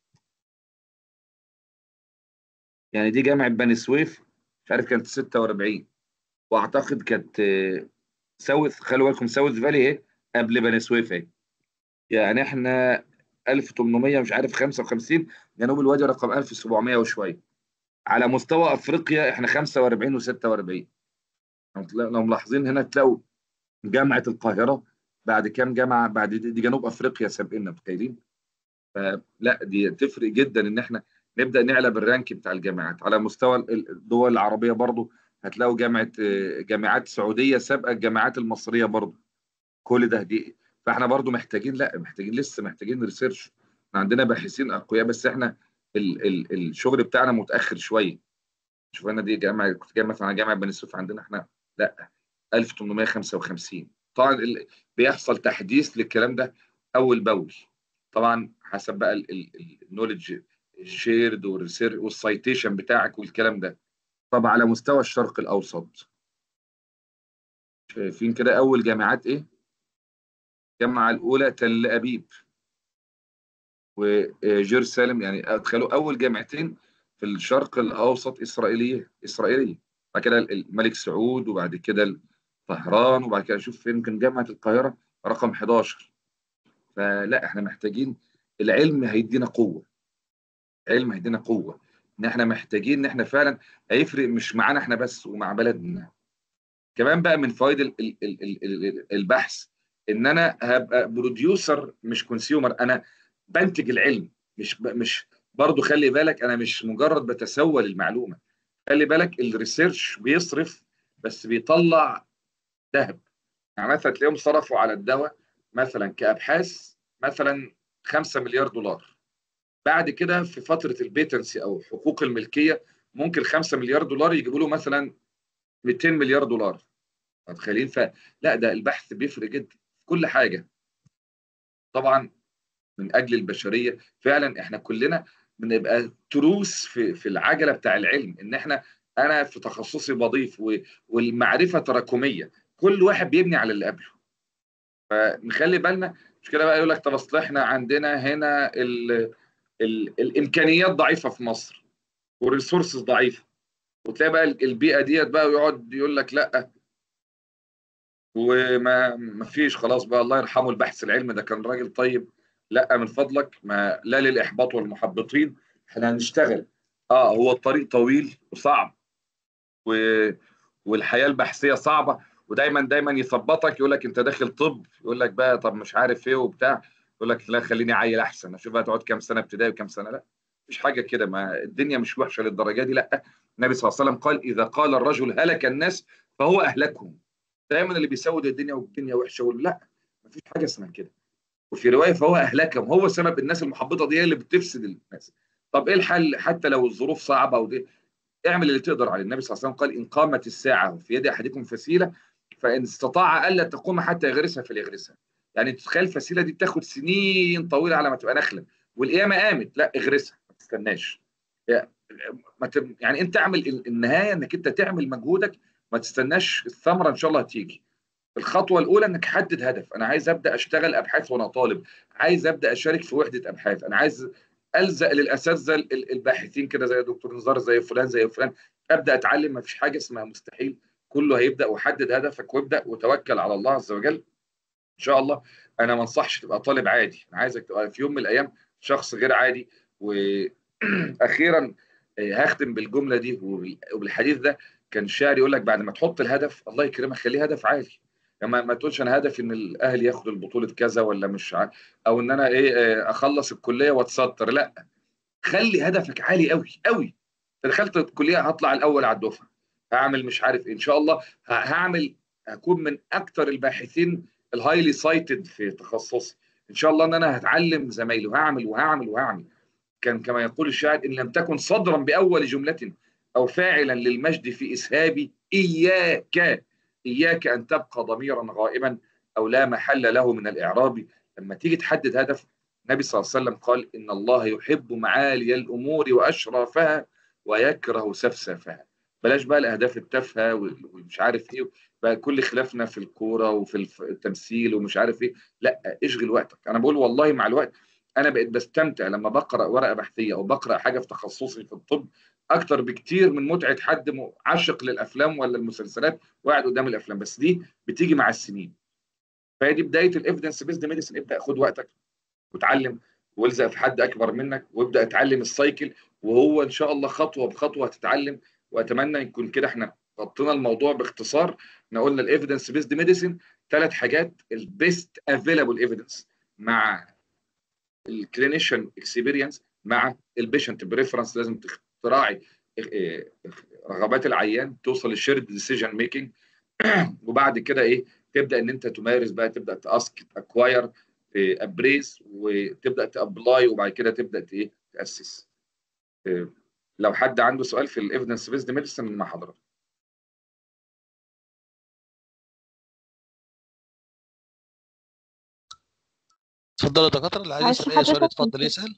يعني دي جامعه بني سويف، مش عارف كانت ستة وأربعين، واعتقد كانت آه، ساوث، خلوا بالكم ساوث فالي ايه قبل بني سويف ايه. يعني احنا ألف وثمانمائة مش عارف خمسة وخمسين، جنوب الوادي رقم ألف وسبعمائة وشويه. على مستوى افريقيا احنا خمسة وأربعين وستة وأربعين. لو ملاحظين هنا تلاقوا جامعه القاهره بعد كام جامعه بعد دي, دي جنوب افريقيا سابقنا، متخيلين؟ فلا دي تفرق جدا ان احنا نبدا نعلى بالرانك بتاع الجامعات. على مستوى الدول العربيه برضو هتلاقوا جامعه جامعات سعوديه سابقه الجامعات المصريه برضو. كل ده دي فاحنا برضو محتاجين، لا محتاجين لسه محتاجين ريسيرش. احنا عندنا باحثين اقوياء بس احنا ال ال الشغل بتاعنا متاخر شويه. شوف انا دي جامعه كنت جاي مثلا على جامعه بني سويف عندنا احنا لا ألف وثمانمائة وخمسة وخمسين. طبعا ال- بيحصل تحديث للكلام ده اول باول، طبعا حسب بقى النولج شيرد والسايتيشن بتاعك والكلام ده. طب على مستوى الشرق الاوسط شايفين كده اول جامعات ايه؟ الجامعه الاولى تل ابيب وجيروسالم، يعني ادخلوا اول جامعتين في الشرق الاوسط اسرائيليه اسرائيليه. بعد كده الملك سعود، وبعد كده طهران، وبعد كده اشوف فين كان جامعه القاهره رقم حداشر. فلا احنا محتاجين، العلم هيدينا قوه، علم هيدينا قوه ان احنا محتاجين ان احنا فعلا هيفرق مش معانا احنا بس ومع بلدنا كمان. بقى من فوائد ال- ال- ال- ال- ال- البحث ان انا هبقى بروديوسر مش كونسيومر، انا بنتج العلم. مش ب... مش برضو خلي بالك انا مش مجرد بتسول المعلومه، خلي بالك الريسيرش بيصرف بس بيطلع ذهب. يعني مثلا تلاقيهم صرفوا على الدواء مثلا كابحاث مثلا خمسة مليار دولار، بعد كده في فتره البيتنسي او حقوق الملكيه ممكن خمسة مليار دولار يجيبوا له مثلا مئتين مليار دولار. متخيلين؟ فلا ده البحث بيفرق جدا في كل حاجه طبعا من اجل البشريه. فعلا احنا كلنا بنبقى تروس في في العجله بتاع العلم، ان احنا انا في تخصصي بضيف و- والمعرفه تراكميه، كل واحد بيبني على اللي قبله. فنخلي بالنا. مش كده بقى يقول لك طب اصل احنا عندنا هنا ال ال الامكانيات ضعيفه في مصر والريسورسز ضعيفه، وتلاقي بقى البيئه ديت بقى ويقعد يقول لك لا وما ما فيش خلاص بقى الله يرحمه البحث العلمي ده كان راجل طيب. لا من فضلك، ما لا للاحباط والمحبطين، احنا هنشتغل. اه هو الطريق طويل وصعب و... والحياه البحثيه صعبه، ودايما دايما يثبطك يقول لك انت داخل طب، يقول لك بقى طب مش عارف ايه وبتاع، يقول لك لا خليني عيل احسن اشوف بقى تقعد كام سنه ابتدائي وكام سنه. لا مفيش حاجه كده، ما الدنيا مش وحشه للدرجه دي. لا النبي صلى الله عليه وسلم قال اذا قال الرجل هلك الناس فهو اهلكهم. دايما اللي بيسود الدنيا والدنيا وحشه ولا لا، مفيش حاجه اسمها كده. وفي روايه فهو اهلكهم، هو سبب الناس المحبطه دي هي اللي بتفسد الناس. طب ايه الحل حتى لو الظروف صعبه ودي؟ اعمل اللي تقدر عليه. النبي صلى الله عليه وسلم قال ان قامت الساعه في يد احدكم فسيله فان استطاع الا تقوم حتى يغرسها فليغرسها. يعني تتخيل الفسيله دي بتاخد سنين طويله على ما تبقى نخله، والقيامه قامت، لا اغرسها ما تستناش. ما ت- يعني انت اعمل النهايه انك انت تعمل مجهودك، ما تستناش الثمره ان شاء الله هتيجي. الخطوه الاولى انك حدد هدف، انا عايز ابدا اشتغل ابحاث وانا طالب، عايز ابدا اشارك في وحده ابحاث، انا عايز الزق للاساتذه الباحثين كده زي دكتور نزار زي فلان زي فلان، ابدا اتعلم. ما فيش حاجه اسمها مستحيل، كله هيبدا. وحدد هدفك وابدا وتوكل على الله عز وجل ان شاء الله. انا ما انصحش تبقى طالب عادي، انا عايزك تبقى في يوم من الايام شخص غير عادي. واخيرا هختم بالجمله دي وبالحديث ده. كان الشاعر يقول لك بعد ما تحط الهدف الله يكرمك خليه هدف عالي. يعني ما تقولش انا هدفي ان الاهلي ياخدوا البطوله كذا ولا مش ع... او ان انا ايه اخلص الكليه واتستر. لا خلي هدفك عالي قوي قوي. دخلت الكليه هطلع الاول على الدفعه، هعمل مش عارف إيه. ان شاء الله هعمل هكون من اكتر الباحثين الهايلي سايتد في تخصصي. ان شاء الله ان انا هتعلم زمايلي وهعمل وهعمل وهعمل. كان كما يقول الشاعر ان لم تكن صدرا باول جمله او فاعلا للمجد في اسهابي اياك اياك ان تبقى ضميرا غائبا او لا محل له من الاعراب. لما تيجي تحدد هدف، النبي صلى الله عليه وسلم قال ان الله يحب معالي الامور واشرافها ويكره سفسافها. بلاش بقى الاهداف التافهه ومش عارف ايه، بقى كل خلافنا في الكوره وفي التمثيل ومش عارف ايه. لا اشغل وقتك. انا بقول والله مع الوقت انا بقيت بستمتع لما بقرا ورقه بحثيه او بقرا حاجه في تخصصي في الطب اكتر بكتير من متعه حد عاشق للافلام ولا المسلسلات وقاعد قدام الافلام. بس دي بتيجي مع السنين. فهي دي بدايه الايفيدنس بيزد ميديسن. ابدا خد وقتك وتعلم والزق في حد اكبر منك وابدا اتعلم السايكل، وهو ان شاء الله خطوه بخطوه هتتعلم. واتمنى يكون كده احنا غطينا الموضوع باختصار. احنا قلنا الايفيدنس بيزد ميديسين ثلاث حاجات: البيست افيلابل ايفيدنس، مع الكلينيشن اكسبيرينس، مع البيشنت بريفرنس. لازم تراعي رغبات العيان توصل للشيرد ديسيجن ميكنج. وبعد كده ايه، تبدا ان انت تمارس بقى، تبدا تاسك اكواير ابريز، وتبدا تابلاي، وبعد كده تبدا ايه تاسس. لو حد عنده سؤال في الايفيدنس بيزد ميديسن مع حضرتك. اتفضل يا دكاتره، اللي عايز معلش يسال اي سؤال حضرتك، يتفضل يسال.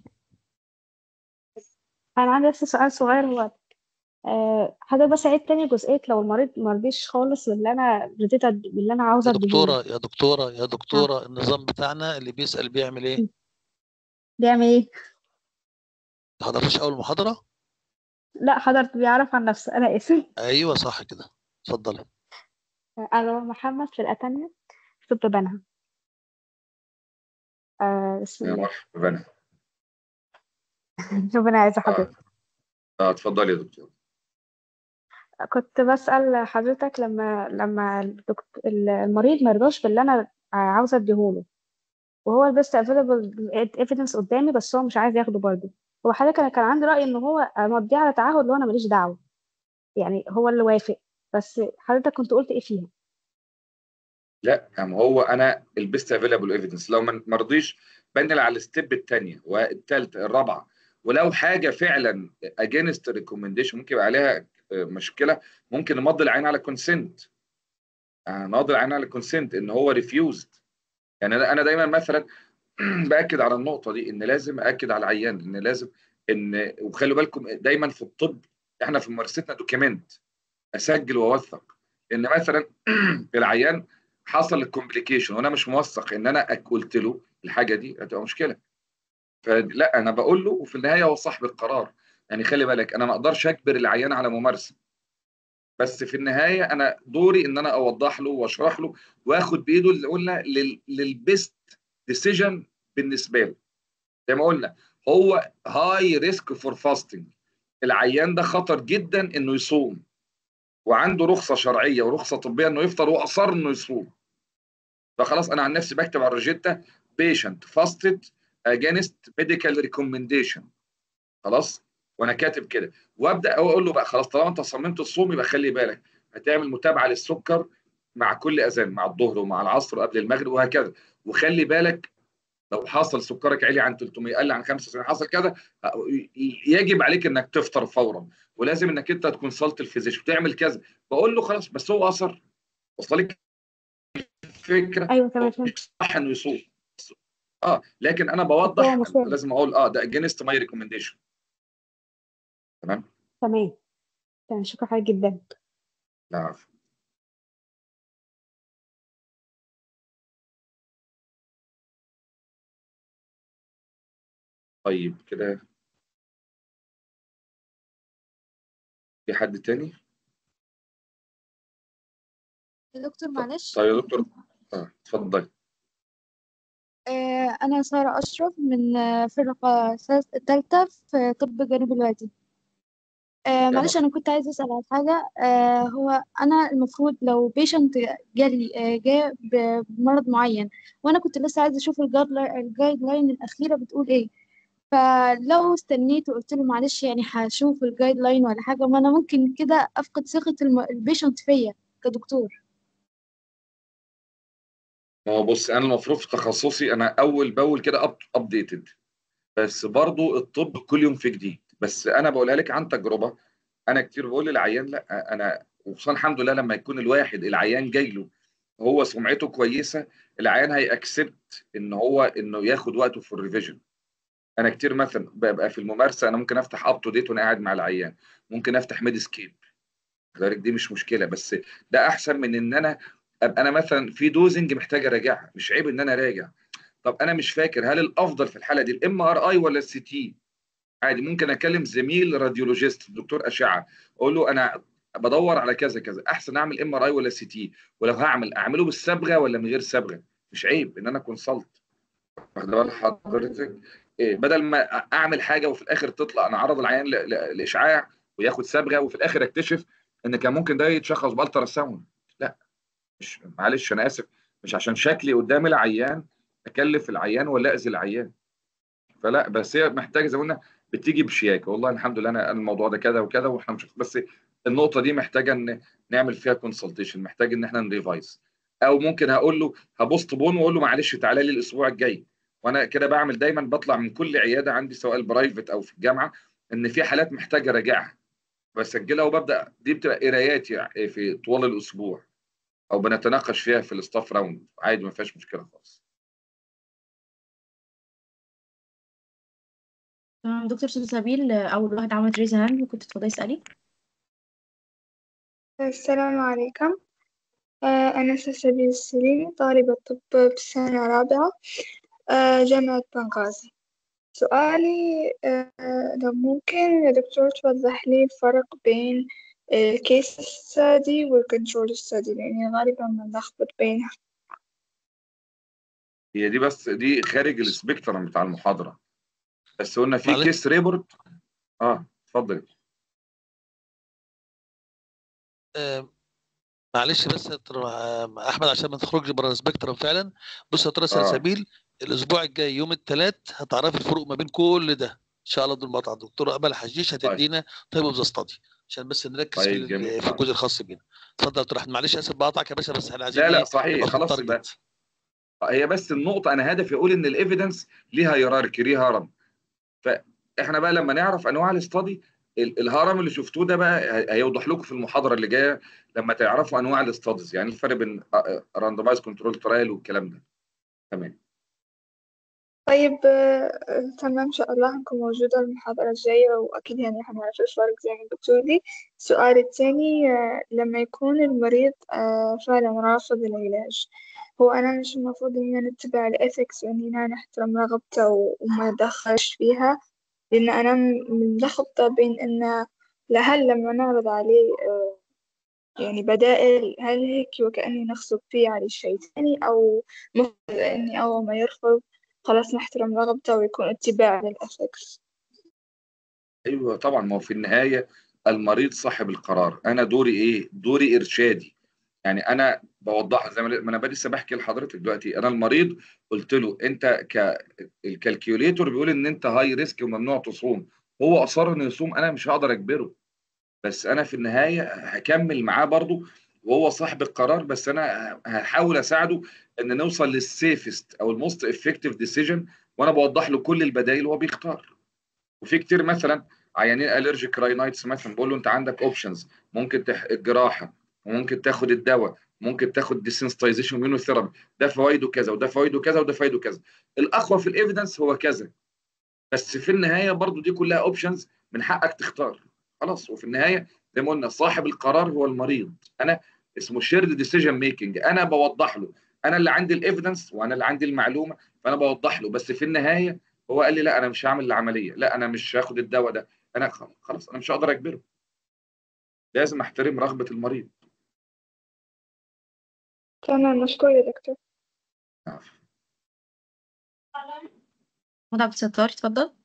انا عندي بس سؤال صغير. هو آه، حضرتك بس عيد تاني جزئية لو المريض مرضيش خالص باللي انا رديت أد- باللي انا عاوزه يا اديهوله. دكتوره يا دكتوره يا اه دكتوره النظام بتاعنا اللي بيسال بيعمل ايه؟ بيعمل ايه؟ ما حضرتش اول محاضره؟ لا حضرتك بيعرف عن نفسه. انا اسف. ايوه صح كده، اتفضلي. انا محمد في الأتانية في طب بنها. آه بسم يا الله. مرحبا. ربنا يعز اه حضرتك. اه اتفضل يا دكتور. كنت بسأل حضرتك لما لما الدكتور المريض مرضاش باللي انا عاوزه اديهوله، وهو البيست افيلبل ايفيدنس قدامي، بس هو مش عايز ياخده برضه. هو حضرتك انا كان عندي رأي ان هو مضيه على تعهد اللي هو انا ماليش دعوه، يعني هو اللي وافق. بس حضرتك كنت قلت ايه فيها؟ لا يعني هو انا البيست افيلابل ايفيدنس لو ما مرضيش بنقل على الستيب الثانيه والثالثه الرابعه. ولو حاجه فعلا اجينست ريكومنديشن ممكن يبقى عليها مشكله، ممكن نمضي العين على كونسنت. نمضي العين على كونسنت ان هو ريفيوزد. يعني انا أنا دايما مثلا باكد على النقطه دي، ان لازم اكد على العيان ان لازم ان، وخلوا بالكم دايما في الطب احنا في ممارستنا دوكيمنت، اسجل واوثق. ان مثلا العيان حصل الكومبليكيشن وانا مش موثق ان انا قلت له الحاجه دي، هتبقى مشكله. فلا انا بقول له، وفي النهايه هو صاحب القرار. يعني خلي بالك انا ما اقدرش اجبر العيان على ممارسه، بس في النهايه انا دوري ان انا اوضح له واشرح له واخد بايده اللي قلنا للبيست ديسيجن بالنسبه له. زي ما قلنا هو هاي ريسك فور فاستنج، العيان ده خطر جدا انه يصوم، وعنده رخصه شرعيه ورخصه طبيه انه يفطر، واصر انه يصوم. فخلاص انا عن نفسي بكتب على الروجيتا بيشنت فاستد اجينست ميديكال ريكومنديشن، خلاص، وانا كاتب كده. وابدا اقول له بقى خلاص طالما انت صممت الصوم يبقى خلي بالك هتعمل متابعه للسكر مع كل اذان، مع الظهر ومع العصر وقبل المغرب وهكذا. وخلي بالك لو حصل سكرك عالي عن ثلاثمية، قل عن خمسة وسبعين، حصل كذا، يجب عليك انك تفطر فورا، ولازم انك انت تكونسلت الفيزيشن وتعمل كذا. بقول له خلاص، بس هو اثر وصل لك فكره، ايوه تمام فهمت. مش صح انه يصوم. اه لكن انا بس هو بوضح، مش فاهم. لازم اقول اه ده اجينست ماي ريكومنديشن. تمام. تمام تمام، شكرا حضرتك جدا. لا عفو. طيب كده في حد تاني؟ يا دكتور طيب معلش. طيب يا دكتور، اه اتفضل. آه، أنا سارة أشرف من آه، فرقة تالتة في طب جنوب الوادي. آه، يا معلش مرحبا. أنا كنت عايزة أسأل على حاجة. آه، هو أنا المفروض لو بيشنت جالي آه، جاء ب- بمرض معين، وأنا كنت لسه عايزة أشوف الجايد لاين الأخيرة بتقول إيه. فلو استنيت وقلت له معلش يعني هشوف الجايد لاين ولا حاجة، ما أنا ممكن كده أفقد ثقة الم- البيشنت فيا كدكتور. ما هو بص انا المفروض في تخصصي انا اول باول كده ابديتد، بس برضو الطب كل يوم في جديد. بس انا بقولها لك عن تجربه. انا كتير بقول للعيان لا انا، وخصوصا الحمد لله لما يكون الواحد العيان جاي له هو سمعته كويسه، العيان هيأكسبت ان هو انه ياخد وقته في الريفيجن. انا كتير مثلا ببقى في الممارسه انا ممكن افتح اب تو ديت وانا قاعد مع العيان، ممكن افتح ميدسكيب، لذلك دي مش مشكله. بس ده احسن من ان انا ابقى انا مثلا في دوزنج محتاج اراجعها. مش عيب ان انا اراجع. طب انا مش فاكر هل الافضل في الحاله دي الام ار اي ولا السي تي؟ عادي ممكن اكلم زميل راديولوجيست دكتور اشعه اقول له انا بدور على كذا كذا، احسن اعمل ام ار اي ولا سي تي؟ ولو هعمل اعمله بالصبغه ولا من غير صبغه؟ مش عيب ان انا كونسلت. واخد بال حضرتك؟ إيه، بدل ما اعمل حاجه وفي الاخر تطلع انا عرض العيان ل- ل- لاشعاع وياخد صبغه وفي الاخر اكتشف ان كان ممكن ده يتشخص بالترا ساوند. لا، مش معلش انا اسف، مش عشان شكلي قدام العيان اكلف العيان ولا اذي العيان. فلا، بس هي محتاجه زي ما قلنا بتيجي بشياكه. والله الحمد لله انا أنا الموضوع ده كذا وكذا واحنا مش، بس النقطه دي محتاجه ان نعمل فيها كونسلتيشن، محتاج ان احنا نريفايز. او ممكن هقول له هبوست بون واقول له معلش تعالى لي الاسبوع الجاي. وانا كده بعمل دايما بطلع من كل عياده عندي سواء البرايفت او في الجامعه ان في حالات محتاجه اراجعها، بسجلها وببدا دي بتبقى قرايات يعني في طوال الاسبوع، او بنتناقش فيها في الستاف راوند عادي، ما فيهاش مشكله خالص. تمام دكتور سلسبيل، أول واحد عملت ريز هاند ممكن تتفضلي اسألي. السلام عليكم. آه، أنا سلسبيل السليمي، طالبة طب بسنة رابعة، آه، جامعة بنغازي. سؤالي آه، لو ممكن يا دكتور توضح لي الفرق بين الكيس ستادي والكنترول ستادي، لأني غالبا بنلخبط بينها. هي دي بس دي خارج السبيكترم بتاع المحاضره، بس قلنا في معلش كيس ريبورت. اه اتفضل. آه، معلش بس يا دكتور، آه، احمد عشان ما تخرجش بره السبيكترم فعلا. بص يا دكتور اه سلسبيل، الاسبوع الجاي يوم الثلاث هتعرفي الفروق ما بين كل ده ان شاء الله بدون مقاطعه. الدكتوره امل حجيش طيب هتدينا تايب اوف ذا ستادي عشان بس نركز في طيب جميل ال- في خالص. الجزء الخاص بينا. اتفضل يا دكتور احمد، معلش اسف بقاطعك يا باشا، بس احنا عايزين لا لا ايه صحيح نبقى في خلاص، يبقى التارجت. هي بس النقطه انا هدفي اقول ان الايفيدنس ليها هيراركي، ليها هرم. فاحنا بقى لما نعرف انواع الاستادي، ال- الهرم اللي شفتوه ده بقى هي- هيوضح لكم في المحاضره اللي جايه لما تعرفوا انواع الاستاديز، يعني الفرق بين راندمايز كنترول ترايل والكلام ده. تمام. طيب آه، تمام، إن شاء الله هنكون موجودة المحاضرة الجاية، وأكيد يعني هنعرف الفرق زي ما الدكتور لي. السؤال الثاني، آه، لما يكون المريض آه، فعلا رافض العلاج، هو أنا مش المفروض إننا نتبع الإثكس وإننا نحترم رغبته و- وما ندخلش فيها؟ لأن أنا م- ملخبطة بين إن لهل لما نعرض عليه آه، يعني بدائل، هل هيك وكأني نغصب فيه على شيء ثاني، أو مفروض إني أول ما يرفض خلاص نحترم رغبته ويكون اتباع للأفكس؟ ايوه طبعا، ما هو في النهايه المريض صاحب القرار، انا دوري ايه؟ دوري ارشادي. يعني انا بوضح زي ما ما انا لسه بحكي لحضرتك دلوقتي، انا المريض قلت له انت ك الكالكيوليتور بيقول ان انت هاي ريسك وممنوع تصوم، هو اصر انه يصوم، انا مش هقدر اجبره، بس انا في النهايه هكمل معاه برضو وهو صاحب القرار، بس انا هحاول اساعده ان نوصل للسيفست او الموست افكتيف ديسيجن، وانا بوضح له كل البدائل وهو بيختار. وفي كتير مثلا عيانين الرجيك راينايتس مثلا بقول له انت عندك اوبشنز، ممكن تح... الجراحه، وممكن تاخد الدواء، ممكن تاخد ديسنسيتايزيشن وميونوثيرابي، ده فوائده كذا وده فوائده كذا وده فوائده كذا، الاقوى في الايفيدنس هو كذا، بس في النهايه برضو دي كلها اوبشنز، من حقك تختار. خلاص، وفي النهايه زي ما قلنا صاحب القرار هو المريض. انا اسمه شيرد ديسيجن ميكنج، انا بوضح له، انا اللي عندي الايفيدنس وانا اللي عندي المعلومه، فانا بوضح له، بس في النهايه هو قال لي لا انا مش هعمل العمليه، لا انا مش هاخد الدواء ده، انا خلاص انا مش هقدر اجبره، لازم احترم رغبه المريض. تمام، مشكور يا دكتور. محمود عبد الستار اتفضل.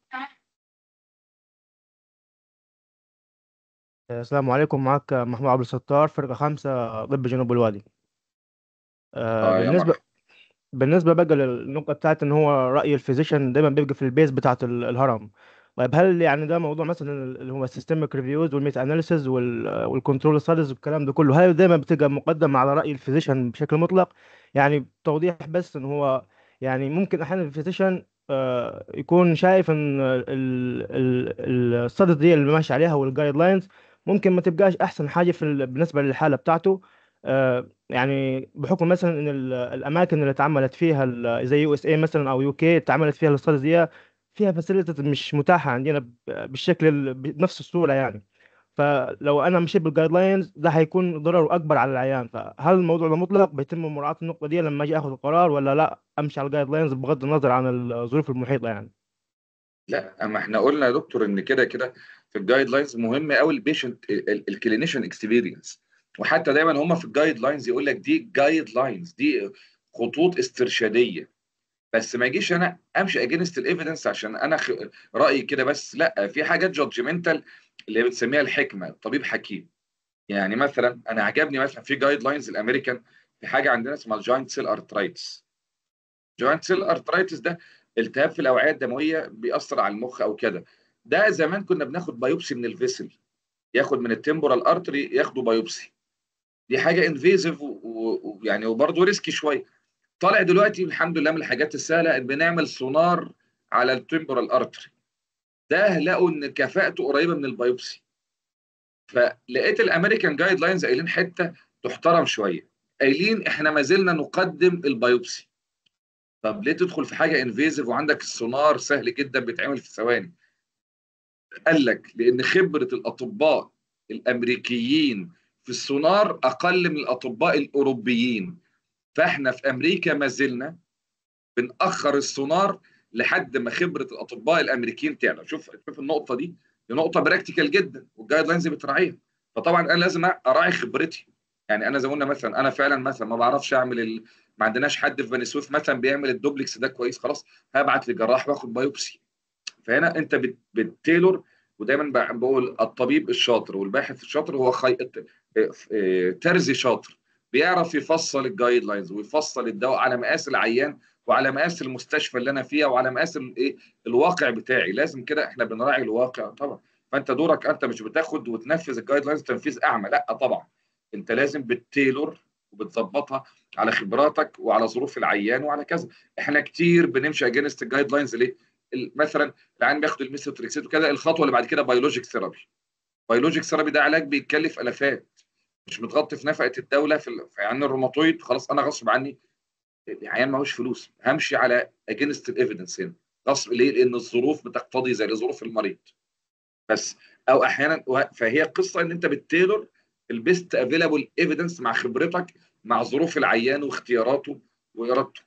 السلام عليكم، معك محمود عبد الستار، فرقة خمسة طب جنوب الوادي. آه، اه يا بالنسبة مرحبا. بالنسبة بقى للنقطة بتاعت إن هو رأي الفيزيشن دايما بيبقى في البيز بتاعت ال- الهرم. طيب هل يعني ده موضوع مثلا اللي هو السيستمك ريفيوز والميتا اناليسيز والكنترول ستاديز والكلام ده كله، هل دايما بتبقى مقدم على رأي الفيزيشن بشكل مطلق؟ يعني توضيح بس إن هو يعني ممكن أحيانا الفيزيشن يكون شايف إن الستاديز دي اللي ماشي عليها والجايد لاينز ممكن ما تبقاش أحسن حاجة في ال- بالنسبة للحالة بتاعته. آه، يعني بحكم مثلا ان ال- الاماكن اللي اتعملت فيها ال- زي يو اس اي مثلا او يو كي اتعملت فيها الاستاديز دي فيها فاسيلتيز مش متاحه عندنا ب- بالشكل ال- بنفس الصوره يعني. فلو انا مشيت بالجايد لاينز ده هيكون ضرره اكبر على العيان. فهل الموضوع ده مطلق بيتم مراعاه النقطه دي لما اجي اخذ القرار، ولا لا امشي على الجايد لاينز بغض النظر عن الظروف المحيطه يعني؟ لا، اما احنا قلنا يا دكتور ان كده كده في الجايد لاينز مهم قوي البيشنت الكلينيشن اكسبيرينس، وحتى دايما هم في الجايد لاينز يقول لك دي جايد لاينز، دي خطوط استرشاديه، بس ما يجيش انا امشي اجينست الايفيدنس عشان انا خ... رايي كده بس. لا، في حاجات جادجمنتال اللي بنسميها الحكمه، الطبيب حكيم. يعني مثلا انا عجبني مثلا في جايد لاينز الامريكان في حاجه عندنا اسمها الجوينت سيل ارترايتس. جوينت سيل ارترايتس ده التهاب في الاوعيه الدمويه بيأثر على المخ او كده. ده زمان كنا بناخد بايوبسي من الفيسل، ياخد من التمبورال ارتري ياخدوا بايوبسي. دي حاجه انفيزيف ويعني وبرضه ريسكي شويه. طالع دلوقتي الحمد لله من الحاجات السهله ان بنعمل سونار على التمبورال ارتري. ده لقوا ان كفاءته قريبه من البايوبسي. فلقيت الامريكان جايد لاينز قايلين حته تحترم شويه، قايلين احنا ما زلنا نقدم البايوبسي. طب ليه تدخل في حاجه انفيزيف وعندك السونار سهل جدا بيتعمل في ثواني؟ قال لك لان خبره الاطباء الامريكيين في السونار اقل من الاطباء الاوروبيين. فاحنا في امريكا ما زلنا بنأخر السونار لحد ما خبره الاطباء الامريكيين تعلى. شوف شوف النقطه دي، دي نقطه براكتيكال جدا والجايد لاينز بتراعيها. فطبعا انا لازم اراعي خبرتي. يعني انا زي ما قلنا مثلا انا فعلا مثلا ما بعرفش اعمل ال... ما عندناش حد في بني سويف مثلا بيعمل الدوبلكس ده كويس، خلاص هبعت لجراح واخد بايوبسي. فهنا انت بت... بتتيلور. ودايما بقول الطبيب الشاطر والباحث الشاطر هو خي... ترزي شاطر، بيعرف يفصل الجايد لاينز ويفصل الدواء على مقاس العيان وعلى مقاس المستشفى اللي انا فيها وعلى مقاس الايه الواقع بتاعي. لازم كده احنا بنراعي الواقع طبعا. فانت دورك انت مش بتاخد وتنفذ الجايد لاينز تنفيذ اعمى، لا طبعا. انت لازم بتتيلور وبتظبطها على خبراتك وعلى ظروف العيان وعلى كذا. احنا كتير بنمشي اجينست الجايد لاينز ليه؟ مثلا العيان بياخد الميثوتريكسيت وكذا، الخطوه اللي بعد كده بيولوجيك ثيرابي. بيولوجيك ثيرابي ده علاج بيتكلف الافات، مش متغطي في نفقه الدوله في, في عيان الروماتويد. خلاص انا غصب عني العيان معهوش فلوس، همشي على اجينست الايفيدنس هنا غصب. ليه؟ لان الظروف بتقتضي زي ظروف المريض بس. او احيانا فهي قصه ان انت بتتيلر البيست افيلابل ايفيدنس مع خبرتك مع ظروف العيان واختياراته وارادته.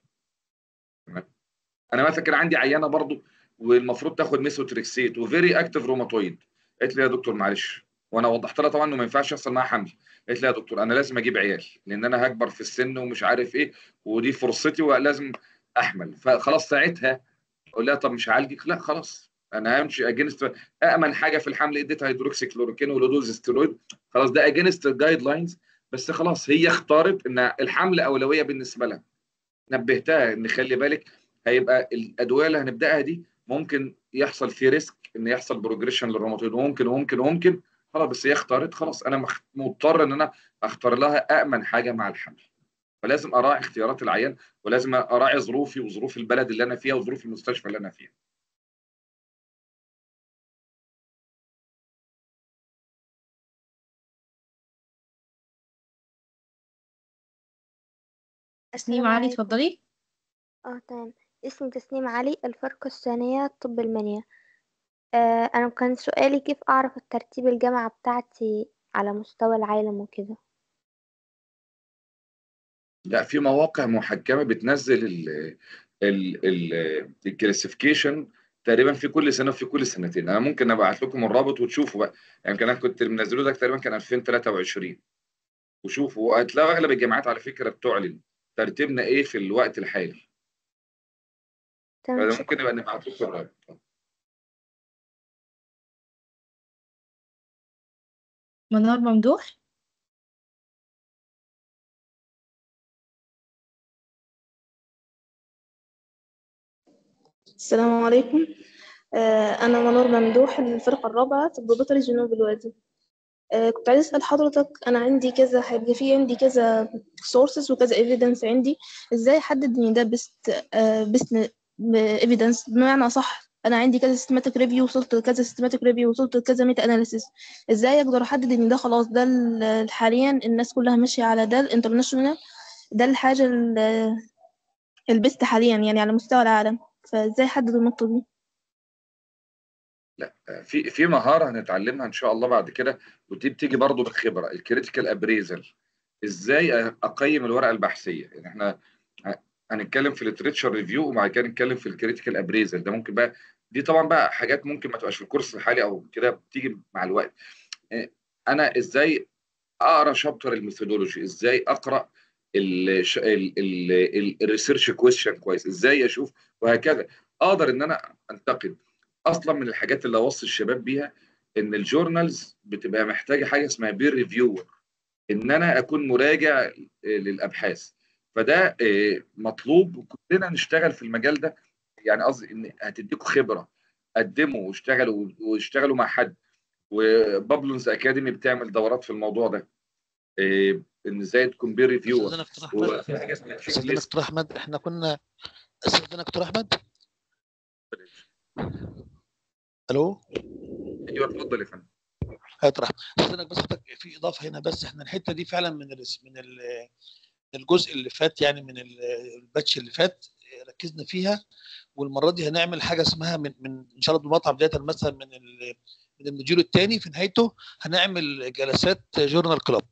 انا مثلا كان عندي عيانه برضو والمفروض تاخد ميثوتريكسيت وفيري اكتف روماتويد. قالت لي يا دكتور معلش، وانا وضحت لها طبعا انه ما ينفعش يحصل معاها حمل. قالت لي يا دكتور انا لازم اجيب عيال لان انا هكبر في السن ومش عارف ايه ودي فرصتي ولازم احمل. فخلاص ساعتها اقول لها طب مش هعالجك؟ لا خلاص انا همشي اجينست امن حاجه في الحمل، اديتها هيدروكسي كلوروكين ولودوز ستيرويد. خلاص ده اجينست الجايد لاينز. بس خلاص هي اختارت ان الحمل اولويه بالنسبه لها. نبهتها ان خلي بالك هيبقى الادويه اللي هنبداها دي ممكن يحصل فيه ريسك ان يحصل بروجريشن للروماتويد وممكن وممكن وممكن. خلاص بس هي اختارت، خلاص انا مضطر ان انا اختار لها امن حاجه مع الحمل. فلازم اراعي اختيارات العيان ولازم اراعي ظروفي وظروف البلد اللي انا فيها وظروف المستشفى اللي انا فيها. تسنيم السلام علي عليكم. اتفضلي. اه تمام. اسمي تسنيم علي، الفرقة الثانية طب المنيا. آه أنا كان سؤالي كيف أعرف الترتيب الجامعة بتاعتي على مستوى العالم وكده. لا، في مواقع محكمه بتنزل ال ال ال الكلاسيفيكيشن تقريبا في كل سنه وفي كل سنتين. انا ممكن ابعت لكم الرابط وتشوفوا بقى. يعني كان انا كنت منزله ده تقريبا كان ألفين وثلاثة وعشرين. وشوفوا وهتلاقوا اغلب الجامعات على فكره بتعلن ترتيبنا ايه في الوقت الحالي. تمام فده شكرا. ممكن نبقى نبعت لكم الرابط. منار ممدوح. السلام عليكم. آه، أنا منور ممدوح، الفرقة الرابعة طب بيطري جنوب الوادي. آه، كنت عايزة أسأل حضرتك، أنا عندي كذا حاجة، في عندي كذا sources وكذا evidence عندي. إزاي أحدد إن ده best آه best evidence؟ بمعنى صح أنا عندي كذا systematic review وصلت لكذا systematic review وصلت لكذا meta analysis. إزاي أقدر أحدد إن ده خلاص ده ال- حاليا الناس كلها ماشية على ده الانترناشونال، ده الحاجة البست حاليا يعني على مستوى العالم؟ فإزاي أحدد النقطة دي؟ لا، في في مهاره هنتعلمها ان شاء الله بعد كده، ودي بتيجي برضو بالخبره. الكريتيكال ابريزل، ازاي اقيم الورقه البحثيه. يعني احنا هنتكلم في الليتريتشر ريفيو وبعد كده نتكلم في الكريتيكال ابريزل. ده ممكن بقى دي طبعا بقى حاجات ممكن ما تبقاش في الكورس الحالي او كده، بتيجي مع الوقت. انا ازاي اقرا شابتر الميثودولوجي، ازاي اقرا الريسيرش كويشن كويس، ازاي اشوف، وهكذا. اقدر ان انا انتقد. اصلا من الحاجات اللي اوصي الشباب بيها ان الجورنالز بتبقى محتاجه حاجه اسمها بير ريفيو، ان انا اكون مراجع آه، للابحاث. فده آه، مطلوب، كلنا نشتغل في المجال ده. يعني قصدي ان هتديكوا خبره، قدموا واشتغلوا واشتغلوا مع حد. وبابلونز اكاديمي بتعمل دورات في الموضوع ده، آه، ان ازاي تكون بير ريفيور. استاذنا دكتور احمد وفي حاجه اسمها تشيك استاذنا ليست. دكتور احمد احنا كنا استاذنا دكتور احمد الو. ايوه اتفضل يا فندم. هيطرح استاذنك بس حضرتك في اضافه هنا، بس احنا الحته دي فعلا من ال من ال- الجزء اللي فات، يعني من ال- الباتش اللي فات ركزنا فيها. والمره دي هنعمل حاجه اسمها من من ان شاء الله بمقطع بدايه مثلا من ال- من الموديول الثاني في نهايته هنعمل جلسات جورنال كلاب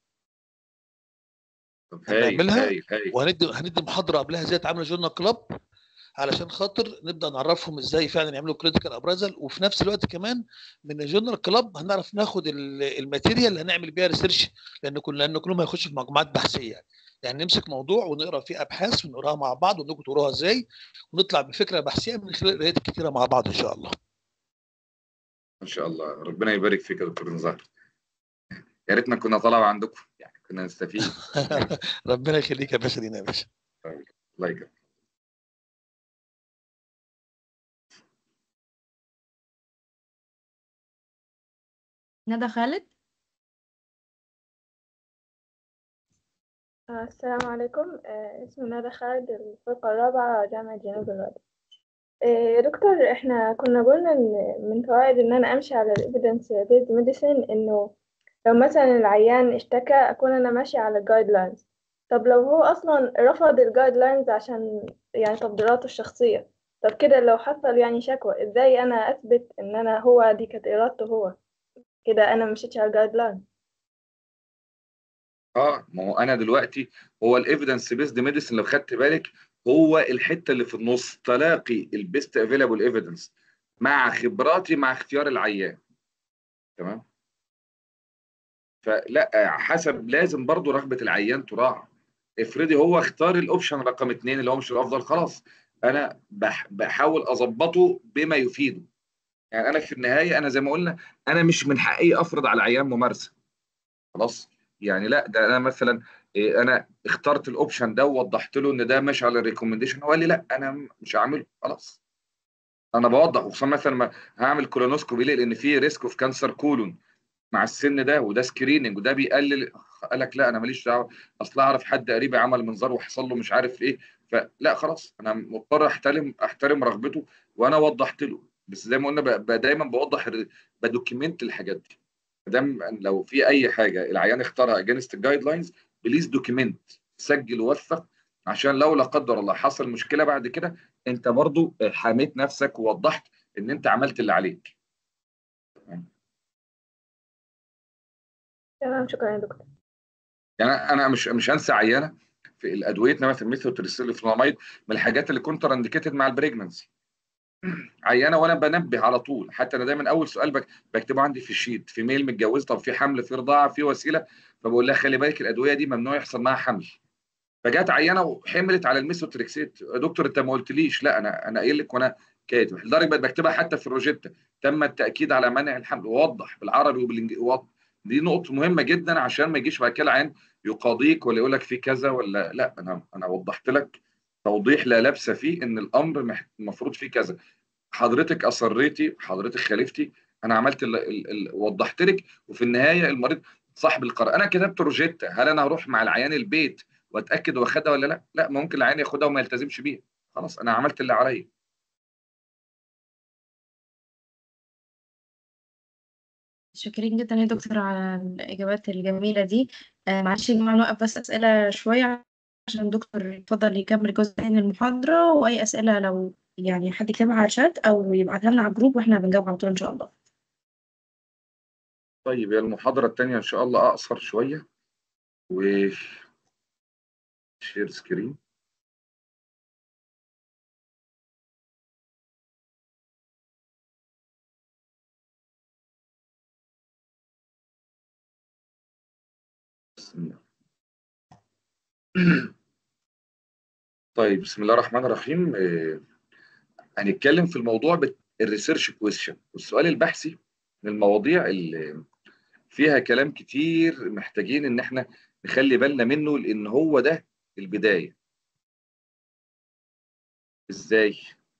طب هايل هنعملها. هايل هايل. وهندي هندي محاضره قبلها ازاي تعمل جورنال كلاب، علشان خاطر نبدا نعرفهم ازاي فعلا يعملوا كريتيكال ابرازل. وفي نفس الوقت كمان من الجورنال كلاب هنعرف ناخد ال- الماتيريال اللي هنعمل بيها ريسيرش، لان كل لان كلهم هيخشوا في مجموعات بحثيه. يعني يعني نمسك موضوع ونقرا فيه ابحاث ونقراها مع بعض ونقول تقروها ازاي، ونطلع بفكره بحثيه من خلال القرايات الكتيره مع بعض ان شاء الله. ان شاء الله، ربنا يبارك فيك يا دكتور نزار. يا ريتنا كنا طلبه عندكم، يعني كنا نستفيد. ربنا يخليك يا باشا، لينا يا باشا. الله يكرمك. ندى خالد. آه، السلام عليكم. آه، اسمي ندى خالد، الفرقة الرابعة، جامعة جنوب الوادي. آه، يا دكتور، احنا كنا قلنا ان من فوائد ان انا امشي على الايفيدنس بيزد ميديسين انه لو مثلا العيان اشتكى اكون انا ماشي على الجايد لاينز. طب لو هو اصلا رفض الجايد لاينز عشان يعني تفضيلاته الشخصية، طب كده لو حصل يعني شكوى، ازاي انا اثبت ان انا هو دي كانت ارادته هو، كده انا مشيتش على الجايد لاين؟ اه ما هو انا دلوقتي، هو الايفيدنس بيزد ميديسن لو خدت بالك، هو الحته اللي في النص، تلاقي البيست افيلابل ايفيدنس مع خبراتي مع اختيار العيان. تمام. فلا حسب، لازم برضو رغبه العيان تراعى. افرضي هو اختار الاوبشن رقم اتنين اللي هو مش الافضل، خلاص انا بح بحاول اظبطه بما يفيده. يعني انا في النهايه، انا زي ما قلنا، انا مش من حقي افرض على العيان ممارسه. خلاص. يعني لا، ده انا مثلا إيه، انا اخترت الاوبشن ده ووضحت له ان ده ماشي على الريكومنديشن، هو قال لي لا انا مش هعمله، خلاص. انا بوضح، وخصوصا مثلا ما هعمل كولونوسكوبي ليه؟ لان في ريسك اوف كانسر كولون مع السن ده، وده سكريننج وده بيقلل. قال لك لا انا ماليش دعوه، اصل اعرف حد قريبي عمل منظار وحصل له مش عارف ايه. فلا خلاص، انا مضطر احترم احترم رغبته. وانا وضحت له، بس زي ما قلنا ب- ب- دايما بوضح ال- بدوكيمنت الحاجات دي. دام لو في اي حاجه العيان اختارها اجينست الجايد لاينز، بليز دوكيمنت، سجل ووثق، عشان لو لا قدر الله حصل مشكله بعد كده، انت برضو حميت نفسك ووضحت ان انت عملت اللي عليك. تمام، شكرا يا دكتور. يعني انا مش مش هنسى عيانه في الادويه، مثلا ميثوتريسيلفوناميد، من الحاجات اللي كونتر انديكيتد مع البريجننسي. عيانه وانا بنبه على طول، حتى انا دايما اول سؤال بك- بكتبه عندي في الشيت: في ميل متجوز، طب في حمل، في رضاعه، في وسيله. فبقول لها خلي بالك الادويه دي ممنوع يحصل معاها حمل. فجت عيانه وحملت على الميثوتريكسيت. يا دكتور انت ما قلتليش. لا انا انا قايل لك وانا كاتب، لدرجه بقت بكتبها حتى في الروجيتا: تم التاكيد على منع الحمل، ووضح بالعربي وبالانجليزي. دي نقطه مهمه جدا، عشان ما يجيش بعد كده العيان يقاضيك ولا يقول لك في كذا ولا لا. انا انا وضحت لك توضيح لا لبس فيه ان الامر مح- المفروض فيه كذا. حضرتك اصريتي، حضرتك خالفتي، انا عملت ال ال ال وضحت لك. وفي النهايه المريض صاحب القرار. انا كتبت روجيتا، هل انا هروح مع العيان البيت واتاكد واخدها ولا لا؟ لا، ممكن العيان ياخدها وما يلتزمش بيها. خلاص انا عملت اللي عليا. شاكرين جدا يا دكتور على الإجابات الجميلة دي. آه معلش يا جماعة نوقف بس أسئلة شوية عشان الدكتور يتفضل يكمل جزء تاني من المحاضرة، وأي أسئلة لو يعني حد يكتبها على الشات أو يبعتها لنا على الجروب وإحنا بنجاوب على طول إن شاء الله. طيب، هي المحاضره الثانيه ان شاء الله اقصر شويه. وشير سكرين. بسم الله. طيب بسم الله الرحمن الرحيم. آه، هنتكلم في الموضوع الريسيرش كويشن، والسؤال البحثي من المواضيع اللي فيها كلام كتير محتاجين ان احنا نخلي بالنا منه، لان هو ده البدايه. ازاي؟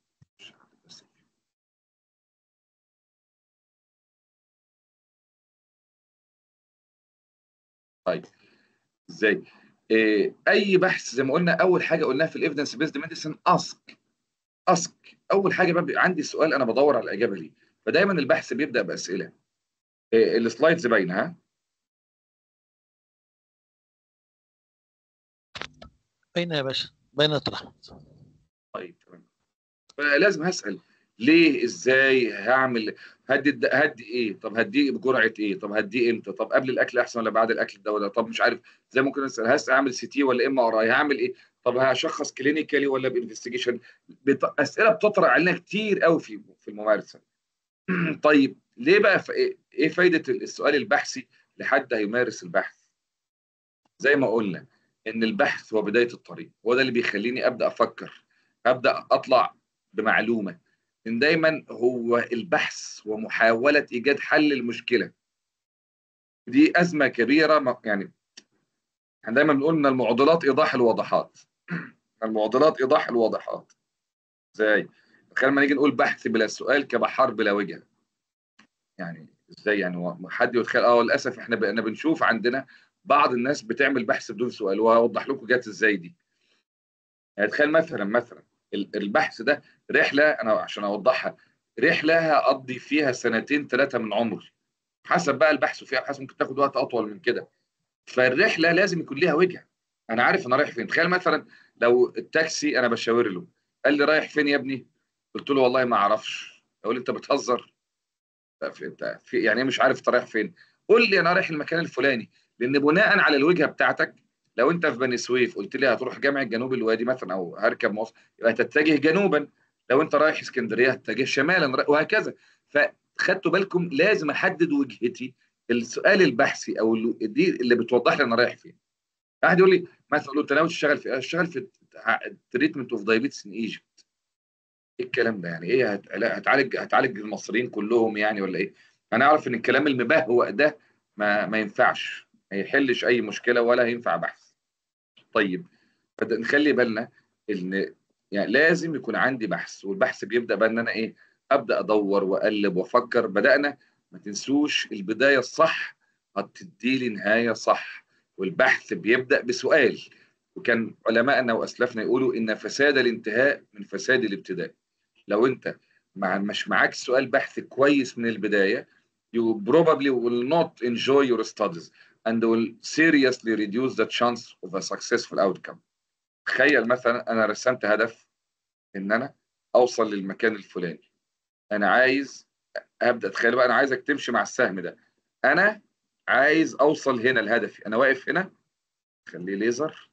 طيب ازاي؟ إيه، اي بحث زي ما قلنا، اول حاجه قلناها في الايفيدنس بيزد ميديسن اسك اسك اول حاجه بقى عندي سؤال انا بدور على الاجابه ليه، فدايما البحث بيبدا باسئله. إيه، السلايدز باينه؟ ها، باينه يا باشا، باينه يا احمد. طيب تمام. فلازم هسال ليه، ازاي، هعمل، هدي هدي ايه، طب هديه بجرعه ايه، طب هديه امتى، طب قبل الاكل احسن ولا بعد الاكل ده ولا، طب مش عارف، زي ممكن اسال هسال اعمل سي تي ولا ام ار اي، هعمل ايه، طب هشخص كلينيكالي ولا بانفستيجيشن. بت... اسئله بتطرح علينا كتير قوي في في الممارسه. طيب ليه بقى، ف... ايه فايده السؤال البحثي لحد هيمارس البحث؟ زي ما قلنا ان البحث هو بدايه الطريق، هو ده اللي بيخليني ابدا افكر، ابدا اطلع بمعلومه. ان دايما هو البحث ومحاوله ايجاد حل المشكله، دي ازمه كبيره. يعني احنا دايما بنقول ان المعضلات ايضاح الواضحات. المعضلات ايضاح الواضحات. ازاي؟ لما نيجي نقول بحث بلا سؤال كبحار بلا وجه، يعني ازاي؟ يعني هو حد يتخيل؟ اه للاسف احنا بقينا بنشوف عندنا بعض الناس بتعمل بحث بدون سؤال، وهوضح لكم جت ازاي دي. يعني تخيل مثلا مثلا البحث ده رحله، انا عشان اوضحها، رحله هقضي فيها سنتين ثلاثه من عمري، حسب بقى البحث فيها، حسب ممكن تاخد وقت اطول من كده. فالرحله لازم يكون ليها وجهه، انا عارف انا رايح فين. تخيل مثلا لو التاكسي انا بشاور له، قال لي رايح فين يا ابني؟ قلت له والله ما اعرفش. اقول انت بتهزر؟ انت في يعني ايه مش عارف انت رايح فين؟ قول لي انا رايح المكان الفلاني، لان بناء على الوجهه بتاعتك، لو انت في بني سويف قلت لي هتروح جامع جنوب الوادي مثلا او هركب مواصل، يبقى تتجه جنوبا. لو انت رايح اسكندريه هتتجه شمالا، وهكذا. فخدتوا بالكم لازم احدد وجهتي. السؤال البحثي او دي اللي بتوضح لي انا رايح فين. واحد يقول لي مثلا، اقول له انت ناوي تشتغل في ايه؟ اشتغل في تريتمنت اوف دايابيتس ان ايجيبت. ايه الكلام ده؟ يعني ايه هتعالج هتعالج المصريين كلهم يعني ولا ايه؟ انا اعرف ان الكلام المبهوأ ده ما ما ينفعش، ما يحلش اي مشكله ولا هينفع بحث. طيب نخلي بالنا ان يعني لازم يكون عندي بحث، والبحث بيبدا بقى ان انا ايه، ابدا ادور واقلب وافكر. بدانا، ما تنسوش البدايه الصح هتدي لي نهايه صح. والبحث بيبدا بسؤال، وكان علماءنا واسلافنا يقولوا ان فساد الانتهاء من فساد الابتداء. لو انت مع مش معاك سؤال بحث كويس من البدايه، you probably will not enjoy your studies and will seriously reduce the chance of a successful outcome. تخيل مثلا انا رسمت هدف ان انا اوصل للمكان الفلاني، انا عايز ابدا. تخيل بقى انا عايزك تمشي مع السهم ده، انا عايز اوصل هنا لهدفي، انا واقف هنا، خليه ليزر،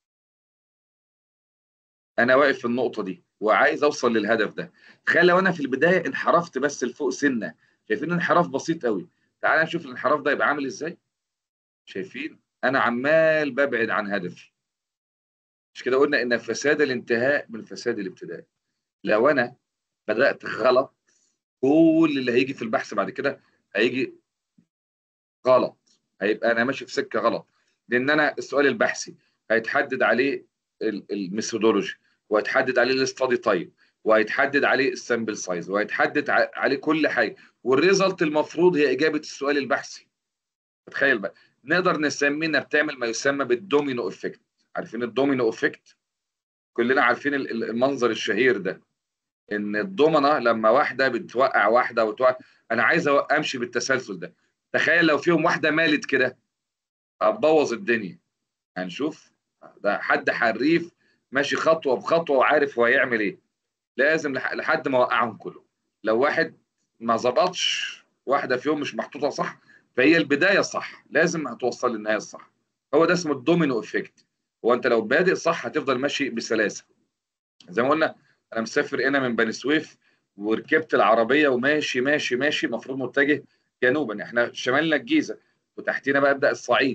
انا واقف في النقطه دي وعايز اوصل للهدف ده. تخيل لو انا في البدايه انحرفت بس لفوق سنه، شايفين انحراف بسيط قوي. تعال نشوف الانحراف ده يبقى عامل ازاي. شايفين انا عمال ببعد عن هدفي. مش كده قلنا ان فساد الانتهاء من فساد الابتداء؟ لو انا بدات غلط، كل اللي هيجي في البحث بعد كده هيجي غلط، هيبقى انا ماشي في سكه غلط. لان انا السؤال البحثي هيتحدد عليه الميثودولوجي، وهيتحدد عليه الاستادي تايب، وهيتحدد عليه السامبل سايز، وهيتحدد عليه كل حاجه، والريزلت المفروض هي اجابه السؤال البحثي. تخيل بقى نقدر نسمينا بتعمل ما يسمى بالدومينو افكت. عارفين الدومينو افكت؟ كلنا عارفين المنظر الشهير ده، ان الضمنه لما واحده بتوقع واحده وتوقع، انا عايز امشي بالتسلسل ده. تخيل لو فيهم واحده مالت كده، هتبوظ الدنيا. هنشوف ده حد حريف ماشي خطوه بخطوه وعارف هو هيعمل ايه، لازم لحد ما وقعهم كله. لو واحد ما ظبطش واحده فيهم مش محطوطه صح، فهي البدايه صح لازم هتوصل للنهايه الصح. هو ده اسمه الدومينو افكت. هو انت لو بادئ صح هتفضل ماشي بسلاسه. زي ما قلنا انا مسافر هنا من بني سويف، وركبت العربيه وماشي ماشي ماشي، المفروض متجه جنوبا، احنا شمالنا الجيزه وتحتينا بقى ابدا الصعيد.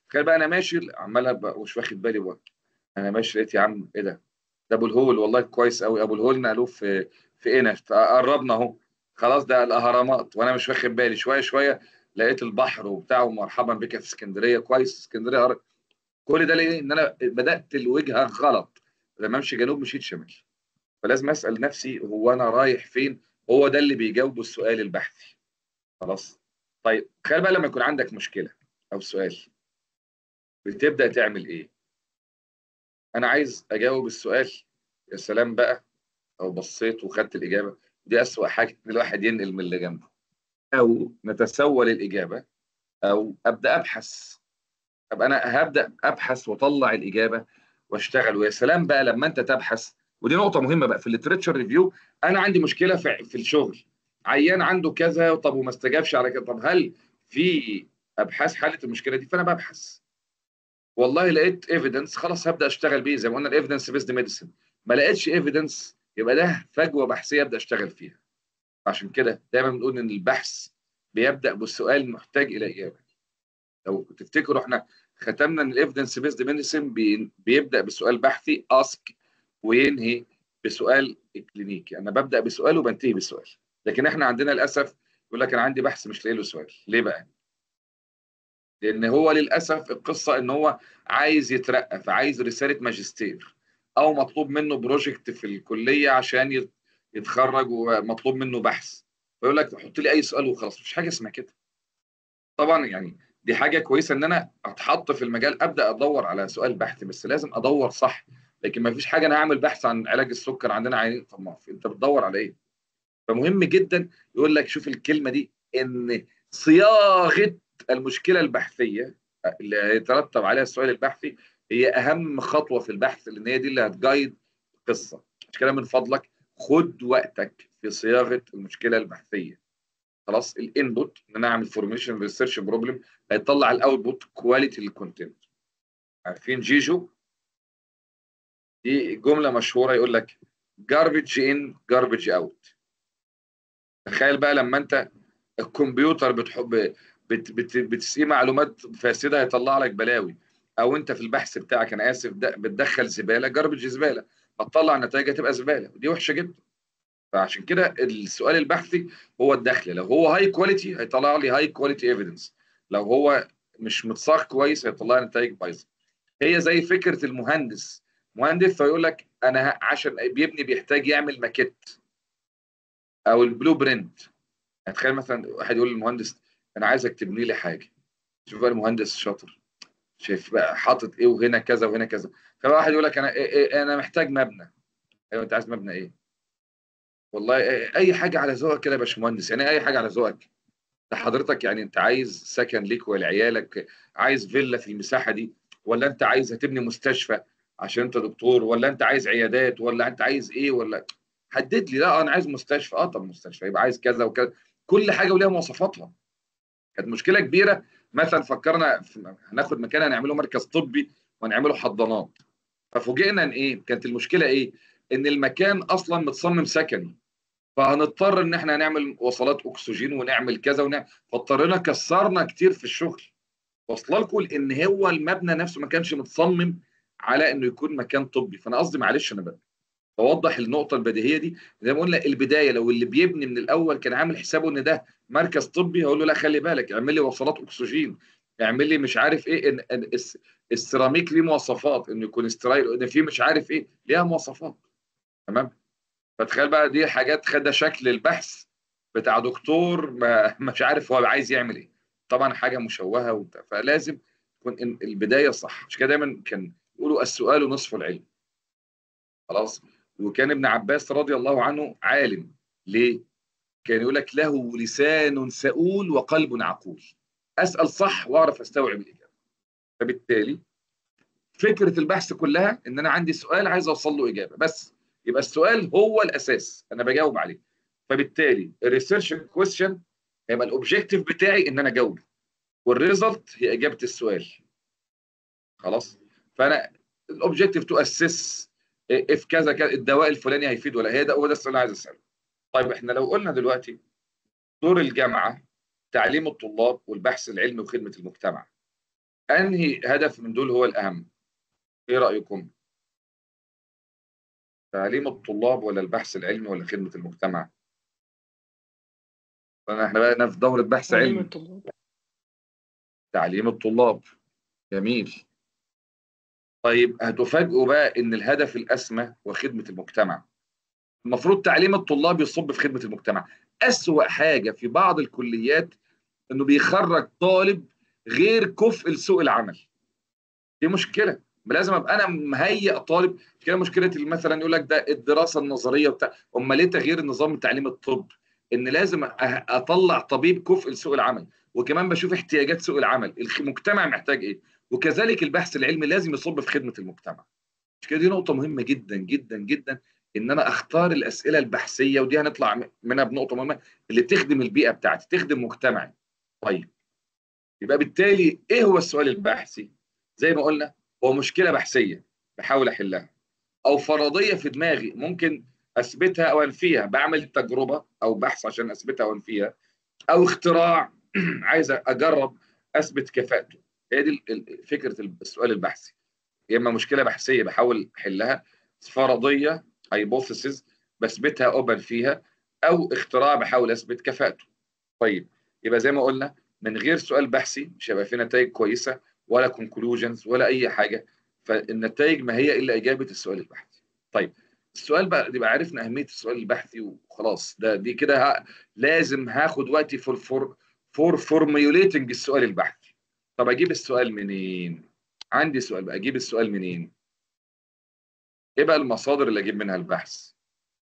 تخيل بقى انا ماشي عمال ابقى مش واخد بالي بقى، انا ماشي لقيت يا عم ايه ده؟ ده ابو الهول، والله كويس قوي، ابو الهول نقلوه في في قنا، قربنا اهو خلاص، ده الاهرامات وانا مش واخد بالي، شويه شويه لقيت البحر وبتاع، ومرحبا بك في اسكندريه، كويس اسكندريه قرب. كل ده ليه؟ ان انا بدات الوجهه غلط، لما امشي جنوب مشيت شمال. فلازم اسال نفسي هو انا رايح فين؟ هو ده اللي بيجاوبه السؤال البحثي. خلاص. طيب تخيل بقى لما يكون عندك مشكله او سؤال، بتبدا تعمل ايه؟ انا عايز اجاوب السؤال، يا سلام بقى او بصيت وخدت الاجابه، دي اسوأ حاجه ان الواحد ينقل من اللي جنبه، او نتسول الاجابه، او ابدا ابحث. طب انا هبدا ابحث واطلع الاجابه واشتغل، ويا سلام بقى لما انت تبحث. ودي نقطه مهمه بقى في الليتريتشر ريفيو. انا عندي مشكله في في الشغل، عيان عنده كذا، طب وما استجابش على كده، طب هل في ابحاث حلت المشكله دي؟ فانا ببحث، والله لقيت ايفيدنس، خلاص هبدا اشتغل بيه، زي ما قلنا الايفيدنس بيزد ميديسن. ما لقيتش ايفيدنس، يبقى ده فجوه بحثيه ابدا اشتغل فيها. عشان كده دايما بنقول ان البحث بيبدا بالسؤال محتاج الى اجابه. لو تفتكروا احنا ختمنا ان الايفيدنس بيزد ميديسن بيبدا بسؤال بحثي اسك، وينهي بسؤال كلينيكي. انا ببدا بسؤال وبنتهي بسؤال. لكن احنا عندنا للاسف يقول لك انا عندي بحث مش لاقي له سؤال. ليه بقى؟ لان هو للاسف القصه ان هو عايز يترقى، فعايز رساله ماجستير، او مطلوب منه بروجكت في الكليه عشان يتخرج ومطلوب منه بحث، فيقول لك حط لي اي سؤال وخلاص. مش حاجه اسمها كده. طبعا يعني دي حاجه كويسه ان انا اتحط في المجال ابدا ادور على سؤال بحث، بس لازم ادور صح. لكن ما فيش حاجه انا هعمل بحث عن علاج السكر عندنا عيانين، طب ما انت بتدور على ايه؟ فمهم جدا يقول لك شوف الكلمه دي، ان صياغه المشكله البحثيه اللي هيترتب عليها السؤال البحثي هي اهم خطوه في البحث، لان هي دي اللي هتجايد القصه. عشان كده من فضلك خد وقتك في صياغه المشكله البحثيه. خلاص. الانبوت ان انا اعمل فورميشن ريسيرش بروبلم، هيطلع الاوتبوت كواليتي الكونتنت. عارفين جيجو؟ دي جمله مشهوره يقول لك جاربج ان جاربج اوت. تخيل بقى لما انت الكمبيوتر بتحب بت بت بتسقيه معلومات فاسده هيطلع لك بلاوي، او انت في البحث بتاعك انا اسف بتدخل زباله، جاربج زباله، هتطلع نتائج هتبقى زباله، ودي وحشه جدا. فعشان كده السؤال البحثي هو الدخل، لو هو هاي كواليتي هيطلع لي هاي كواليتي ايفيدنس، لو هو مش متصاغ كويس هيطلع لي نتائج بايظه. هي زي فكره المهندس، مهندس فيقول لك انا عشان بيبني بيحتاج يعمل ماكيت او البلو برنت. هتخيل مثلا واحد يقول للمهندس انا عايزك تبني لي حاجه، شوف بقى المهندس شاطر شايف بقى حاطط ايه وهنا كذا وهنا كذا، فواحد يقول لك انا إيه إيه انا محتاج مبنى. ايوه انت عايز مبنى ايه؟ والله اي حاجه على ذوقك كده يا باشمهندس. يعني اي حاجه على ذوقك ده حضرتك؟ يعني انت عايز سكن ليك ولعيالك، عايز فيلا في المساحه دي، ولا انت عايز هتبني مستشفى عشان انت دكتور، ولا انت عايز عيادات، ولا انت عايز ايه؟ ولا حدد لي. لا انا عايز مستشفى. اه طب مستشفى يبقى عايز كذا وكذا، كل حاجه وليها مواصفاتها. كانت مشكله كبيره مثلا فكرنا في هناخد مكان هنعمله مركز طبي ونعمله حضانات، ففوجئنا ان ايه كانت المشكله؟ ايه؟ ان المكان اصلا متصمم سكني، فهنضطر ان احنا نعمل وصلات اكسجين ونعمل كذا ونعمل، فاضطرينا كسرنا كتير في الشغل. واصله لكم ان هو المبنى نفسه ما كانش متصمم على انه يكون مكان طبي. فانا قصدي معلش انا بقى بوضح النقطه البديهيه دي. زي ما قلنا البدايه، لو اللي بيبني من الاول كان عامل حسابه ان ده مركز طبي، هقول له لا خلي بالك اعمل لي وصلات اكسجين، اعمل لي مش عارف ايه، إن إن الس- السيراميك ليه مواصفات، انه يكون استرايل، ان في مش عارف ايه ليها مواصفات. تمام. فتخيل بقى دي حاجات خد شكل البحث بتاع دكتور ما مش عارف هو عايز يعمل ايه. طبعا حاجه مشوهه وبتاع. فلازم تكون إن- البدايه صح. مش كده دايما كان يقولوا السؤال نصف العلم. خلاص. وكان ابن عباس رضي الله عنه عالم. ليه؟ كان يقول لك له لسان سؤول وقلب عقول. اسال صح واعرف استوعب الاجابه. فبالتالي فكره البحث كلها ان انا عندي سؤال عايز اوصل له اجابه بس، يبقى السؤال هو الاساس انا بجاوب عليه. فبالتالي الريسيرش كويستشن هيبقى الاوبجيكتيف بتاعي ان انا اجاوب، والريزلت هي اجابه السؤال. خلاص. فانا الاوبجيكتيف تو اسس اف كذا كذا الدواء الفلاني هيفيد ولا هي ده، هو ده السؤال اللي عايز اساله. طيب احنا لو قلنا دلوقتي دور الجامعه تعليم الطلاب والبحث العلمي وخدمه المجتمع، انهي هدف من دول هو الاهم؟ ايه رايكم؟ تعليم الطلاب ولا البحث العلمي ولا خدمه المجتمع؟ احنا بقى في دوره بحث تعليم علمي. الطلاب. تعليم الطلاب. جميل. طيب هتفاجئوا بقى ان الهدف الاسمى هو خدمه المجتمع. المفروض تعليم الطلاب يصب في خدمه المجتمع. اسوأ حاجه في بعض الكليات انه بيخرج طالب غير كفء لسوق العمل. دي مشكله. لازم ابقى انا مهيئ طالب. كده مشكله مثلا يقول لك ده الدراسه النظريه وبتاع. امال ليه تغيير نظام تعليم الطب؟ ان لازم أه- اطلع طبيب كفء لسوق العمل، وكمان بشوف احتياجات سوق العمل، المجتمع محتاج ايه، وكذلك البحث العلمي لازم يصب في خدمه المجتمع. مش كده؟ دي نقطه مهمه جدا جدا جدا، ان انا اختار الاسئله البحثيه، ودي هنطلع منها بنقطه مهمه اللي تخدم البيئه بتاعتي، تخدم مجتمعي. طيب يبقى بالتالي ايه هو السؤال البحثي؟ زي ما قلنا هو مشكله بحثيه بحاول احلها، او فرضيه في دماغي ممكن اثبتها او انفيها، بعمل تجربه او بحث عشان اثبتها او انفيها، او اختراع عايز اجرب اثبت كفاءته. هي دي ال- ال- فكره السؤال البحثي. يا اما مشكله بحثيه بحاول احلها، فرضيه هايبوثيسز بثبتها او بنفيها، او اختراع بحاول اثبت كفاءته. طيب يبقى زي ما قلنا من غير سؤال بحثي مش هيبقى في نتائج كويسه ولا كونكلوجنز ولا اي حاجه. فالنتائج ما هي الا اجابه السؤال البحثي. طيب السؤال بقى يبقى عرفنا اهميه السؤال البحثي وخلاص. ده دي كده ه- لازم هاخد وقتي فور فور فور فورميوليتنج السؤال البحثي. طب اجيب السؤال منين؟ عندي سؤال بقى، اجيب السؤال منين؟ ايه بقى المصادر اللي اجيب منها البحث؟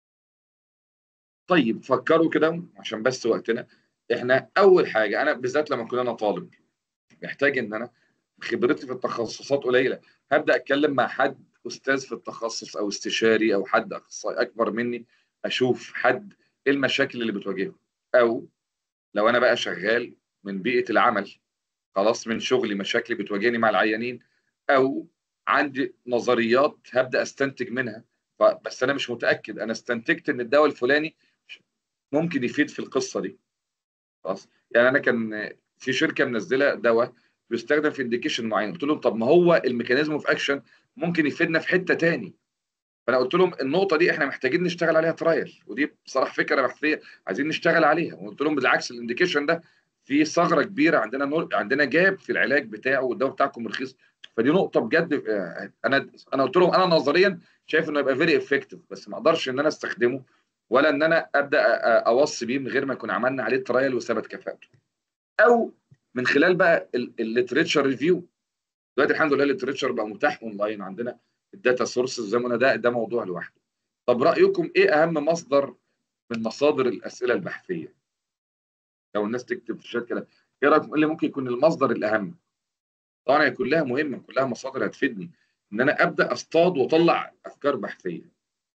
طيب فكروا كده عشان بس وقتنا. احنا اول حاجه، انا بالذات لما كنت انا طالب محتاج ان انا خبرتي في التخصصات قليله، هبدا اتكلم مع حد استاذ في التخصص او استشاري او حد اخصائي اكبر مني، اشوف حد ايه المشاكل اللي بتواجهه. او لو انا بقى شغال من بيئه العمل، خلاص من شغلي مشاكلي بتواجهني مع العيانين، او عندي نظريات هبدا استنتج منها. ف- بس انا مش متاكد، انا استنتجت ان الدواء الفلاني ممكن يفيد في القصه دي. خلاص يعني انا كان في شركه منزله دواء بيستخدم في انديكيشن معين، قلت لهم طب ما هو الميكانيزم اوف اكشن ممكن يفيدنا في حته تاني. فانا قلت لهم النقطه دي احنا محتاجين نشتغل عليها ترايل، ودي بصراحه فكره بحثيه عايزين نشتغل عليها. وقلت لهم بالعكس الانديكيشن ده في ثغره كبيره عندنا، نور عندنا جاب في العلاج بتاعه والدواء بتاعكم رخيص. فدي نقطه بجد. آه، انا انا قلت لهم انا نظريا شايف انه يبقى فيري افكتيف، بس ما اقدرش ان انا استخدمه ولا ان انا ابدا أ- اوصي بيه من غير ما يكون عملنا عليه ترايل وثبت كفاءته. او من خلال بقى الليتريتشر ريفيو. دلوقتي الحمد لله الليتريتشر بقى متاح اونلاين عندنا، الداتا سورسز زي ما قلنا، ده ده موضوع لوحده. طب رايكم ايه اهم مصدر من مصادر الاسئله البحثيه؟ لو الناس تكتب في الشات كده ايه رايكم، ايه اللي ممكن يكون المصدر الاهم؟ طبعا هي كلها مهمه، كلها مصادر هتفيدني ان انا ابدا اصطاد واطلع افكار بحثيه.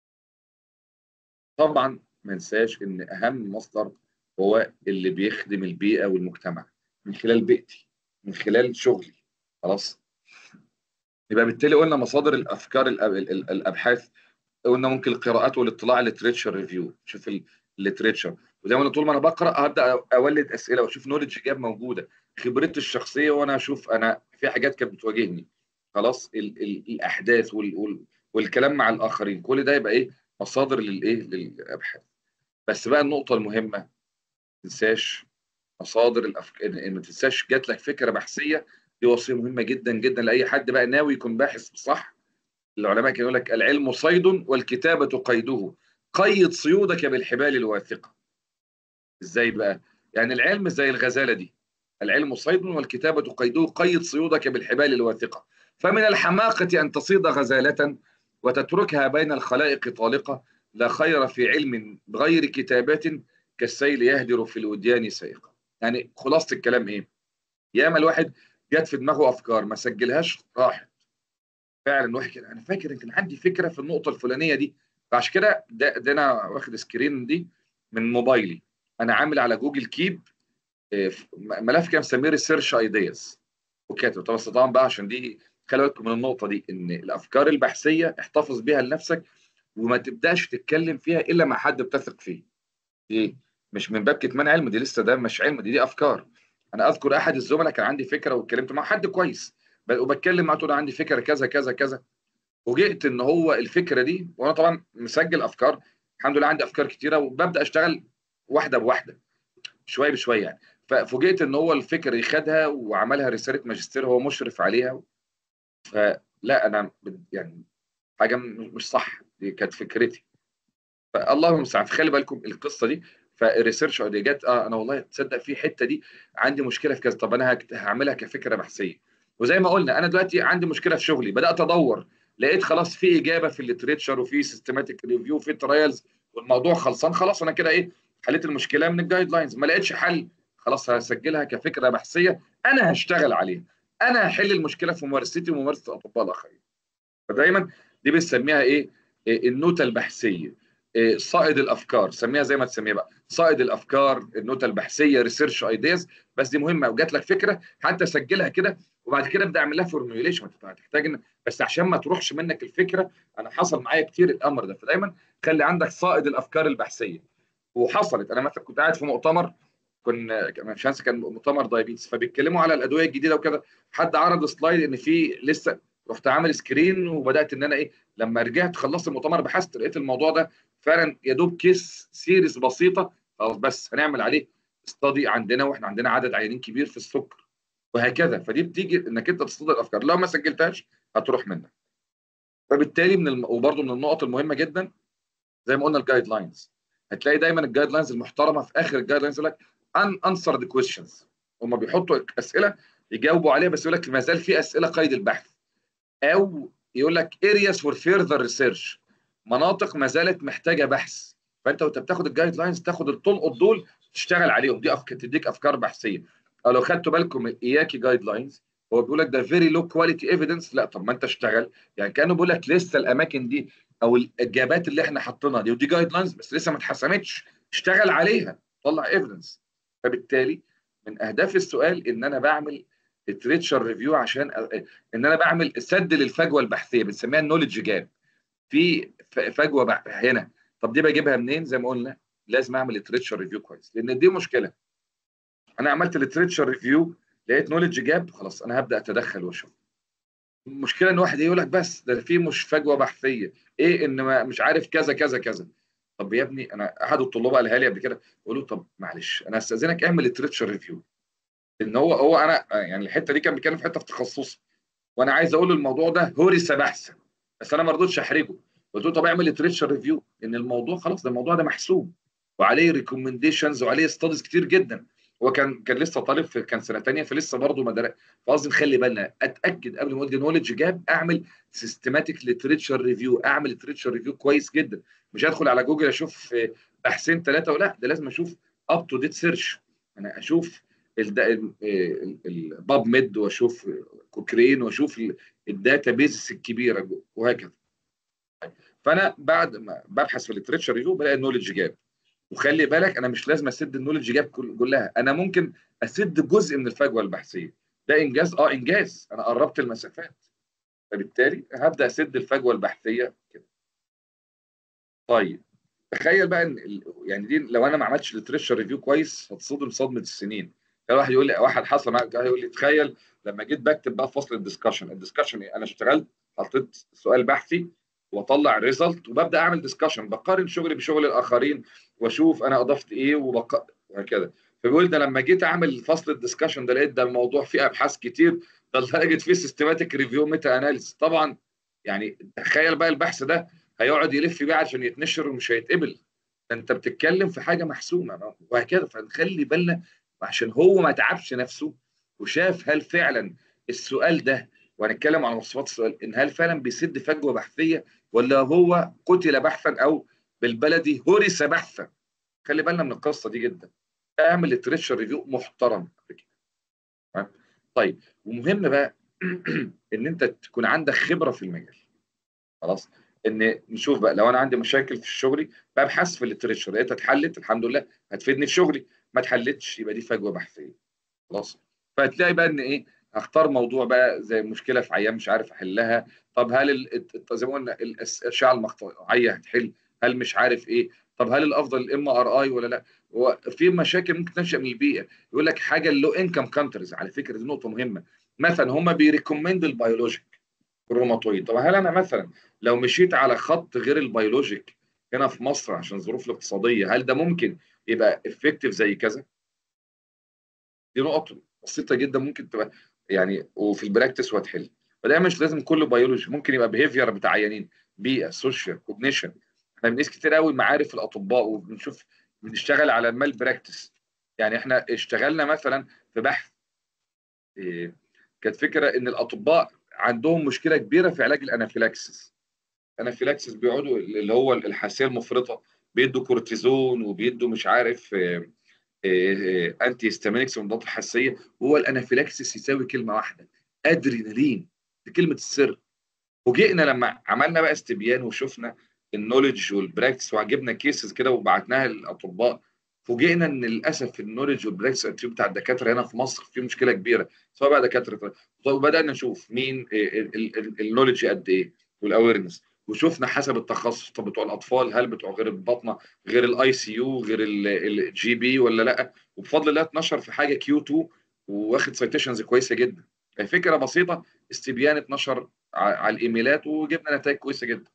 طبعا ما ننساش ان اهم مصدر هو اللي بيخدم البيئه والمجتمع من خلال بيئتي، من خلال شغلي. خلاص يبقى بالتالي قلنا مصادر الافكار الأب- ال- ال- الابحاث. قلنا ممكن القراءات والاطلاع، الليتريتشر ريفيو، شوف الليتريتشر. وزي ما أنا طول ما انا بقرا هبدا اولد اسئله واشوف نولج جاب موجوده، خبرتي الشخصيه، وانا اشوف انا في حاجات كانت بتواجهني. خلاص ال ال الاحداث وال وال والكلام مع الاخرين، كل ده يبقى ايه؟ مصادر للايه؟ للابحاث. بس بقى النقطه المهمه ما تنساش مصادر الافكار، ما تنساش جات لك فكره بحثيه. دي وصيه مهمه جدا جدا لاي حد بقى ناوي يكون باحث صح. العلماء كانوا يقول لك العلم صيد والكتابة قيده، قيد صيودك بالحبال الواثقة. ازاي بقى؟ يعني العلم زي الغزالة دي، العلم صيد والكتابة قيده، قيد صيودك بالحبال الواثقة. فمن الحماقة أن تصيد غزالة وتتركها بين الخلائق طالقة. لا خير في علم بغير كتابات كالسيل يهدر في الوديان سيقة. يعني خلاصة الكلام ايه؟ ياما الواحد جات في دماغه أفكار ما سجلهاش راحت. فعلا واحد كده انا فاكر ان كان عندي فكره في النقطه الفلانيه دي، فعشان كده ده, ده انا واخد سكرين دي من موبايلي، انا عامل على جوجل كيب آه، ملف كده مسميه ريسيرش ايدياز وكاتب. طب بس طبعا بقى عشان دي خلي بالكم من النقطه دي، ان الافكار البحثيه احتفظ بيها لنفسك وما تبداش تتكلم فيها الا مع حد بتثق فيه. دي مش من باب كتمان علم، دي لسه ده مش علم، دي دي افكار. انا اذكر احد الزملاء كان عندي فكره واتكلمت مع حد كويس، وبتكلم معاه تقول عندي فكره كذا كذا كذا، فوجئت ان هو الفكره دي، وانا طبعا مسجل افكار، الحمد لله عندي افكار كتيره وببدا اشتغل واحده بواحده شويه بشويه يعني. ففوجئت ان هو الفكره دي خدها وعملها رساله ماجستير، هو مشرف عليها. فلا انا يعني حاجه مش صح، دي كانت فكرتي. فالله المستعان. فخلي بالكم القصه دي. فالريسيرش دي جت اه انا والله تصدق في حته دي عندي مشكله في كذا، طب انا هعملها كفكره بحثيه. وزي ما قلنا انا دلوقتي عندي مشكله في شغلي، بدات ادور، لقيت خلاص في اجابه في الليتريتشر وفي سيستماتيك ريفيو وفي ترايلز والموضوع خلصان، خلاص انا كده ايه حليت المشكله من الجايد لاينز. ما لقيتش حل، خلاص هسجلها كفكره بحثيه انا هشتغل عليها، انا هحل المشكله في ممارستي وممارسه الاطباء الاخرين. فدايما دي بنسميها ايه؟ إيه النوتة البحثيه، إيه صائد الافكار، سميها زي ما تسميها بقى، صائد الافكار، النوتة البحثيه، ريسيرش ايدياز. بس دي مهمه، وجات لك فكره حتى سجلها كده، وبعد كده ابدا اعمل لها فورميوليشن. هتحتاج ان بس عشان ما تروحش منك الفكره، انا حصل معايا كتير الامر ده. فدايما خلي عندك صائد الافكار البحثيه. وحصلت انا مثلا كنت قاعد في مؤتمر، كنا مش هنسى كان مؤتمر دايابيتس، فبيتكلموا على الادويه الجديده وكده، حد عرض سلايد ان في لسه، رحت عامل سكرين وبدات ان انا ايه، لما رجعت خلصت المؤتمر بحثت لقيت الموضوع ده فعلا يا دوب كيس سيريز بسيطه، خلاص بس هنعمل عليه استادي عندنا، واحنا عندنا عدد عيانين كبير في السكر وهكذا. فدي بتيجي انك انت تصطاد الافكار، لو ما سجلتهاش هتروح منك. فبالتالي من الم... وبرده من النقط المهمه جدا زي ما قلنا الجايد لاينز. هتلاقي دايما الجايد لاينز المحترمه في اخر الجايد لاينز يقول لك ان انسر ذا كويشنز، هم بيحطوا اسئله يجاوبوا عليها، بس يقول لك ما زال في اسئله قيد البحث، او يقول لك areas for further research، مناطق ما زالت محتاجه بحث. فانت وانت بتاخد الجايد لاينز تاخد التلقط دول تشتغل عليهم، دي أفكار تديك افكار بحثيه. او لو خدتوا بالكم الاياكي جايد لاينز هو بيقول لك ده فيري لو كواليتي ايفيدنس، لا طب ما انت اشتغل، يعني كانه بيقول لك لسه الاماكن دي او الاجابات اللي احنا حاطينها دي ودي جايد لاينز بس لسه ما اتحسمتش، اشتغل عليها طلع ايفيدنس. فبالتالي من اهداف السؤال ان انا بعمل ليتريتشر ريفيو، عشان ان انا بعمل سد للفجوه البحثيه، بنسميها النولج جاب. في فجوه بحث هنا، طب دي بجيبها منين؟ زي ما قلنا لازم اعمل ليتريتشر ريفيو كويس، لان دي مشكله. انا عملت ليتريتشر ريفيو لقيت نولج جاب، خلاص انا هبدا اتدخل واشوف. المشكله ان واحد يقول لك بس ده في مش فجوه بحثيه، ايه ان ما مش عارف كذا كذا كذا. طب يا ابني انا احد الطلاب قالها لي قبل كده، بقول له طب معلش انا هستاذنك اعمل ليتريتشر ريفيو، ان هو هو انا يعني الحته دي كان بيتكلم في حته في تخصصي، وانا عايز اقول له الموضوع ده هورس بحثا، بس انا ما رضيتش احرجه. قلت له طب اعمل ليتريتشر ريفيو، ان الموضوع خلاص ده الموضوع ده محسوب وعليه ريكومنديشنز وعليه ستاديز كتير جدا. هو كان كان لسه طالب في كان سنه ثانيه فلسه برضه ما درس. فقصدي نخلي بالنا، اتاكد قبل ما اقول نولج جاب اعمل سيستماتيك ليتريتشر ريفيو، اعمل ليتريتشر ريفيو كويس جدا. مش هدخل على جوجل اشوف بحثين ثلاثه ولا ده لازم اشوف اب تو ديت سيرش، انا اشوف الباب ميد واشوف كوكرين واشوف الداتا بيزس الكبيره وهكذا. فانا بعد ما ببحث في الليتريتشر ريفيو بلاقي النولج جاب. وخلي بالك انا مش لازم اسد النولج جاب كلها، انا ممكن اسد جزء من الفجوه البحثيه. ده انجاز، اه انجاز، انا قربت المسافات، فبالتالي هبدا اسد الفجوه البحثيه كده. طيب تخيل بقى ان يعني دي لو انا ما عملتش ليتريتشر ريفيو كويس هتصدم صدمه السنين. كان واحد يقول لي، واحد حصل معايا يقول لي تخيل لما جيت بكتب بقى فصل الدسكشن، الدسكشن انا اشتغلت حطيت سؤال بحثي واطلع ريزلت وببدا اعمل دسكشن، بقارن شغلي بشغل الاخرين واشوف انا اضفت ايه وبق... وهكذا. فبيقول ده لما جيت اعمل فصل الدسكشن ده لقيت ده الموضوع فيه ابحاث كتير، ده لدرجه فيه سيستماتيك ريفيو ميتا اناليسيس. طبعا يعني تخيل بقى البحث ده هيقعد يلف بيه عشان يتنشر ومش هيتقبل، انت بتتكلم في حاجه محسومه وهكذا. فنخلي بالنا عشان هو ما تعبش نفسه وشاف هل فعلا السؤال ده، وهنتكلم عن مواصفات السؤال، ان هل فعلا بيسد فجوه بحثيه ولا هو قتل بحثا او بالبلدي هرس بحثا. خلي بالنا من القصه دي جدا. اعمل ليتريتشر ريفيو محترم. طيب ومهم بقى ان انت تكون عندك خبره في المجال. خلاص ان نشوف بقى لو انا عندي مشاكل في شغلي ببحث في الليتريتشر، لقيتها اتحلت الحمد لله هتفيدني في شغلي، ما اتحلتش يبقى دي فجوه بحثيه. خلاص فهتلاقي بقى ان ايه، هختار موضوع بقى زي مشكله في عيان مش عارف احلها، طب هل ال... زي ما قلنا الاشعه المقطعيه هتحل، هل مش عارف ايه، طب هل الافضل الام ار اي ولا لا. وفي مشاكل ممكن تنشأ من البيئه. يقول لك حاجه اللو انكم كانتريز، على فكره دي نقطه مهمه. مثلا هم بيريكومند البيولوجيك الروماتويد. طب هل انا مثلا لو مشيت على خط غير البيولوجيك هنا في مصر عشان الظروف الاقتصاديه، هل ده ممكن يبقى افكتيف زي كذا؟ دي نقط بسيطه جدا ممكن تبقى يعني وفي البراكتس وهتحل. فده مش لازم كله بيولوجي، ممكن يبقى بيهيفير بتاع عيانين، بيئه، سوشيال، كوجنيشن. احنا بنقيس كتير قوي معارف الاطباء وبنشوف بنشتغل على المال براكتس. يعني احنا اشتغلنا مثلا في بحث إيه، كانت فكره ان الاطباء عندهم مشكله كبيره في علاج الانافيلاكسس. انافيلاكسس بيقعدوا اللي هو الحساسيه المفرطه، بيدوا كورتيزون وبيدوا مش عارف إيه إيه انتي هيستامينكس ومضادات الحساسيه. وهو الانافيلاكسس يساوي كلمه واحده، ادرينالين. دي كلمه السر. فوجئنا لما عملنا بقى استبيان وشفنا النولج والبراكتس وجبنا كيسز كده وبعتناها للاطباء، فوجئنا ان للاسف النولج والبراكتس بتاع الدكاتره هنا في مصر في مشكله كبيره، سواء بقى دكاتره. وبدانا نشوف مين النولج قد ايه والاويرنس، وشفنا حسب التخصص. طب بتوع الاطفال هل بتوع غير البطنه غير الاي سي يو غير الجي بي ولا لا؟ وبفضل الله اتنشر في حاجه كيو اتنين واخد سيتيشنز كويسه جدا. فكره بسيطه، استبيان اتنشر على الايميلات وجبنا نتائج كويسه جدا.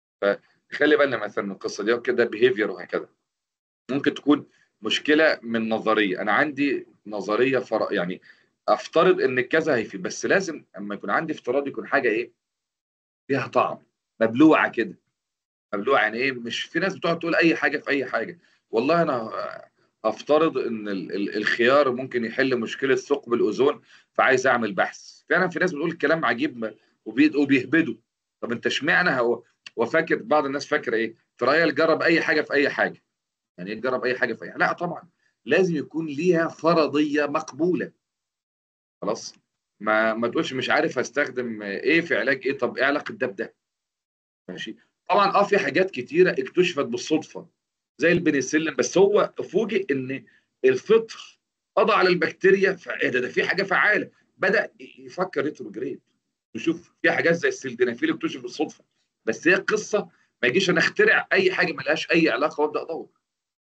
فخلي بالنا مثلا من القصه دي وكده، بيهيفير وهكذا. ممكن تكون مشكله من نظريه، انا عندي نظريه فرق يعني افترض ان كذا هيفيد، بس لازم اما يكون عندي افتراض يكون حاجه ايه فيها طعم، مبلوعه كده. مبلوعه يعني ايه؟ مش في ناس بتقعد تقول اي حاجه في اي حاجه. والله انا افترض ان ال- ال- الخيار ممكن يحل مشكله ثقب الاوزون، فعايز اعمل بحث. فعلا في ناس بتقول كلام عجيب وبي- وبيهبدوا. طب انت اشمعنى هو وفاكر بعض الناس فاكره ايه؟ ترايل جرب اي حاجه في اي حاجه. يعني ايه تجرب اي حاجه في اي حاجه؟ لا طبعا، لازم يكون ليها فرضيه مقبوله. خلاص، ما ما تقولش مش عارف هستخدم ايه في علاج ايه. طب ايه علاقه ده بده؟ ماشي. طبعا اه في حاجات كتيره اكتشفت بالصدفه زي البنسلين، بس هو فوجئ ان الفطر قضى على البكتيريا. فايه ده؟ ده في حاجه فعاله. بدا يفكر ريتروجريد، يشوف في حاجات زي السلدنافيل اكتشف بالصدفه. بس هي القصه ما يجيش انا اخترع اي حاجه ملهاش اي علاقه وابدا ادور.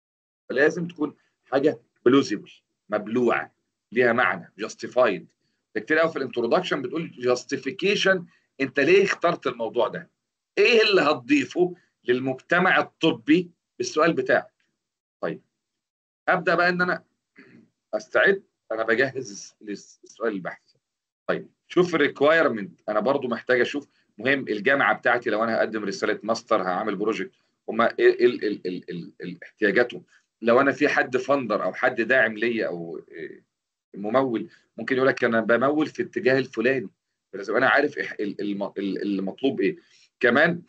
فلازم تكون حاجه بلوزيبل، مبلوعه، ليها معنى، جاستيفايد. كتير قوي في الانترودكشن بتقول جاستيفيكيشن، انت ليه اخترت الموضوع ده؟ ايه اللي هتضيفه للمجتمع الطبي بالسؤال بتاعك؟ طيب ابدا بقى ان انا استعد، انا بجهز للسؤال البحث. طيب شوف الريكوايرمنت، انا برضو محتاج اشوف مهم الجامعه بتاعتي لو انا هقدم رساله ماستر هعمل بروجكت، هما ايه ال ال ال ال ال احتياجاتهم. لو انا في حد فندر او حد داعم ليا او إيه ممول، ممكن يقول لك انا بمول في اتجاه الفلاني، لازم انا عارف إح- ال- الم- ال- المطلوب ايه. كمان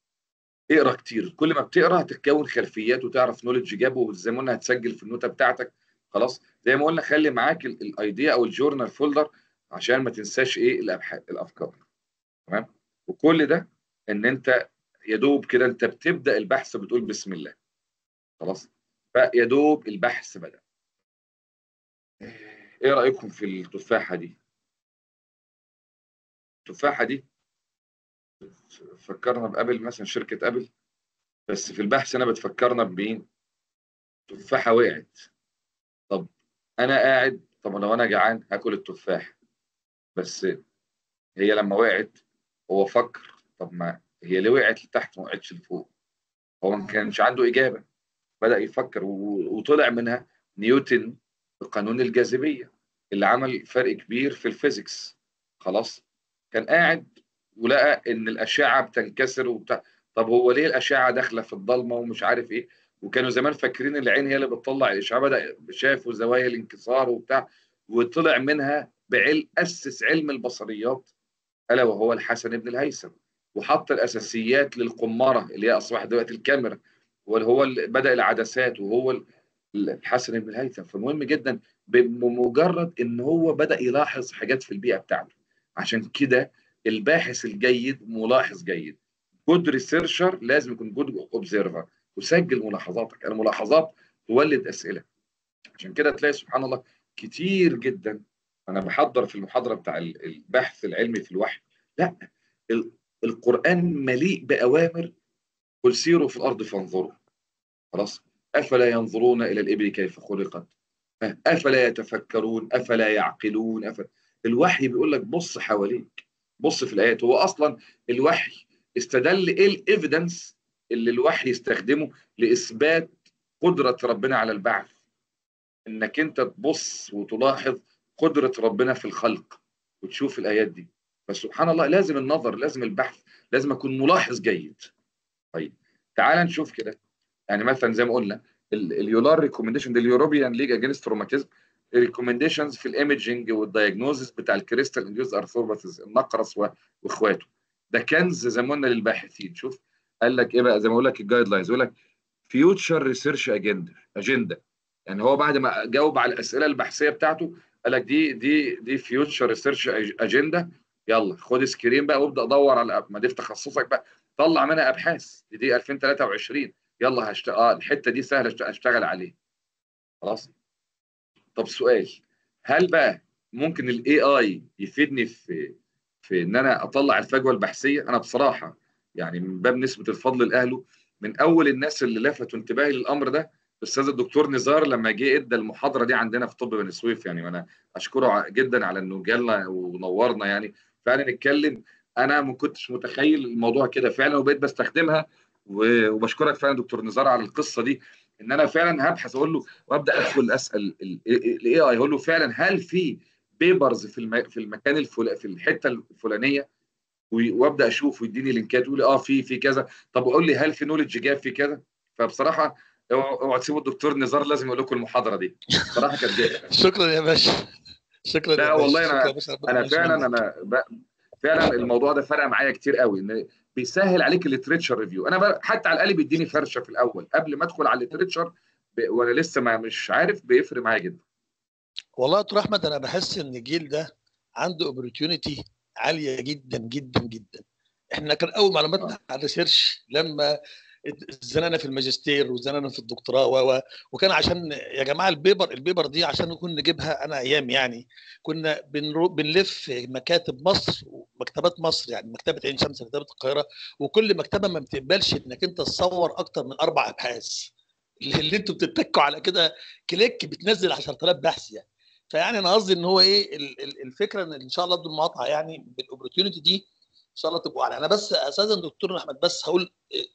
اقرا كتير، كل ما بتقرا هتتكون خلفيات وتعرف نولج جاب، وزي ما قلنا هتسجل في النوتة بتاعتك. خلاص، زي ما قلنا خلي معاك الايديا او الجورنال فولدر عشان ما تنساش ايه الابحاث الافكار. تمام. وكل ده ان انت يا دوب كده انت بتبدا البحث بتقول بسم الله. خلاص، فيا دوب البحث بدا. ايه رايكم في التفاحه دي؟ التفاحه دي فكرنا بابل مثلا، شركه ابل. بس في البحث انا بتفكرنا بمين؟ تفاحه وقعت. طب انا قاعد، طب لو انا جعان هاكل التفاح. بس هي لما وقعت هو فكر، طب ما هي ليه وقعت لتحت ما وقعتش لفوق؟ هو ما كانش عنده اجابه. بدأ يفكر و- وطلع منها نيوتن بقانون الجاذبية اللي عمل فرق كبير في الفيزيكس. خلاص، كان قاعد ولقى ان الأشعة بتنكسر وبتاع. طب هو ليه الأشعة داخلة في الضلمة ومش عارف ايه؟ وكانوا زمان فاكرين العين هي اللي بتطلع الإشعاع. بدأ شافوا زوايا الانكسار وبتاع، وطلع منها بعلم أسس علم البصريات ألا وهو الحسن بن الهيثم، وحط الأساسيات للقمارة اللي هي أصبحت دلوقتي الكاميرا، وهو اللي بدأ العدسات، وهو ال- الحسن بن الهيثم. فمهم جدا بمجرد ان هو بدأ يلاحظ حاجات في البيئة بتاعته. عشان كده الباحث الجيد ملاحظ جيد. جود ريسيرشر لازم يكون جود اوبزرفر، وسجل ملاحظاتك. الملاحظات تولد أسئلة. عشان كده تلاقي سبحان الله كتير جدا. انا بحضر في المحاضرة بتاع ال- البحث العلمي في الوحي، لا، ال- القرآن مليء بأوامر، قل سيروا في الأرض فانظروا. خلاص، افلا ينظرون الى الابل كيف خلقت، افلا يتفكرون افلا يعقلون. أفلا. الوحي بيقول لك بص حواليك، بص في الايات. هو اصلا الوحي استدل ايه الايفيدنس اللي الوحي يستخدمه لاثبات قدره ربنا على البعث؟ انك انت تبص وتلاحظ قدره ربنا في الخلق وتشوف الايات دي. فسبحان الله لازم النظر، لازم البحث، لازم اكون ملاحظ جيد. طيب تعال نشوف كده. يعني مثلا زي ما قلنا اليولار ريكومنديشن، اليوروبيان ليج اجينست روماتيزم، ريكومنديشنز في الايمجنج والدايجنوزس بتاع الكريستال انديوز ارثروباثيز، النقرس واخواته. ده كنز زي ما قلنا للباحثين. شوف قال لك ايه بقى، زي ما اقول لك الجايد لاينز، يقول لك فيوتشر ريسيرش اجندا اجندا يعني هو بعد ما جاوب على الاسئله البحثيه بتاعته قال لك دي دي دي فيوتشر ريسيرش اجندا. يلا خد سكرين بقى وابدا دور على، ما دي في تخصصك بقى، طلع منها ابحاث. دي, دي ألفين وثلاثة وعشرين. يلا هشتغل اه الحته دي سهله اشتغل عليها. خلاص. طب سؤال، هل بقى ممكن الاي اي يفيدني في في ان انا اطلع الفجوه البحثيه؟ انا بصراحه يعني من باب نسبه الفضل لاهله، من اول الناس اللي لفتوا انتباهي للامر ده الاستاذ الدكتور نزار لما جه ادى المحاضره دي عندنا في طب بني سويف. يعني وانا اشكره جدا على انه جالنا ونورنا. يعني فعلا نتكلم، انا ما كنتش متخيل الموضوع كده فعلا وبقيت بستخدمها. وبشكرك فعلا دكتور نزار على القصه دي، ان انا فعلا هبحث اقول له وابدا ادخل اسال الاي اي اقول له فعلا هل في بيبرز في الم... في المكان الفل... في الحته الفلانيه، وابدا اشوف ويديني لينكات يقول لي اه في في كذا. طب قول لي هل في نولج جاب في كذا. فبصراحه اوعوا تسيبوا الدكتور نزار، لازم يقول لكم المحاضره دي بصراحه كانت جايه. شكرا يا باشا، شكرا لا يا باشا، والله شكرا يا انا باشا، ربنا انا يعيش فعلا منك. انا ب... فعلا الموضوع ده فرق معايا كتير قوي، ان بيسهل عليك الليتريتشر ريفيو. انا ب... حتى على الاقل بيديني فرشه في الاول قبل ما ادخل على الليتريتشر ب... وانا لسه ما مش عارف، بيفرق معايا جدا. والله يا دكتور احمد انا بحس ان الجيل ده عنده اوبورتيونيتي عاليه جدا جدا جدا. احنا كان اول معلوماتنا على الريسيرش لما زنانا في الماجستير وزنانا في الدكتوراه و وكان عشان يا جماعه البيبر البيبر دي عشان نكون نجيبها، انا ايام يعني كنا بنرو... بنلف مكاتب مصر ومكتبات مصر، يعني مكتبه عين شمس، مكتبه القاهره، وكل مكتبه ما بتقبلش انك انت تصور اكتر من اربع ابحاث. اللي انتوا بتتكوا على كده كليك بتنزل عشرة آلاف بحث يعني. فيعني انا قصدي ان هو ايه الفكره، ان ان شاء الله بدون مقاطعه يعني بالاوبورتيونيتي دي ان شاء الله تبقوا على. انا بس اساسا دكتور احمد بس هقول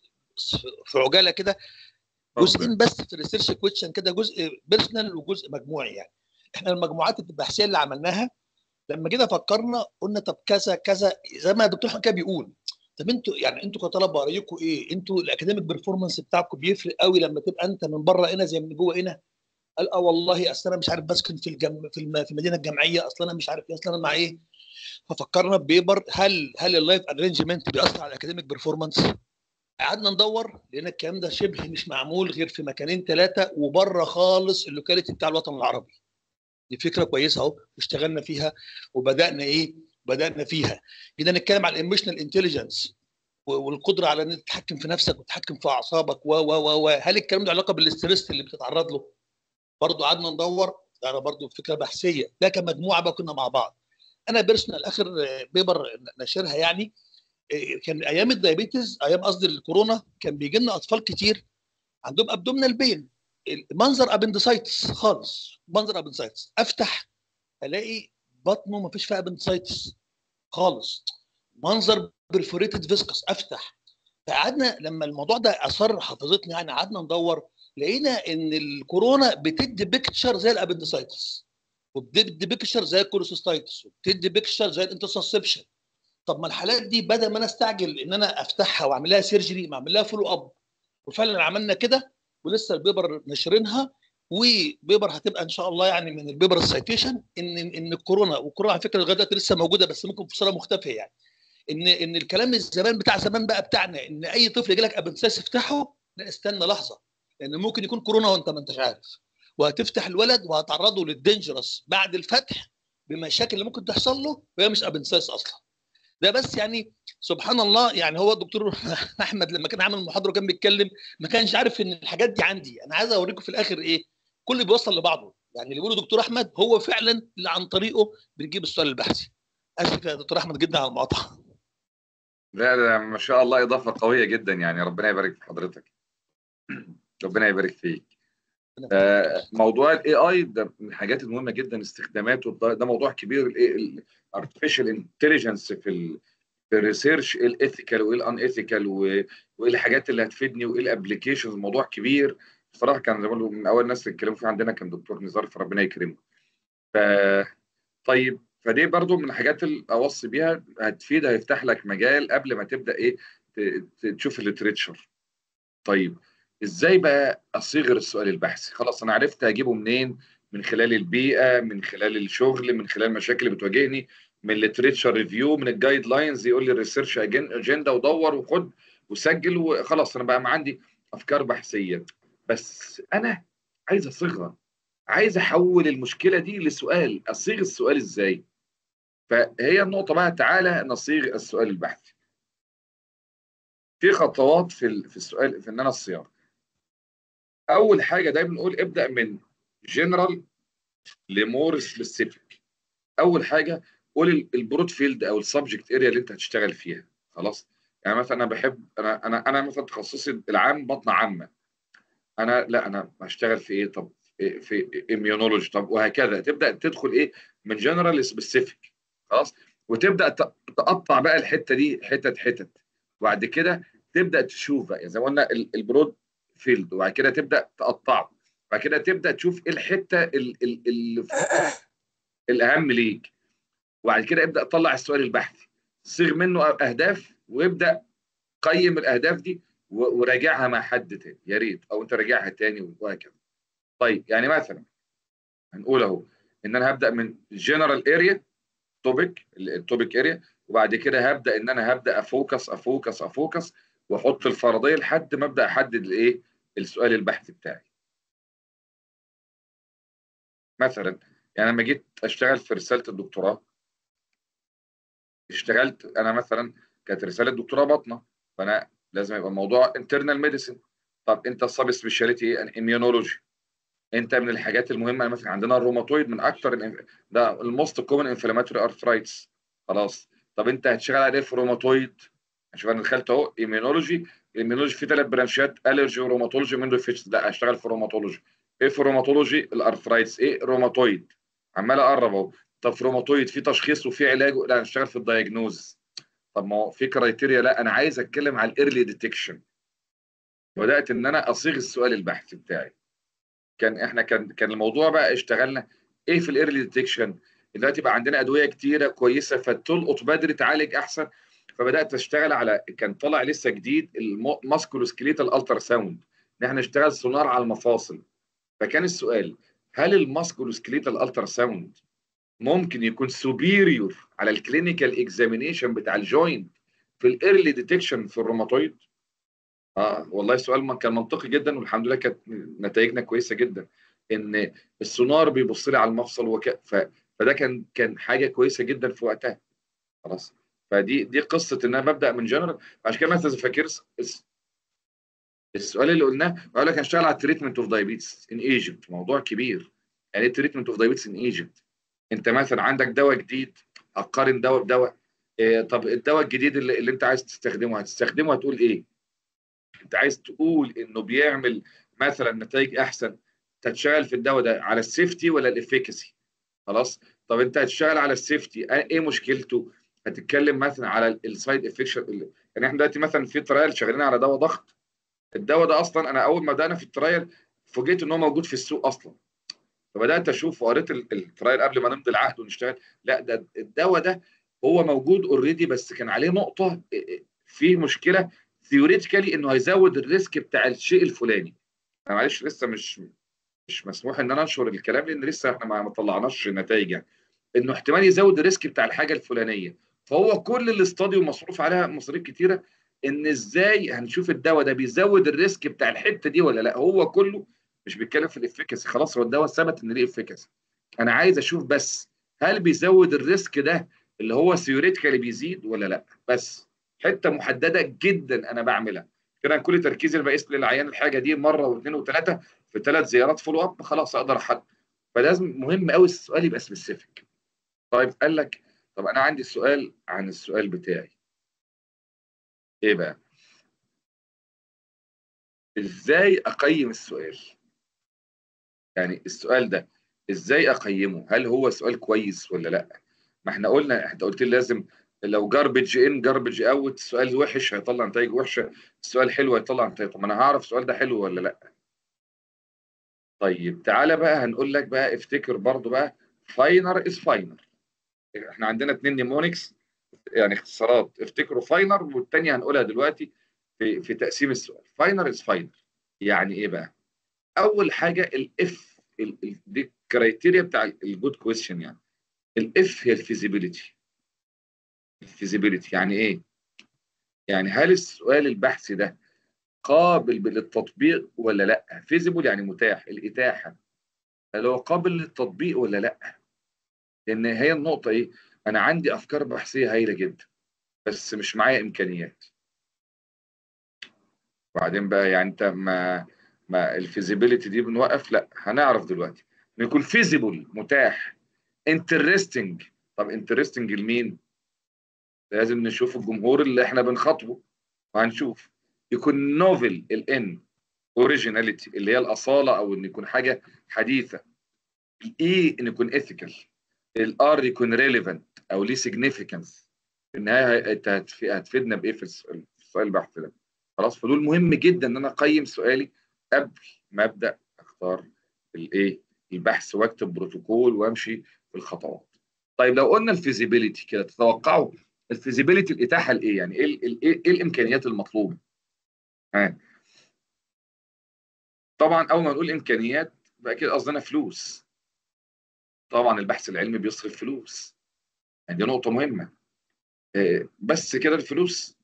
في عجاله كده جزئين بس في الريسيرش كويشن كده، جزء بيرسونال وجزء مجموعي. يعني احنا المجموعات البحثيه اللي عملناها لما جينا فكرنا قلنا طب كذا كذا زي ما الدكتور احمد كده بيقول. طب انتوا يعني انتوا كطلبه رايكم ايه؟ انتوا الاكاديميك بيرفورمانس بتاعكم بيفرق قوي لما تبقى انت من بره هنا زي من جوه هنا؟ قال اه والله اصل انا مش عارف بسكن في الجم... في, الم... في المدينه الجامعيه، اصل انا مش عارف ايه، اصل انا مع ايه. ففكرنا ببيبر هل هل اللايف ارينجمنت بيأثر على الاكاديميك بيرفورمانس؟ قعدنا ندور لان الكلام ده شبه مش معمول غير في مكانين ثلاثه وبره خالص اللوكاليتي بتاع الوطن العربي. دي فكره كويسه اهو واشتغلنا فيها وبدانا ايه؟ بدانا فيها. جينا نتكلم على الايموشنال انتليجنس والقدره على ان تتحكم في نفسك وتتحكم في اعصابك و و و هل الكلام ده علاقه بالاسترس اللي بتتعرض له؟ برضه قعدنا ندور، ده برضه فكره بحثيه، ده كمجموعه بقى كنا مع بعض. انا بيرسونال اخر بيبر نشرها يعني كان ايام الدايابيتس، ايام قصدي الكورونا، كان بيجي لنا اطفال كتير عندهم ابدومينال بين، منظر ابندسايتس خالص، منظر ابندسايتس، افتح الاقي بطنه ما فيش فيها ابندسايتس خالص، منظر برفوريتد فيسكس، افتح. فقعدنا لما الموضوع ده اثر حافظتنا يعني قعدنا ندور، لقينا ان الكورونا بتدي بيكتشر زي الابندسايتس، وبتدي بيكتشر زي الكولوسيستايتس، وبتدي بيكتشر زي الانترسبشن. طب ما الحالات دي بدل ما انا استعجل ان انا افتحها واعمل لها سيرجري، ما اعمل لها فولو اب. وفعلا عملنا كده ولسه البيبر نشرينها، وبيبر هتبقى ان شاء الله يعني من البيبر السايتيشن ان ان الكورونا، والكورونا على فكره لغايه دلوقتي لسه موجوده بس ممكن في صوره مختفيه يعني، ان ان الكلام الزمان بتاع زمان بقى بتاعنا ان اي طفل يجي لك ابنساس افتحه، لا استنى لحظه لان ممكن يكون كورونا وانت ما انتش عارف، وهتفتح الولد وهتعرضه للدينجرس بعد الفتح بمشاكل اللي ممكن تحصل له وهي مش ابنساس اصلا. ده بس يعني سبحان الله. يعني هو الدكتور احمد لما كان عامل المحاضره وكان بيتكلم ما كانش عارف ان الحاجات دي عندي. انا عايز اوريكم في الاخر ايه كل بيوصل لبعضه، يعني اللي بيقوله دكتور احمد هو فعلا اللي عن طريقه بنجيب السؤال البحثي. اسف يا دكتور احمد جدا على المقاطعه. لا لا ما شاء الله اضافه قويه جدا، يعني ربنا يبارك في حضرتك. ربنا يبارك فيك. آه، موضوع الاي اي ده من الحاجات المهمه جدا استخداماته، ده, ده موضوع كبير. الارتفيشال انتليجنس في ال في الريسيرش، ايه الايثيكال وايه الان ايثيكال، وايه الحاجات اللي هتفيدني وايه الابلكيشنز. الموضوع كبير بصراحه. كان زي ما بقول من اول الناس اللي اتكلموا فيه عندنا كان دكتور نزار، فربنا يكرمه. ف طيب فدي برضو من الحاجات اللي اوصي بيها، هتفيد، هيفتح لك مجال قبل ما تبدا ايه ت- تشوف الليتريتشر. طيب ازاي بقى اصيغ السؤال البحثي؟ خلاص انا عرفت اجيبه منين، من خلال البيئه، من خلال الشغل، من خلال المشاكل اللي بتواجهني، من الليتريتشر ريفيو، من الجايد لاينز. يقول لي الريسيرش اجنده ودور وخد وسجل وخلاص. انا بقى ما عندي افكار بحثيه، بس انا عايز اصيغها، عايز احول المشكله دي لسؤال. اصيغ السؤال ازاي؟ فهي النقطه بقى، تعالى نصيغ السؤال البحثي. في خطوات في ال- في السؤال، في ان انا الصياغه. اول حاجه دايما نقول ابدا من جنرال لمور سبيسيفيك. اول حاجه قول البرود فيلد او السبجكت اريا اللي انت هتشتغل فيها. خلاص. يعني مثلا انا بحب، انا انا انا مثلا تخصصي العام بطن عامه. انا لا انا هشتغل في ايه؟ طب إيه؟ في اميونولوجي. طب وهكذا تبدا تدخل ايه من جنرال لسبيسيفيك. خلاص. وتبدا ت- تقطع بقى الحته دي حتت حتت. وبعد كده تبدا تشوف بقى زي ما قلنا ال- البرود فيلد، وبعد كده تبدا تقطعه. بعد كده تبدا تشوف ايه الحته ال- ال- ال- الاهم ليك. وبعد كده ابدا طلع السؤال البحثي، صيغ منه اهداف، وابدا قيم الاهداف دي و- وراجعها مع حد تاني يا ريت، او انت راجعها تاني وهكذا. طيب يعني مثلا هنقول اهو ان انا هبدا من جنرال اريا، توبيك التوبيك اريا، وبعد كده هبدا ان انا هبدا افوكس افوكس افوكس واحط الفرضيه لحد ما ابدا احدد الايه السؤال البحثي بتاعي. مثلا يعني لما جيت اشتغل في رساله الدكتوراه، اشتغلت انا مثلا كانت رساله دكتوراه باطنه، فانا لازم يبقى الموضوع انترنال ميديسن. طب انت السب سبيشاليتي ايه؟ اميونولوجي. انت من الحاجات المهمه مثلا عندنا الروماتويد، من اكتر الإنف- ده الموست كومن انفلاماتوري ارثرايتس. خلاص. طب انت هتشتغل على ايه في روماتويد؟ شوف انا دخلت اهو ايميونولوجي. الايميونولوجي فيه ثلاث برانشات، الرجي وروماتولوجي وميندو فيتش. لا اشتغل في روماتولوجي. ايه في روماتولوجي؟ الارثرايتس. ايه روماتويد؟ عمال اقرب اهو. طب في روماتويد في تشخيص وفي علاج؟ لا اشتغل في الدايجنوز. طب ما هو في كرايتيريا. لا انا عايز اتكلم على الايرلي ديتكشن. بدات ان انا اصيغ السؤال البحثي بتاعي. كان احنا كان كان الموضوع بقى اشتغلنا ايه في الايرلي ديتكشن. دلوقتي بقى عندنا ادويه كتيره كويسه فتلقط بدري تعالج احسن. فبدات اشتغل على، كان طالع لسه جديد الماسكولوسكليتال الترا ساوند، ان احنا نشتغل سونار على المفاصل. فكان السؤال هل الماسكولوسكليتال الترا ساوند ممكن يكون سوبيريور على الكلينيكال اكزامينيشن بتاع الجوينت في الايرلي ديتكشن في الروماتويد؟ اه والله سؤال ما كان منطقي جدا، والحمد لله كانت نتائجنا كويسه جدا. ان السونار بيبص لي على المفصل وك... ف... فده كان كان حاجه كويسه جدا في وقتها. خلاص. فدي دي قصه ان انا ببدا من جنرال. عشان كده مثلا فاكر السؤال اللي قلناه بقول لك هشتغل على التريتمنت اوف دايابيتس ان ايجيبت. موضوع كبير. يعني ايه التريتمنت اوف دايابيتس ان ايجيبت؟ انت مثلا عندك دواء جديد، هتقارن دواء بدواء. إيه طب الدواء الجديد اللي, اللي انت عايز تستخدمه هتستخدمه هتقول ايه؟ انت عايز تقول انه بيعمل مثلا نتائج احسن، تشتغل في الدواء ده على السيفتي ولا الافيكاسي؟ خلاص. طب انت هتشتغل على السيفتي، ايه مشكلته؟ هتتكلم مثلا على السايد افكشن. يعني احنا دلوقتي مثلا في ترايل شغالين على دواء ضغط. الدواء ده اصلا انا اول ما بدانا في الترايل فوجئت ان هو موجود في السوق اصلا. فبدات اشوف وقريت ال- الترايل قبل ما نمضي العقد ونشتغل. لا ده الدواء ده هو موجود اوريدي، بس كان عليه نقطه فيه مشكله ثيوريتيكالي انه هيزود الريسك بتاع الشيء الفلاني. انا معلش لسه مش مش مسموح ان انا انشر الكلام لان لسه احنا ما ما طلعناش النتائج يعني. انه احتمال يزود الريسك بتاع الحاجه الفلانيه. فهو كل الاستاديو مصروف عليها مصاريف كتيره، ان ازاي هنشوف الدواء ده بيزود الريسك بتاع الحته دي ولا لا. هو كله مش بيتكلم في الافكاسي. خلاص هو الدواء ثبت ان ليه افكاسي. انا عايز اشوف بس هل بيزود الريسك ده اللي هو ثيوريتيكالي بيزيد ولا لا. بس حته محدده جدا انا بعملها كده. كل تركيزي بقيس للعيان الحاجه دي مره واثنين وثلاثه في ثلاث زيارات فولو اب، خلاص اقدر احدد. فلازم مهم قوي السؤال يبقى سبيسيفيك. طيب قال لك طب انا عندي سؤال عن السؤال بتاعي. ايه بقى؟ ازاي اقيم السؤال؟ يعني السؤال ده ازاي اقيمه؟ هل هو سؤال كويس ولا لا؟ ما احنا قلنا، انت قلت لي لازم لو جاربج ان جاربج اوت، السؤال وحش هيطلع نتائج وحشه، السؤال حلو هيطلع نتائج. طب ما انا هعرف السؤال ده حلو ولا لا؟ طيب تعالى بقى هنقول لك بقى، افتكر برضو بقى فاينر از فاينر. احنا عندنا اتنين نيمونكس يعني اختصارات، افتكروا فاينر والتانية هنقولها دلوقتي في في تقسيم السؤال. فاينر از فاينر يعني ايه بقى؟ اول حاجه الاف، دي الكرايتيريا بتاع الجود كويشن. يعني الاف هي الفيزيبيليتي. الفيزيبيليتي يعني ايه؟ يعني هل السؤال البحثي ده قابل للتطبيق ولا لا؟ فيزيبل يعني متاح، الاتاحه، هل هو قابل للتطبيق ولا لا؟ لان هي النقطه ايه؟ انا عندي افكار بحثيه هايله جدا بس مش معايا امكانيات. وبعدين بقى يعني انت ما ما الفيزيبيليتي دي بنوقف؟ لا، هنعرف دلوقتي. يكون فيزيبل متاح، انترستنج. طب انترستنج لمين؟ لازم نشوف الجمهور اللي احنا بنخاطبه وهنشوف. يكون نوفل، الان اوريجيناليتي اللي هي الاصاله او ان يكون حاجه حديثه. الاي ان يكون ايثيكال. الار يكون ريليفنت او ليه سيجنيفيكانس. في النهايه انت هتف- هتفيدنا بايه في السؤال في السؤال البحث ده؟ خلاص. فدول مهم جدا ان انا اقيم سؤالي قبل ما ابدا اختار الايه البحث واكتب بروتوكول وامشي في الخطوات. طيب لو قلنا الفيزيبيليتي كده، تتوقعوا الفيزيبيليتي الاتاحه لايه؟ يعني ايه ال- ال- ايه إيه الامكانيات المطلوبه؟ ها، طبعا اول ما نقول امكانيات بقى كده قصدنا فلوس. طبعا البحث العلمي بيصرف فلوس، يعني دي نقطه مهمه. آه، بس كده الفلوس؟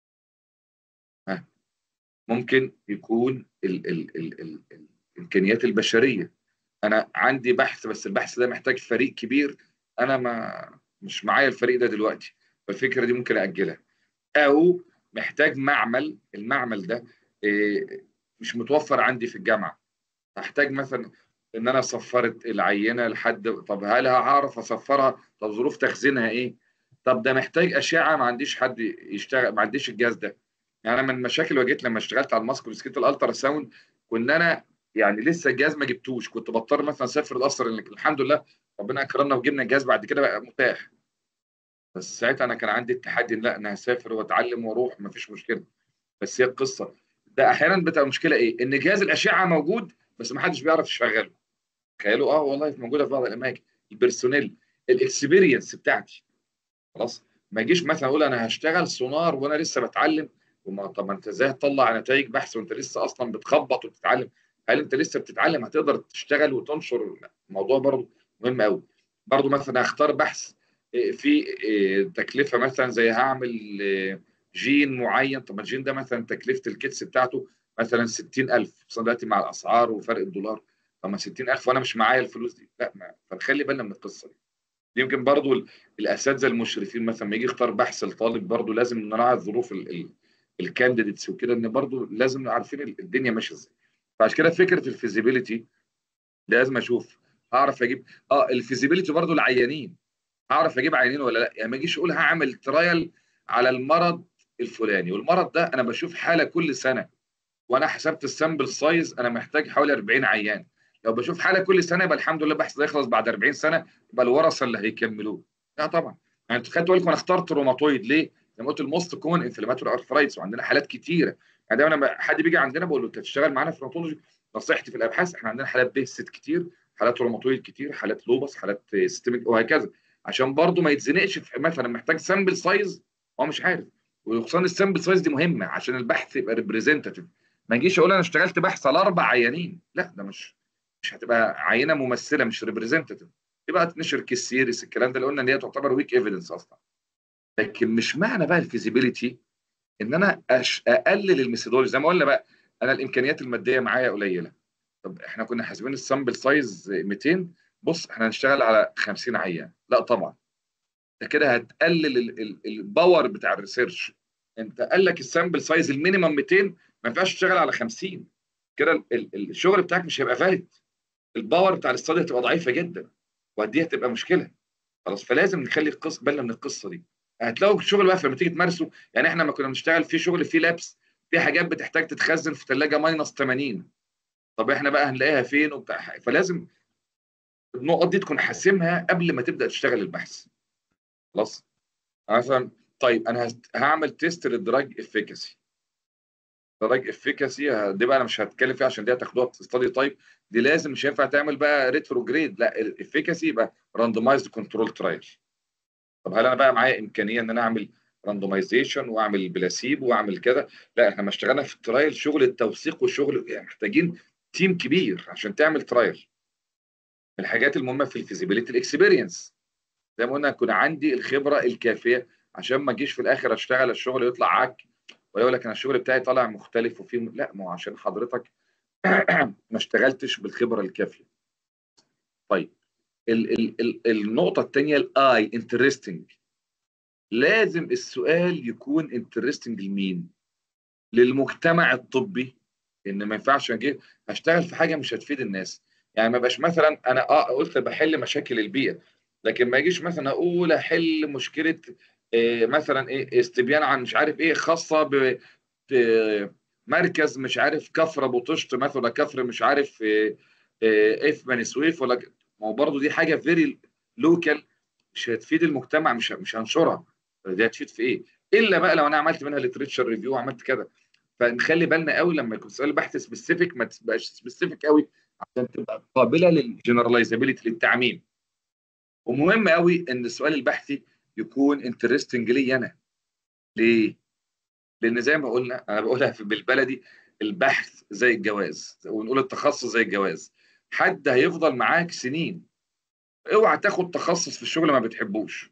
ها، ممكن يكون ال ال ال ال ال الامكانيات البشريه. انا عندي بحث بس البحث ده محتاج فريق كبير، انا ما مش معايا الفريق ده دلوقتي، فالفكره دي ممكن اجلها. او محتاج معمل، المعمل ده إيه، مش متوفر عندي في الجامعه. هحتاج مثلا ان انا صفرت العينه لحد، طب هل هعرف اصفرها؟ طب ظروف تخزينها ايه؟ طب ده محتاج اشعه، ما عنديش حد يشتغل، ما عنديش الجهاز ده. يعني انا من المشاكل اللي واجهت لما اشتغلت على الماسك وسكيت الالترا ساوند، كنا انا يعني لسه الجهاز ما جبتوش، كنت بضطر مثلا اسافر القصر. الحمد لله ربنا اكرمنا وجبنا الجهاز بعد كده بقى متاح. بس ساعتها انا كان عندي التحدي، لا انا هسافر واتعلم واروح مفيش مشكله. بس هي القصه ده احيانا بتبقى مشكله ايه؟ ان جهاز الاشعه موجود بس ما حدش بيعرف يشغله. تخيلوا، اه والله موجوده في بعض الاماكن. البيرسونيل، الاكسبيرينس بتاعتي. خلاص. ما اجيش مثلا اقول انا هشتغل سونار وانا لسه بتعلم. وما طب ما انت ازاي هتطلع نتائج بحث وانت لسه اصلا بتخبط وبتتعلم؟ هل انت لسه بتتعلم هتقدر تشتغل وتنشر؟ لا. الموضوع برضه مهم قوي. برضه مثلا هختار بحث إيه، في إيه، تكلفه مثلا زي هعمل إيه، جين معين. طب ما الجين ده مثلا تكلفه الكيتس بتاعته مثلا ستين ألف، بس دلوقتي مع الاسعار وفرق الدولار، طب ما ستين ألف وانا مش معايا الفلوس دي؟ لا. ما فنخلي بالنا من القصه دي. يمكن برضو ال- الاساتذه المشرفين مثلا لما يجي يختار بحث الطالب برضو لازم نراعي ظروف الكانديديتس وكده، ان برضو لازم نبقى عارفين ال- الدنيا ماشيه ازاي. فعشان كده فكره الفيزيبيليتي لازم اشوف، هعرف اجيب اه الفيزيبيليتي برضو العيانين، هعرف اجيب عيانين ولا لا؟ يعني ما اجيش اقول هعمل ترايل على المرض الفلاني، والمرض ده انا بشوف حاله كل سنه، وانا حسبت السامبل سايز انا محتاج حوالي أربعين عيان. لو بشوف حاله كل سنه يبقى الحمد لله البحث ده يخلص بعد أربعين سنه، يبقى الورثه اللي هيكملوه. لا طبعا. يعني انتوا خدتوا بالكم انا اخترت روماتويد ليه؟ زي ما قلت الموست كومن انفلاماتوري ارثرايتس، وعندنا حالات كتيره. يعني دايما لما حد بيجي عندنا بقول له انت تشتغل معانا في روماتولوجي، نصيحتي في الابحاث احنا عندنا حالات بيست كتير، حالات روماتويد كتير، حالات لوبس، حالات سيستميك وهكذا، عشان برضه ما يتزنقش في مثلا محتاج سامبل سايز هو مش عارف. وخصوصا السامبل سايز دي مهمه عشان البحث يبقى ريبريزنتيف. ما اجيش اقول انا اشتغلت بحث على اربع عيانين، لا ده مش مش هتبقى عينه ممثله، مش ريبريزنتيف. يبقى تنشر كيس سيريس الكلام ده اللي قلنا ان هي تعتبر ويك ايفيدنس اصلا. لكن مش معنى بقى الفيزيبيليتي ان انا أش اقلل الميثودولوجي. زي ما قلنا بقى انا الامكانيات الماديه معايا قليله. طب احنا كنا حاسبين السامبل سايز مئتين، بص احنا هنشتغل على خمسين عيان. لا طبعا، انت كده هتقلل ال- ال- الباور بتاع الريسيرش. انت قال لك السامبل سايز المينيمم مئتين، ما ينفعش تشتغل على خمسين. كده ال- ال- الشغل بتاعك مش هيبقى فاليد، الباور بتاع الاستادي هتبقى ضعيفه جدا، ودي هتبقى مشكله. خلاص. فلازم نخلي القصه بالنا من القصه دي. هتلاقوا الشغل بقى لما تيجي تمارسه. يعني احنا لما كنا بنشتغل في شغل فيه لابس في حاجات بتحتاج تتخزن في ثلاجه ماينس ثمانين، طب احنا بقى هنلاقيها فين وبتاع، فلازم النقط دي تكون حاسمها قبل ما تبدا تشتغل البحث. خلاص مثلا طيب انا هست- هعمل تيست للدراج افيكاسي. دراج افيكاسي دي بقى انا مش هتكلم فيها عشان دي هتاخدوها في ستادي تايب، دي لازم مش هينفع تعمل بقى ريتروجريد، لا الافيكاسي يبقى راندومايزد كنترول ترايل. طب هل انا بقى معايا امكانيه ان انا اعمل راندومايزيشن واعمل بلاسيبو واعمل كذا؟ لا احنا ما اشتغلنا في الترايل شغل التوثيق والشغل، يعني محتاجين تيم كبير عشان تعمل ترايل. من الحاجات المهمه في الفيزيبيليتي الاكسبيرينس، زي ما قلنا يكون عندي الخبره الكافيه عشان ما اجيش في الاخر اشتغل الشغل يطلع عك ويقول لك انا الشغل بتاعي طالع مختلف وفيه م... لا ما هو عشان حضرتك ما اشتغلتش بالخبره الكافيه. طيب ال ال ال النقطه الثانيه الاي انترستنج، لازم السؤال يكون انترستنج لمين؟ للمجتمع الطبي، ان ما ينفعش اجي هشتغل في حاجه مش هتفيد الناس. يعني ما بقاش مثلا انا اه قلت بحل مشاكل البيئه، لكن ما اجيش مثلا اقول احل مشكله إيه مثلا ايه استبيان عن مش عارف ايه خاصه ب ب- مركز مش عارف كفر ابو طشت مثلا، ولا كفر مش عارف إيه إيه إيه في بني سويف، ولا ك- ما هو برضه دي حاجه فيري لوكال مش هتفيد المجتمع، مش مش هنشرها. دي هتفيد في ايه؟ الا بقى لو انا عملت منها ليتريتشر ريفيو وعملت كده. فنخلي بالنا قوي لما يكون سؤال بحث سبيسيفيك ما تبقاش سبيسيفيك قوي عشان تبقى قابله للجنراليزابيلتي للتعميم. ومهم قوي ان السؤال البحثي يكون انترستنج لي انا. ليه؟ لان زي ما قلنا انا بقولها في بالبلدي، البحث زي الجواز، ونقول التخصص زي الجواز، حد هيفضل معاك سنين. اوعى تاخد تخصص في الشغل ما بتحبوش،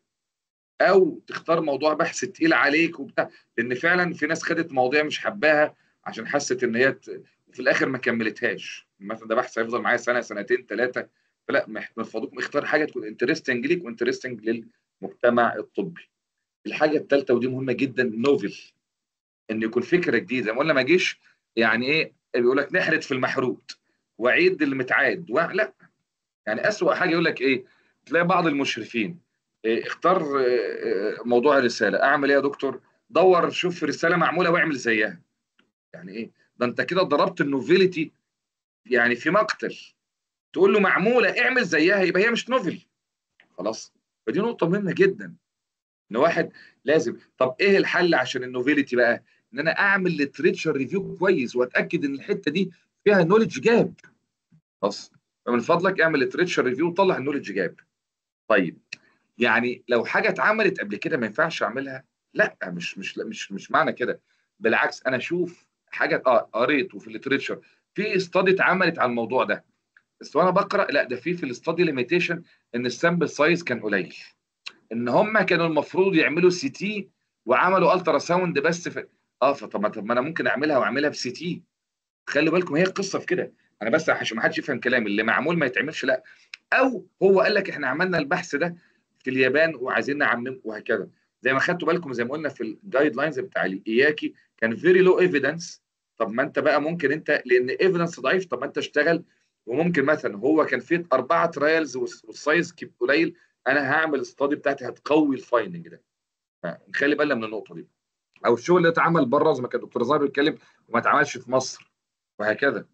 او تختار موضوع بحث تقيل عليك وبتاع، لان فعلا في ناس خدت مواضيع مش حباها عشان حست ان هي ت... وفي الاخر ما كملتهاش. مثلا ده بحث هيفضل معايا سنه سنتين ثلاثه، فلا من فضلكم اختار حاجه تكون انترستنج ليك وانترستنج للمجتمع الطبي. الحاجه الثالثه ودي مهمه جدا، نوفل، ان يكون فكره جديده. زي ما قلنا ما جيش يعني ايه بيقول لك نحرد في المحروت وعيد اللي متعاد و... لا يعني اسوأ حاجه يقول لك ايه، تلاقي بعض المشرفين إيه اختار إيه موضوع الرساله، اعمل ايه يا دكتور؟ دور شوف رساله معموله واعمل زيها. يعني ايه ده؟ انت كده ضربت النوفيليتي يعني في مقتل. تقول له معموله اعمل زيها يبقى هي مش نوفل. خلاص، فدي نقطه مهمه جدا ان واحد لازم. طب ايه الحل عشان النوفيليتي بقى؟ ان انا اعمل ليتريتشر ريفيو كويس واتاكد ان الحته دي فيها نولج جاب. خلاص، فمن فضلك اعمل ليتريتشر ريفيو وطلع النولج جاب. طيب يعني لو حاجه اتعملت قبل كده ما ينفعش اعملها؟ لا مش مش مش مش معنى كده. بالعكس انا اشوف حاجه اه قريت وفي الليتريتشر في استادي اتعملت على الموضوع ده، بس وانا بقرا لا ده في في الاستادي ليميتيشن ان السامبل سايز كان قليل، ان هم كانوا المفروض يعملوا سي تي وعملوا الترا ساوند بس في اه فطب ما طب ما انا ممكن اعملها واعملها في سي تي. خلي بالكم هي القصه في كده. انا بس عشان ما حدش يفهم كلامي، اللي معمول ما يتعملش لا. او هو قال لك احنا عملنا البحث ده في اليابان وعايزين نعمم وهكذا. زي ما خدتوا بالكم زي ما قلنا في الجايد لاينز بتاع الاياكي كان فيري لو ايفيدنس. طب ما انت بقى ممكن انت لان ايفيدنس ضعيف، طب ما انت اشتغل. وممكن مثلا هو كان فيه اربعه ترايلز والسايز قليل، انا هعمل الاستادي بتاعتي هتقوي الفايندنج ده. نخلي بالنا من النقطه دي. او الشغل اللي اتعمل بره زي ما كان دكتور زهر بيتكلم وما اتعملش في مصر وهكذا.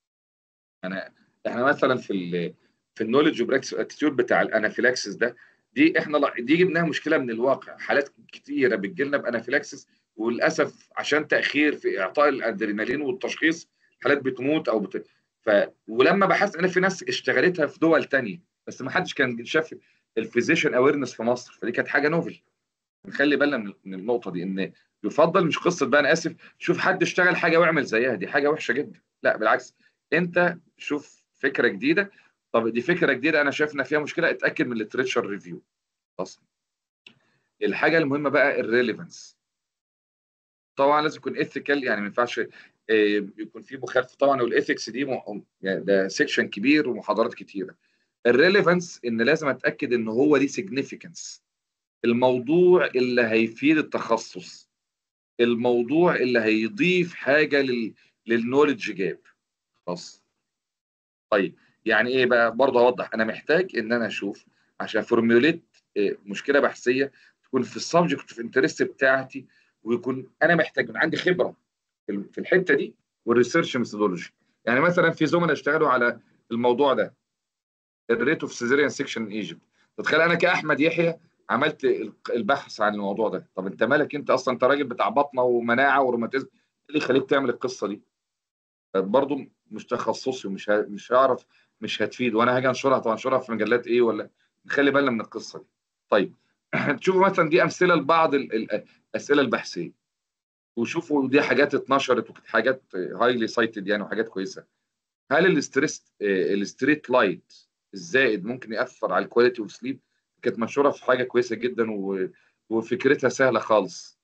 انا احنا مثلا في ال في النولج وبراكتس اتيتيود بتاع الانافيلاكسس ده، دي احنا لا- دي جبناها مشكله من الواقع. حالات كتيره بتجي لنا بانافيلاكسس وللاسف عشان تاخير في اعطاء الادرينالين والتشخيص حالات بتموت او بت... ف ولما بحثت انا في ناس اشتغلتها في دول تانية بس ما حدش كان شاف الفيزيشن اويرنس في مصر، فدي كانت حاجه نوفل. نخلي بالنا من من النقطه دي، ان يفضل مش قصه بقى انا اسف شوف حد اشتغل حاجه واعمل زيها، دي حاجه وحشه جدا. لا بالعكس، انت شوف فكره جديده. طب دي فكره جديده انا شايف ان فيها مشكله، اتاكد من الليتريتشر ريفيو. اصلا الحاجه المهمه بقى الريليفنس. طبعا لازم يكون ايثيكال، يعني ما ينفعش آه، يكون في مخالفه طبعا، والايثكس دي م- يعني ده سيكشن كبير ومحاضرات كتيره. الريليفنس ان لازم اتاكد ان هو ليه سيجنيفيكانس، الموضوع اللي هيفيد التخصص، الموضوع اللي هيضيف حاجه لل للنولج جاب. خلاص. طيب يعني ايه بقى؟ برضه اوضح، انا محتاج ان انا اشوف عشان فورميوليت مشكله بحثيه تكون في السبجكت اوف انترست بتاعتي، ويكون انا محتاج من عندي خبره. في في الحته دي والريسيرش ميثودولوجي. يعني مثلا في زملاء اشتغلوا على الموضوع ده، الريت اوف سيزيريان سيكشن ان ايجيبت. تتخيل انا كاحمد يحيى عملت البحث عن الموضوع ده. طب انت مالك انت اصلا؟ انت راجل بتاع بطنه ومناعه وروماتيزم، ايه اللي يخليك تعمل القصه دي؟ برضه مش تخصصي ومش ه... مش هعرف، مش هتفيد، وانا هاجي انشرها. طب انشرها في مجلات ايه؟ ولا نخلي بالنا من القصه دي. طيب تشوفوا مثلا دي امثله لبعض الاسئله البحثيه، وشوفوا دي حاجات اتنشرت وكانت حاجات هايلي سايتد يعني وحاجات كويسه. هل الاستريس الستريت لايت الزائد ممكن ياثر على الكواليتي اوف سليب؟ كانت منشوره في حاجه كويسه جدا و... وفكرتها سهله خالص.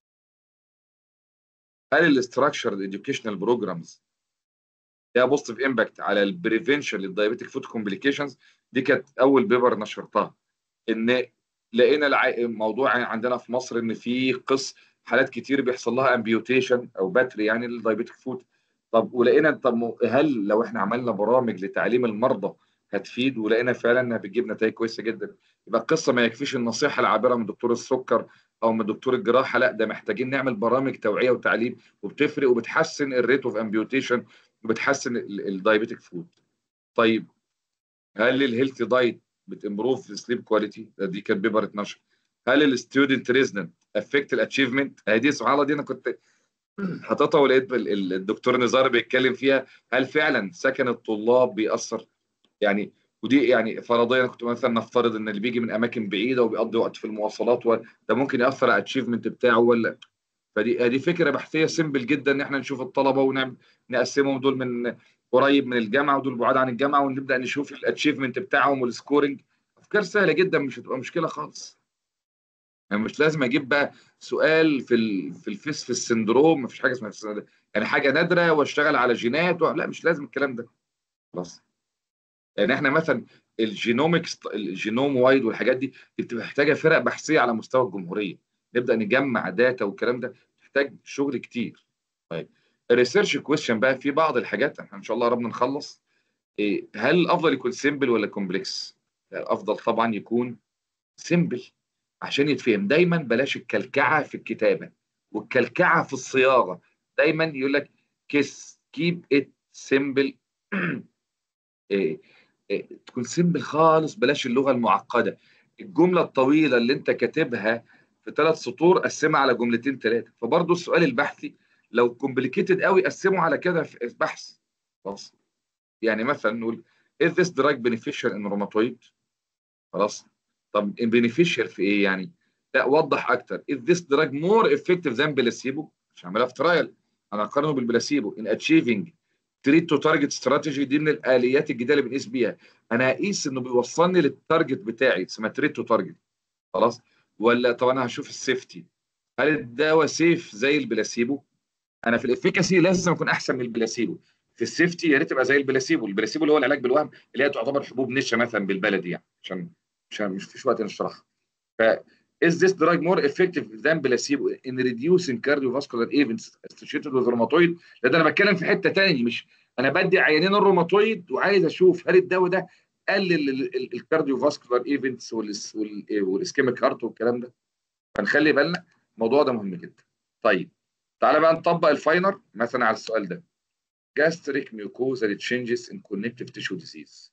هل الاستراكشرد اديوكيشنال بروجرامز ليها بوزيتيف امباكت على البريفنشن للدايابيتيك فود كومبليكيشنز؟ دي كانت اول بيبر نشرتها. ان لقينا الع... الموضوع عندنا في مصر ان في قص حالات كتير بيحصل لها امبيوتيشن او باتري يعني للدايابيتيك فود. طب ولقينا طب هل لو احنا عملنا برامج لتعليم المرضى هتفيد؟ ولقينا فعلا انها بتجيب نتائج كويسه جدا. يبقى القصه ما يكفيش النصيحه العابره من دكتور السكر او من دكتور الجراحه، لا ده محتاجين نعمل برامج توعيه وتعليم، وبتفرق وبتحسن الريت اوف امبيوتيشن وبتحسن الدايابيتيك فود. طيب هل الهيلثي دايت بتمبروف سليب كواليتي؟ دي كانت بيبر اتناشر. هل الستودنت ريزنت افكت الاتشيفمنت؟ دي سبحان الله دي انا كنت حاططها ولقيت الدكتور نزار بيتكلم فيها. هل فعلا سكن الطلاب بيأثر؟ يعني ودي يعني فرضيا كنت مثلا نفترض ان اللي بيجي من اماكن بعيده وبيقضي وقت في المواصلات ده ممكن ياثر على الاتشيفمنت بتاعه ولا؟ فدي دي فكره بحثيه سيمبل جدا ان احنا نشوف الطلبه ونعمل نقسمهم، دول من قريب من الجامعه ودول بعاد عن الجامعه، ونبدا نشوف الاتشيفمنت بتاعهم والسكورنج. افكار سهله جدا مش هتبقى مشكله خالص. يعني مش لازم اجيب بقى سؤال في ال... في الفيس في السندروم، مفيش حاجه اسمها السندروم. يعني حاجه نادره واشتغل على جينات و... لا مش لازم الكلام ده خلاص. يعني احنا مثلا الجينومكس الجينوم وايد والحاجات دي بتبقى محتاجه فرق بحثيه على مستوى الجمهوريه، نبدا نجمع داتا والكلام ده محتاج شغل كتير. طيب الريسيرش كويشن بقى في بعض الحاجات احنا ان شاء الله قربنا نخلص. إيه هل الافضل يكون سيمبل ولا كومبلكس؟ الافضل طبعا يكون سيمبل عشان يتفهم. دايما بلاش الكلكعه في الكتابه والكلكعه في الصياغه. دايما يقول لك كيس كيب ات سيمبل، إيه إيه تكون سيمبل خالص، بلاش اللغه المعقده. الجمله الطويله اللي انت كاتبها في ثلاث سطور قسمها على جملتين ثلاثه. فبرضه السؤال البحثي لو كومبليكيتد قوي قسمه على كده في بحث خلاص. يعني مثلا نقول is this drug beneficial in rheumatoid؟ خلاص. طب beneficial في ايه يعني؟ لا وضح اكتر. is this drug more effective than placebo؟ مش هعملها في ترايل، انا هقارنه بالبلاسيبو. in achieving treat to target strategy دي من الاليات الجديده اللي بنقيس بيها. انا هقيس انه بيوصلني للتارجت بتاعي اسمها تريت تو تارجت خلاص. ولا طب انا هشوف السيفتي، هل الدواء سيف زي البلاسيبو؟ انا في الافيكاسي لازم اكون احسن من البلاسيبو، في السيفتي يا ريت تبقى زي البلاسيبو. البلاسيبو اللي هو العلاج بالوهم اللي هي تعتبر حبوب نشا مثلا بالبلدي يعني، عشان عشان مش فيش وقت نشرحها. ف is this drug more effective than placebo in reducing cardiovascular events associated with rheumatoid؟ ده, ده انا بتكلم في حته ثانيه، مش انا بدي عيانين الروماتويد وعايز اشوف هل الدواء ده قلل الكارديوفاسكولار ايفنتس والاسكيميك هارت والكلام ده. فنخلي بالنا الموضوع ده مهم جدا. طيب تعالى بقى نطبق الفاينر مثلا على السؤال ده. gastric mucosal changes in connective tissue disease.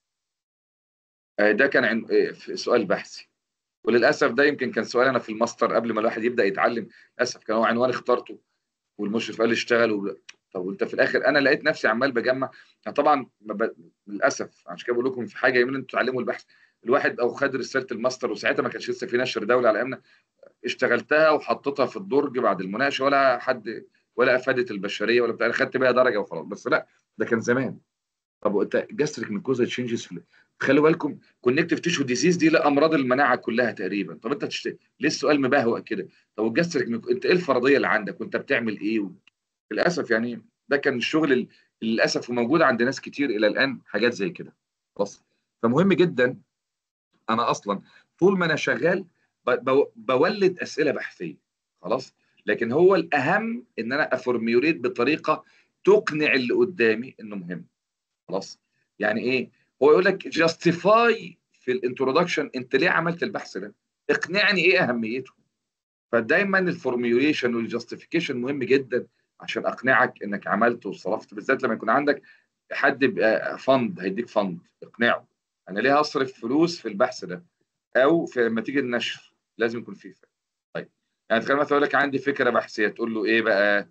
ده كان عن... في سؤال بحثي، وللاسف ده يمكن كان سؤال انا في الماستر قبل ما الواحد يبدا يتعلم. للاسف كان هو عنوان اخترته والمشرف قال لي اشتغل و... طب وانت في الاخر انا لقيت نفسي عمال بجمع. يعني طبعا ب... للاسف عشان كده بقول لكم في حاجه يمكن انتوا تعلموا البحث. الواحد او خد رساله الماستر وساعتها ما كانش لسه في نشر دولي على ايامنا، اشتغلتها وحطيتها في الدرج بعد المناقشه ولا حد ولا افادت البشريه ولا بتاع، خدت بيها درجه وخلاص. بس لا ده كان زمان. طب وانت جاستريك ميكوزا تشينجز في خلوا بالكم كونكتيف تيشو ديزيز دي لامراض المناعه كلها تقريبا. طب انت تشت... ليه السؤال مبهوأ كده؟ طب الجاستريك ميكو... انت ايه الفرضيه اللي عندك وانت بتعمل ايه و... للاسف يعني ده كان الشغل ال... للاسف وموجود عند ناس كتير الى الان حاجات زي كده خلاص. فمهم جدا انا اصلا طول ما انا شغال ب... ب... بولد اسئله بحثيه خلاص. لكن هو الاهم ان انا افورميوليت بطريقه تقنع اللي قدامي انه مهم خلاص. يعني ايه؟ هو يقول لك جاستيفاي في الانترودكشن انت ليه عملت البحث ده؟ اقنعني ايه اهميته. فدايما الفورميوليشن والجاستيفيكيشن مهم جدا عشان اقنعك انك عملت وصرفت، بالذات لما يكون عندك حد بقى فند هيديك فند، اقنعه انا ليه هصرف فلوس في البحث ده، او في لما تيجي النشر لازم يكون فيه فكره. طيب يعني تخيل مثلا يقول لك عندي فكره بحثيه، تقول له ايه بقى؟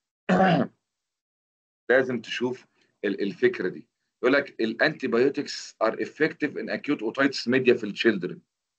لازم تشوف ال- الفكره دي. يقول لك الانتي بايوتكس ار افكتيف ان اكيوت اوتايتس ميديا في التشيلدرن.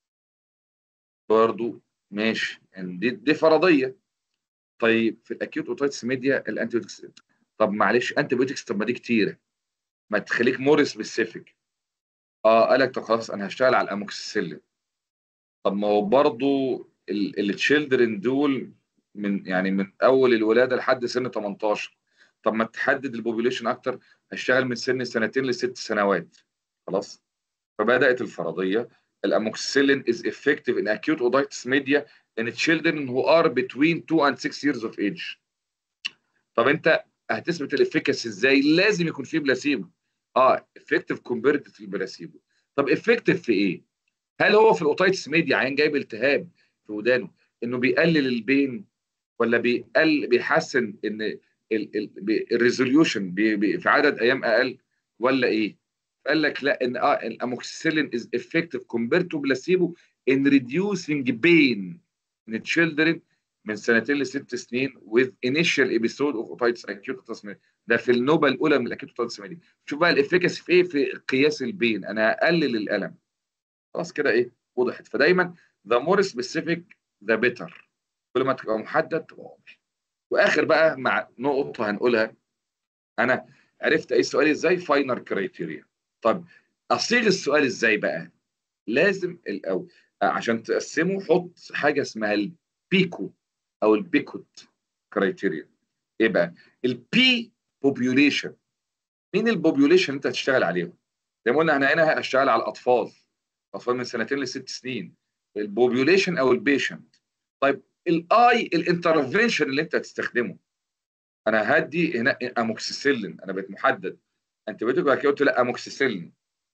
برضه ماشي، يعني دي دي فرضيه. طيب في الاكيوت اوتايتس ميديا الانتي بايوتكس، طب معلش انتي بايوتكس طب ما دي كتيره، ما تخليك مور سبيسيفيك. اه قال لك طب خلاص انا هشتغل على الاموكسيسيلين. طب ما هو برضه التشيلدرن دول من يعني من اول الولاده لحد سن تمنتاشر. طب ما تحدد البوبوليشن اكتر، هشتغل من سن سنتين لست سنوات. خلاص. فبدات الفرضيه الاموكسيسيلين is effective in acute otitis media in children who are between two and six years of age. طب انت هتثبت الافكاسي ازاي؟ لازم يكون في بلاسيبو. اه افكتيف كومبيرد في البلاسيبو. طب افكتيف في ايه؟ هل هو في الاوتايتس ميديا عيان جايب التهاب في ودانه انه بيقلل البين، ولا بيقل بيحسن ان الريزوليوشن في عدد ايام اقل، ولا ايه؟ قال لك لا، ان اه الاموكسيسيلين از افكتيف كومبيرد تو بلاسيبو ان ريديوسينج بين ان تشيلدرن من سنتين لست سنين with initial episode of otitis acute. ده في النوبه الاولى من الاكيوت otitis media. شوف بقى الافكاسي في ايه؟ في قياس البين، انا هقلل الالم. خلاص كده ايه وضحت. فدايما the more specific the better، كل ما تبقى محدد تبقى واضح. واخر بقى مع نقطه هنقولها، انا عرفت ايه السؤال ازاي؟ فاينل كرايتيريا. طب اصيغ السؤال ازاي بقى؟ لازم الاول عشان تقسمه حط حاجه اسمها البيكو او البيكوت كرايتيريا. ايه بقى؟ البي بوبيوليشن. مين البوبيوليشن انت هتشتغل عليهم؟ زي ما قلنا انا هنا هشتغل على الاطفال، اطفال من سنتين لست سنين، البوبيوليشن او البيشنت. طيب الاي الانترفنشن اللي انت هتستخدمه، انا هدي هنا اموكسيسيلين، انا بقيت محدد انت بتقول بعد كده قلت لا اموكسيسيلين.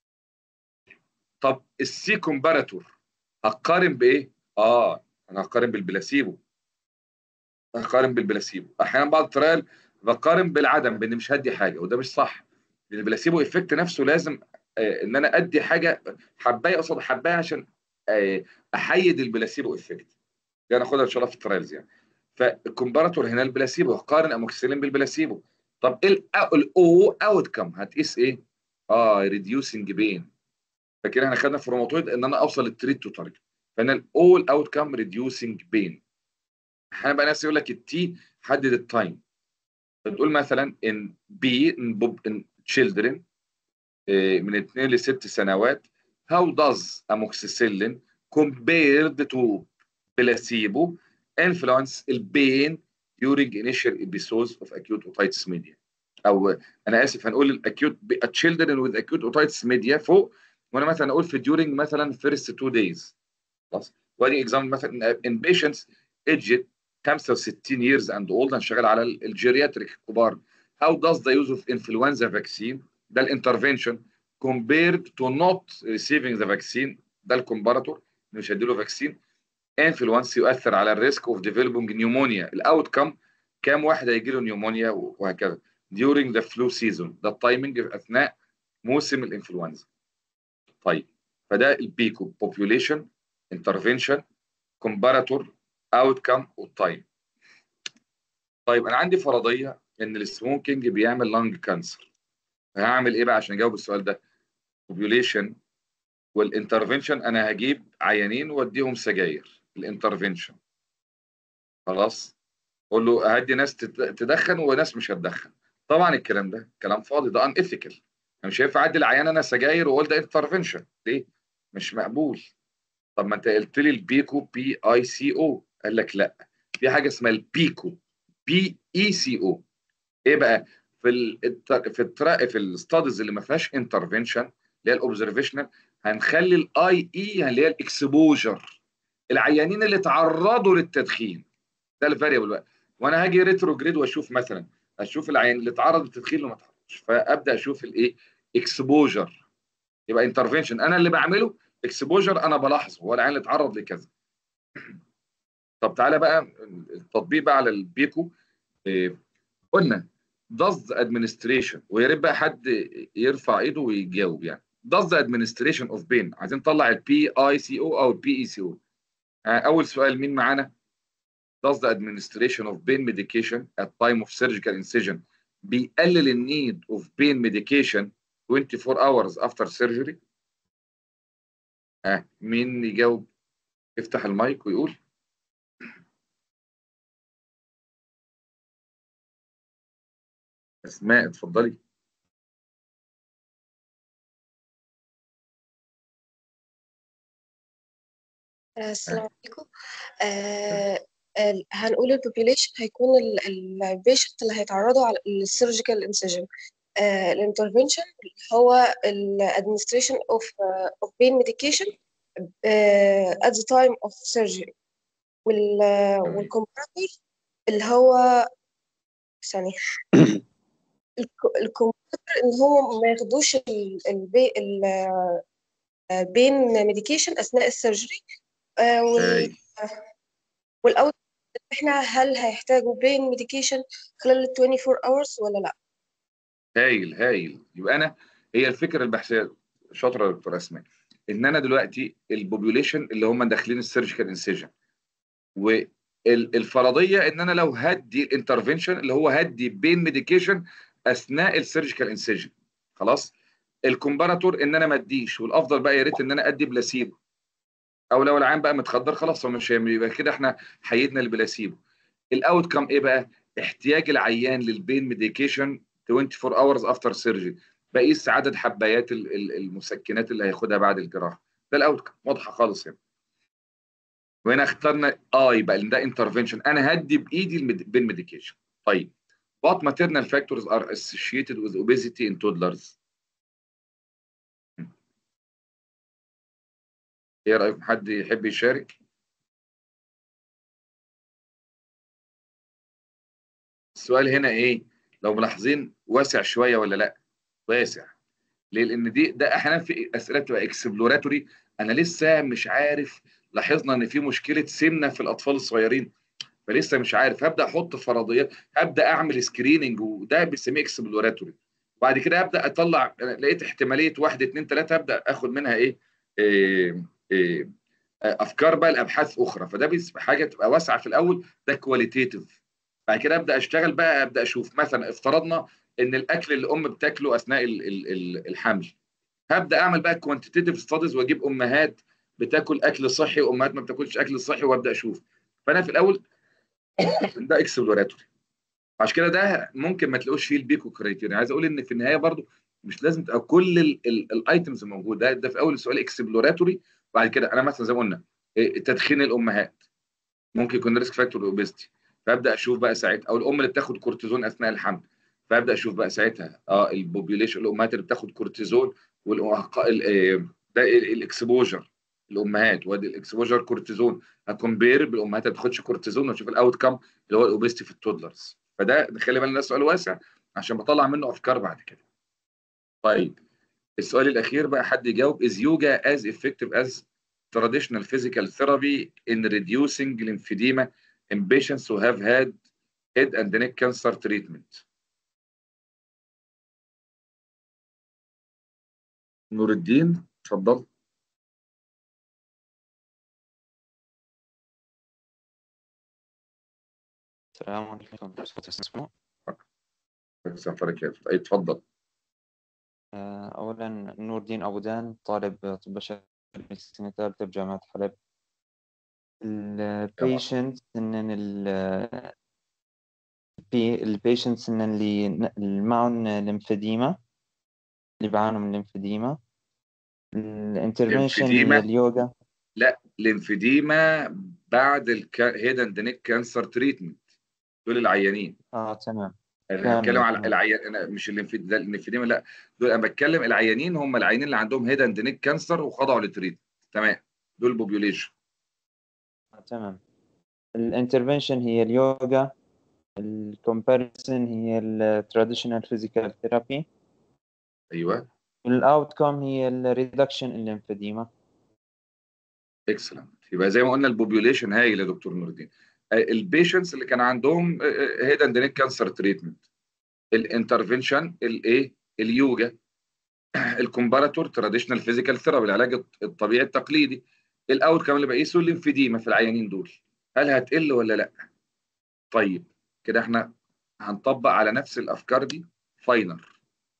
طب السي كومباراتور هقارن بايه؟ اه انا هقارن بالبلاسيبو، هقارن بالبلاسيبو. احيانا بعض الترايل بقارن بالعدم، بان مش هدي حاجه، وده مش صح. لان البلاسيبو افكت نفسه لازم آه ان انا ادي حاجه حبايه قصاد حبايه عشان آه احيد البلاسيبو افكت. دي هناخدها ان شاء الله في الترايلز يعني. فالكومباراتور هنا البلاسيبو، هقارن اموكسيسيلين بالبلاسيبو. طب الاو اوت كم هتقيس ايه؟ اه ريديوسنج بين. فاكر احنا خدنا في الروماتويد ان انا اوصل للتريت تو تارجت، فانا الاول اوت كم ريديوسنج بين. احيانا بقى ناس يقول لك التي حدد التايم، بتقول مثلا ان بي ان بوب ان تشيلدرن من اثنين لست سنوات how does amoxicillin compared to placebo influence البين during initial episodes of acute otitis media. او انا اسف هنقول الاكيوت children with acute otitis media فوق، وانا مثلا اقول في during مثلا first two days. خلاص. وادي اكزامبل مثلا in patients aged خمسة وستين years and old، هنشتغل على الجيرياتريك الكبار. how does the use of influenza vaccine، ده الانترفنشن، compared to not receiving the vaccine، ده الكومباراتور مش هديله فاكسين. انفلونس يؤثر على الريسك اوف ديفلوبينج نيومونيا، الاوت كم كام واحد هيجي له نيومونيا وهكذا. during the flu season، ده التايمنج اثناء موسم الانفلونزا. طيب فده البيكو بوبيوليشن، انترفنشن، كومباراتور، اوت كم، والتايم. طيب انا عندي فرضيه ان السموكينج بيعمل لانج كانسر، هعمل ايه بقى عشان اجاوب السؤال ده؟ بوبيوليشن والانترفنشن، انا هجيب عيانين واديهم سجاير. الانترفنشن خلاص، اقول له هدي ناس تدخن وناس مش هتدخن. طبعا الكلام ده كلام فاضي، ده ان ايثيكال. انا مش هينفع ادي العيان انا سجاير واقول ده انترفنشن، ليه؟ مش مقبول. طب ما انت قلت لي البيكو بي اي سي او، قال لك لا، في حاجه اسمها البيكو بي اي سي او. ايه بقى؟ في ال في الترا في الستاديز اللي ما فيهاش انترفنشن اللي هي الاوبزرفيشنال، هنخلي الاي اي اللي هي الاكسبوجر، العيانين اللي تعرضوا للتدخين، ده الفاريبل بقى. وانا هاجي ريتروجريد واشوف مثلا، اشوف العيان اللي تعرض للتدخين وما تعرضش، فابدا اشوف الايه؟ اكسبوجر. يبقى انترفنشن انا اللي بعمله، اكسبوجر انا بلاحظه هو العيان اللي اتعرض لكذا. طب تعالى بقى التطبيق بقى على البيكو. إيه قلنا does the administration، ويا ريت بقى حد يرفع ايده ويجاوب يعني. does the administration of pain، عايزين نطلع البي اي سي او او البي اي سي او. اول سؤال مين معانا؟ does the administration of pain medication at time of surgical incision بيقلل النيد of pain medication twenty-four hours after surgery؟ ها مين يجاوب؟ افتح المايك ويقول. اسماء اتفضلي. السلام عليكم. آه آه، هنقول البوبيوليشن هيكون البيشنت اللي هيتعرضوا على السيرجيكال انسيجن. الانترفنشن هو الادمنستريشن اوف اوف بين ميديكيشن at the time of surgery. وال والكومباراتور اللي هو ثانية الكومباراتور ان هو ما ياخدوش البي البين ميديكيشن اثناء السيرجري. وال والاوت احنا هل هيحتاجوا بين ميديكيشن خلال ال twenty-four hours ولا لا؟ هايل هايل. يبقى انا هي الفكره البحثيه شاطره يا دكتور اسماء، ان انا دلوقتي البوبيوليشن اللي هم داخلين السيرجيكال انسيجن، والفرضيه ان انا لو هدي الانترفنشن اللي هو هدي بين ميديكيشن اثناء السيرجيكال انسيجن خلاص. الكومباراتور ان انا ما اديش، والافضل بقى يا ريت ان انا ادي بلاسيبو، او لو العيان بقى متخدر خلاص هو مش يبقى كده احنا حيدنا البلاسيبو. الاوت كام ايه بقى؟ احتياج العيان للبين ميديكيشن twenty-four hours after surgery، بقيس عدد حبايات المسكنات اللي هياخدها بعد الجراحه. ده الاوت كام واضحه خالص هنا. وهنا اخترنا اه يبقى ده انترفنشن، انا هدي بايدي البين ميديكيشن. طيب what maternal factors are associated with obesity in toddlers؟ ايه رايكم؟ حد يحب يشارك؟ السؤال هنا ايه؟ لو ملاحظين واسع شويه ولا لا؟ واسع. ليه؟ لان دي ده احيانا في اسئله بتبقى اكسبلوراتوري، انا لسه مش عارف. لاحظنا ان في مشكله سمنه في الاطفال الصغيرين، فلسه مش عارف، هبدا احط فرضيات، هبدا اعمل سكريننج، وده بنسميه اكسبلوراتوري. وبعد كده ابدا اطلع، لقيت احتماليه واحد اثنين ثلاثه، ابدا اخد منها ايه, إيه, إيه افكار بقى الابحاث اخرى. فده بيبقى حاجه تبقى واسعه في الاول، ده كواليتيتيف. بعد كده ابدا اشتغل بقى، ابدا اشوف مثلا افترضنا ان الاكل اللي الام بتاكله اثناء الحمل، هبدا اعمل بقى كوانتيتيف ستاديز واجيب امهات بتاكل اكل صحي وامهات ما بتاكلش اكل صحي وابدا اشوف. فانا في الاول ده اكسبلوراتوري. عشان كده ده ممكن ما تلاقوش فيه البيكو كرايتيريا. عايز اقول ان في النهايه برضو مش لازم تبقى كل الايتمز موجوده، ده, ده في اول السؤال اكسبلوراتوري. بعد كده انا مثلا زي ما قلنا تدخين الامهات ممكن يكون ريسك فاكتور اوبستي، فابدا اشوف بقى ساعتها، او الام اللي بتاخد كورتيزون اثناء الحمل، فابدا اشوف بقى ساعتها اه البوبيوليشن الامهات اللي بتاخد كورتيزون، ده الاكسبوجر الامهات، وادي الاكسبوجر كورتيزون هكمبير بالامهات اللي ما بتاخدش كورتيزون، واشوف الاوت كام اللي هو الاوبستي في التودلرز. فده نخلي بالنا ده سؤال واسع عشان بطلع منه افكار بعد كده. طيب السؤال الاخير بقى حد يجاوب. is yoga as effective as traditional physical therapy in reducing lymphedema in patients who have had head and neck cancer treatment؟ نور الدين اتفضل. السلام عليكم. اسمه اتفضل. أولا نور الدين أبو دان، طالب طب بشري السنة الثالثة بجامعة حلب. البيشنت إن ال البيشنتس إن اللي معهم ليمفيديما، اللي بيعانوا من ليمفيديما، الانترفنشن هي اليوغا. لا ليمفيديما بعد الهيد اند نيك كانسر تريتمنت، دول العيانين. اه تمام. انا بتكلم على العيان، انا مش الليمفيديما، لا دول انا بتكلم العيانين، هم العيانين اللي عندهم هيد اند نيك كانسر وخضعوا للتريتمنت. تمام، دول بوبيوليشن. آه تمام. الانترفنشن هي اليوغا، الكومباريسون هي التراديشنال فيزيكال ثيرابي. ايوه. والاوت كوم هي الريدكشن الليمفيديما. اكسلنت. يبقى زي ما قلنا البوبيوليشن هايل يا دكتور نور الدين. البيشنتس اللي كان عندهم هيد اند نيك كانسر تريتمنت، الانترفنشن الايه اليوجا، الكومباراتور تراديشنال فيزيكال ثيرابي العلاج الطبيعي التقليدي، الاوت كام اللي بقيسه الليمفيديما في العيانين دول، هل هتقل ولا لا؟ طيب كده احنا هنطبق على نفس الافكار دي فاينر،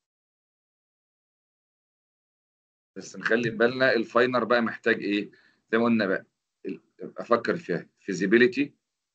بس نخلي بالنا الفاينر بقى محتاج ايه؟ زي ما قلنا بقى افكر فيها فيزيبيليتي،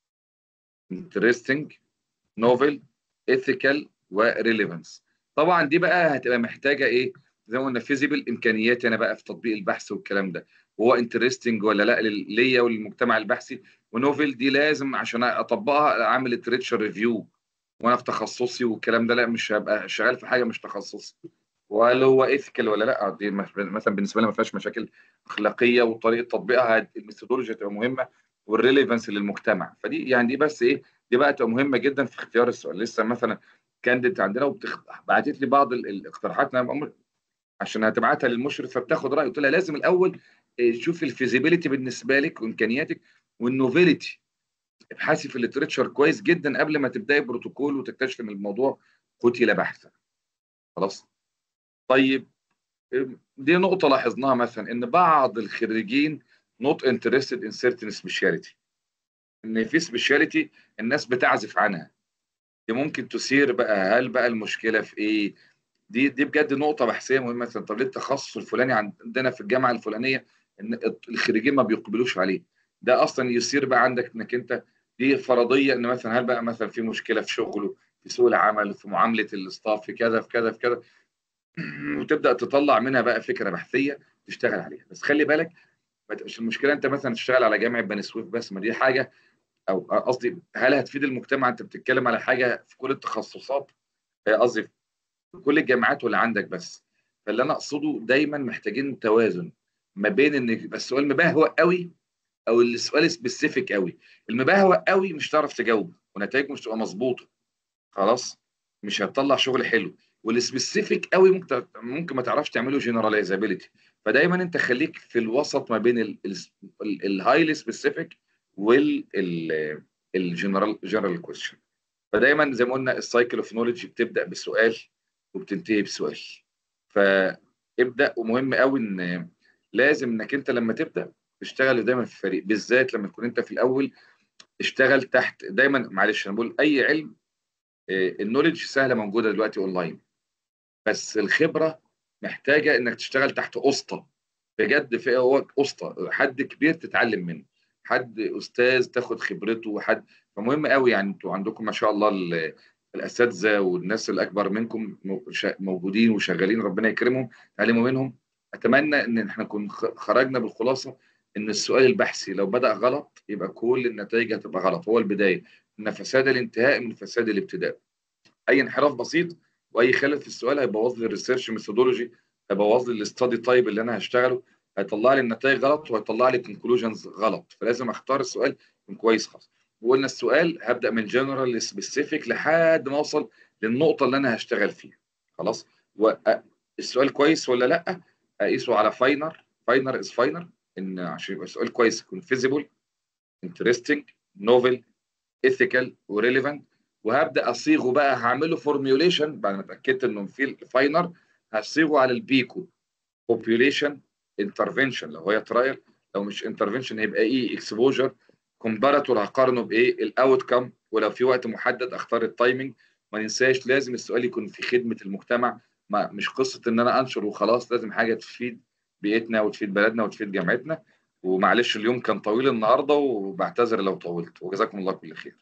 انترستنج، نوفل، ايثيكال، وريليفنس. طبعا دي بقى هتبقى محتاجه ايه؟ زي ما قلنا فيزيبل امكانياتي انا بقى في تطبيق البحث والكلام ده، وهو انترستنج ولا لا ليا وللمجتمع البحثي، ونوفل دي لازم عشان اطبقها اعمل ليتريتشر ريفيو وانا في تخصصي والكلام ده، لا مش هبقى شغال في حاجه مش تخصصي. وهل هو ايثيكال ولا لا؟ دي مثلا بالنسبه لي ما فيهاش مشاكل اخلاقيه، وطريقه تطبيقها الميثودولوجيا تبقى مهمه، والريليفنس للمجتمع. فدي يعني دي بس ايه، دي بقى تبقى مهمه جدا في اختيار السؤال. لسه مثلا كانديديت عندنا وبتخ... بعتت لي بعض الاقتراحات عشان هتبعتها للمشرف فبتاخد رايه، قلت لها لازم الاول شوف الفيزيبيليتي بالنسبه لك وامكانياتك، والنوفيليتي ابحثي في الليتريتشر كويس جدا قبل ما تبداي بروتوكول وتكتشفي ان الموضوع قتل بحثا. خلاص. طيب دي نقطه لاحظناها مثلا، ان بعض الخريجين not interested in certain specialty، ان في سبيشاليتي الناس بتعزف عنها، دي ممكن تثير بقى هل بقى المشكله في ايه؟ دي دي بجد نقطه بحثيه مهمه. مثلا طب ليه التخصص الفلاني عندنا في الجامعه الفلانيه ان الخريجين ما بيقبلوش عليه؟ ده اصلا يثير بقى عندك انك انت دي فرضيه ان مثلا هل بقى مثلا في مشكله في شغله، في سوق العمل، في معامله الاستاف، في كذا في كذا في كذا، وتبدا تطلع منها بقى فكره بحثيه تشتغل عليها. بس خلي بالك مش المشكله انت مثلا تشتغل على جامعه بني سويف بس، ما دي حاجه، او قصدي هل هتفيد المجتمع؟ انت بتتكلم على حاجه في كل التخصصات، قصدي في كل الجامعات ولا عندك بس. فاللي انا اقصده دايما محتاجين توازن ما بين ان يبقى السؤال مبهوأ قوي او السؤال سبيسيفيك قوي. المبهوأ قوي مش هتعرف تجاوب ونتائج مش تبقى مظبوطه، خلاص مش هتطلع شغل حلو. والسبيسيفيك قوي ممكن ممكن ما تعرفش تعمله جنراليزابيلتي. فدايما انت خليك في الوسط ما بين الهايلي سبيسيفيك والجنرال جنرال كويشن. فدايما زي ما قلنا السايكل اوف نوليدج بتبدا بسؤال وبتنتهي بسؤال. فابدا، ومهم قوي ان لازم انك انت لما تبدا تشتغل دايما في فريق، بالذات لما تكون انت في الاول اشتغل تحت. دايما معلش انا بقول اي علم النوليدج سهله موجوده دلوقتي اونلاين، بس الخبره محتاجه انك تشتغل تحت اسطى بجد، في هو اسطى حد كبير تتعلم منه، حد استاذ تاخد خبرته، حد. فمهم قوي يعني انتوا عندكم ما شاء الله الاساتذه والناس الاكبر منكم موجودين وشغالين، ربنا يكرمهم تعلموا منهم. اتمنى ان احنا نكون خرجنا بالخلاصه ان السؤال البحثي لو بدا غلط يبقى كل النتائج هتبقى غلط، هو البدايه، ان فساد الانتهاء من فساد الابتداء. اي انحراف بسيط واي خلل في السؤال هيبوظ لي الريسيرش ميثودولوجي، هيبوظ لي الاستادي تايب اللي انا هشتغله، هيطلع لي النتائج غلط وهيطلع لي كونكلوجنز غلط. فلازم اختار السؤال يكون كويس خالص. وقلنا السؤال هبدا من جنرال لسبيسيفيك لحد ما اوصل للنقطه اللي انا هشتغل فيها. خلاص. والسؤال كويس ولا لا اقيسه على فاينر. فاينر از فاينر، ان عشان يبقى السؤال كويس يكون فيزيبل، انترستنج، نوفل، ايثيكال، وريليفنت. وهبدا اصيغه بقى، هعمله فورميوليشن بعد ما اتاكدت انه في الفاينر، هصيغه على البيكو population intervention لو هي ترايل، لو مش intervention هيبقى ايه اكسبوجر، كومباراتور هقارنه بايه الاوت كام، ولو في وقت محدد اختار التايمنج. ما ننساش لازم السؤال يكون في خدمه المجتمع، ما مش قصه ان انا انشر وخلاص، لازم حاجه تفيد بيئتنا وتفيد بلدنا وتفيد جامعتنا. ومعلش اليوم كان طويل النهارده وبعتذر لو طولت، وجزاكم الله كل خير.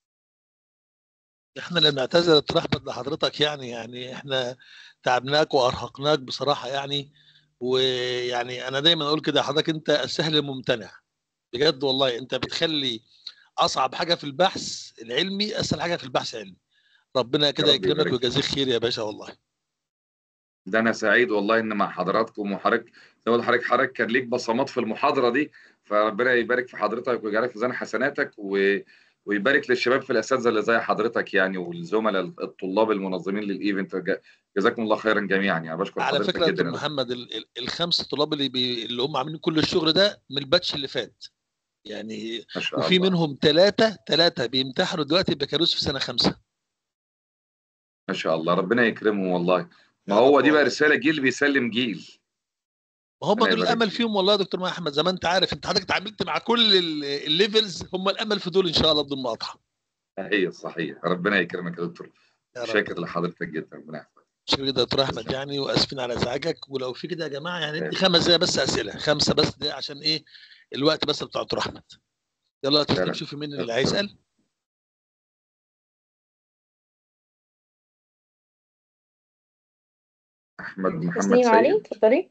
احنا اللي بنعتذر رحمة لحضرتك، يعني يعني احنا تعبناك وارهقناك بصراحة يعني. ويعني انا دايما اقول كده، حضرتك انت السهل الممتنع بجد والله. انت بتخلي اصعب حاجة في البحث العلمي اسهل حاجة في البحث العلمي. ربنا كده يكرمك ويجازيك خير يا باشا والله. ده انا سعيد والله ان مع حضراتكم، وحضرتك زي ما حضرتك حضرتك كان ليك بصمات في المحاضرة دي، فربنا يبارك في حضرتك ويجعلك في ميزان حسناتك، و ويبارك للشباب في الاساتذه اللي زي حضرتك يعني، والزملاء الطلاب المنظمين للايفنت. جزاكم الله خيرا جميعا يعني. بشكر على حضرتك فكره جدا يا دكتور محمد، الخمسه طلاب اللي بي... اللي هم عاملين كل الشغل ده من الباتش اللي فات يعني ما شاء وفي الله منهم ثلاثه ثلاثه بيمتحنوا دلوقتي بكالوريوس في سنه خمسه. ما شاء الله، ربنا يكرمهم والله. ما يا هو رب دي بقى والله. رساله، جيل بيسلم جيل. ما هم ربنا دول يبارك الامل فيك. فيهم والله يا دكتور محمد، زي ما انت عارف، انت حضرتك اتعاملت مع كل ال- الليفلز، هم الامل في دول ان شاء الله بدون مقاطعه. هي صحيح، ربنا يكرمك يا دكتور. يا رب. شاكر لحضرتك جدا، ربنا يحفظك. شكرا جدا يا دكتور احمد تسلم. يعني، واسفين على ازعاجك. ولو في كده يا جماعه يعني ندي لا خمس دقايق بس اسئله، خمسه بس دقايق عشان ايه الوقت بس بتاع دكتور احمد. يلا يا لا تسليم، لا شوفي مين لا، اللي اتفضل. هيسال. احمد محمد تسنيم علي، سيد. اتفضلي.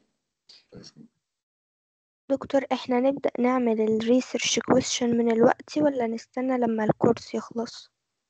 دكتور احنا نبدأ نعمل الريسيرش كويشن من الوقت ولا نستنى لما الكورس يخلص؟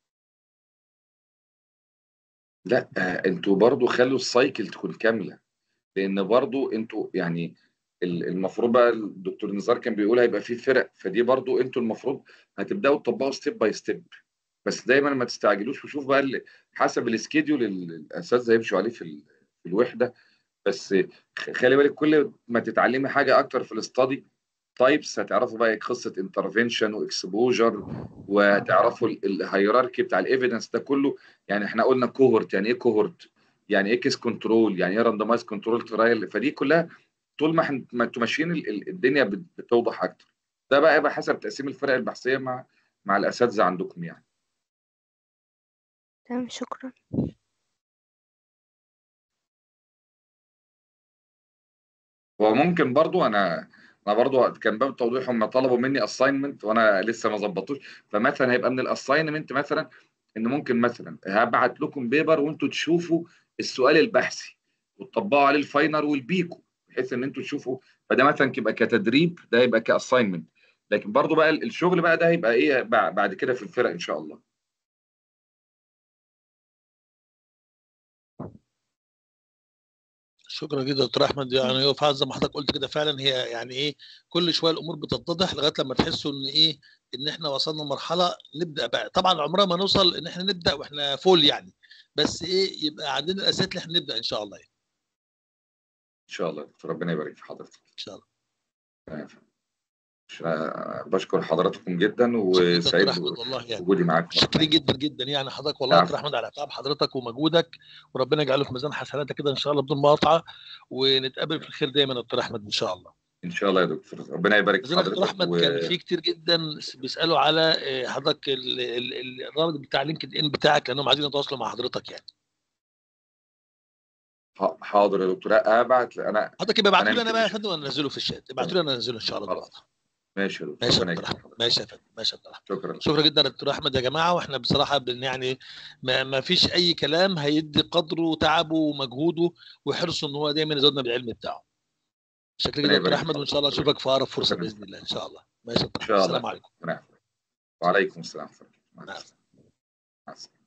لا آه، انتوا برضو خلوا السايكل تكون كامله، لان برضو انتوا يعني ال- المفروض بقى الدكتور نزار كان بيقول هيبقى في فرق، فدي برضو انتوا المفروض هتبداوا تطبقوا ستيب باي ستيب. بس دايما ما تستعجلوش، وشوف بقى ال- حسب السكيدول اللي الاساتذه هيمشوا عليه في ال- في الوحده. بس خ- خلي بالك، كل ما تتعلمي حاجه اكتر في الاستادي تايبس هتعرفوا بقى قصه انترفنشن واكسبوجر، وهتعرفوا الهيراركي بتاع الايفيدنس ده كله. يعني احنا قلنا كوهورت، يعني ايه كوهورت؟ يعني ايه كيس كنترول؟ يعني ايه راندمايز كنترول ترايل؟ فدي كلها طول ما احنا ما انتوا ماشيين ال- ال- الدنيا بت- بتوضح اكتر. ده بقى يبقى حسب تقسيم الفرق البحثيه مع مع الاساتذه عندكم يعني. تمام، شكرا. وممكن برضو انا انا برضو كان باب التوضيح، هم طلبوا مني اساينمنت وانا لسه ما ظبطوش. فمثلا هيبقى من الاساينمنت مثلا ان ممكن مثلا هبعت لكم بيبر وانتوا تشوفوا السؤال البحثي وتطبقوا عليه الفاينل والبيكو، بحيث ان انتوا تشوفوا. فده مثلا يبقى كتدريب، ده يبقى كاساينمنت. لكن برضو بقى الشغل بقى ده هيبقى ايه بع- بعد كده في الفرق ان شاء الله. شكرا جدا يا دكتور احمد. يعني هو فعلا زي ما حضرتك قلت كده، فعلا هي يعني ايه، كل شويه الامور بتتضح لغايه لما تحسوا ان ايه، ان احنا وصلنا لمرحله نبدا بقى. طبعا عمرنا ما نوصل ان احنا نبدا واحنا فول يعني، بس ايه، يبقى عندنا الاساسيات اللي احنا نبدا ان شاء الله يعني. ان شاء الله يا دكتور، ربنا يبارك في حضرتك. ان شاء الله. ش- بشكر حضراتكم جدا، شكرا جدا يا دكتور وسعيد احمد والله يعني، بوجودي معاكم. شاكرين جدا جدا يعني حضرتك والله يا دكتور احمد على تعب حضرتك ومجهودك، وربنا يجعله في ميزان حسناتك كده ان شاء الله بدون مقاطعه، ونتقابل في الخير دايما يا دكتور احمد ان شاء الله. ان شاء الله يا دكتور، ربنا يبارك في زي ما دكتور حضرتك. احمد و... كان في كتير جدا بيسالوا على آه، حضرتك ال- ال- ال- الرابط بتاع لينكد ان بتاعك، لانهم عايزين يتواصلوا مع حضرتك يعني. ح- حاضر يا دكتور، ابعت انا حضرتك يبقى ابعتوا انا لي انا يمكن بقى يا مش فندم وانزله في الشات، ابعتوا لي انا انزله ان شاء الله خلاص. دلوقتي. ماشي يا دكتور، ماشي يا ربنا دكتور يكرمك. احمد، ماشي يا فندم، ماشي يا دكتور احمد. شكرا. شكرا جدا يا دكتور احمد يا جماعه. واحنا بصراحه بن يعني ما, ما فيش اي كلام هيدي قدره وتعبه ومجهوده وحرصه ان هو دايما يزودنا بالعلم بتاعه. شكرا جدا ربنا يا دكتور يبارك في احمد، وان شاء الله حضرتك. اشوفك في اقرب فرصه شكرا. باذن الله ان شاء الله. ماشي يا ان دكتور احمد، شاء الله. السلام عليكم. ربنا يحفظك. وعليكم السلام ورحمه الله. مع نعم. السلامه. مع السلامه.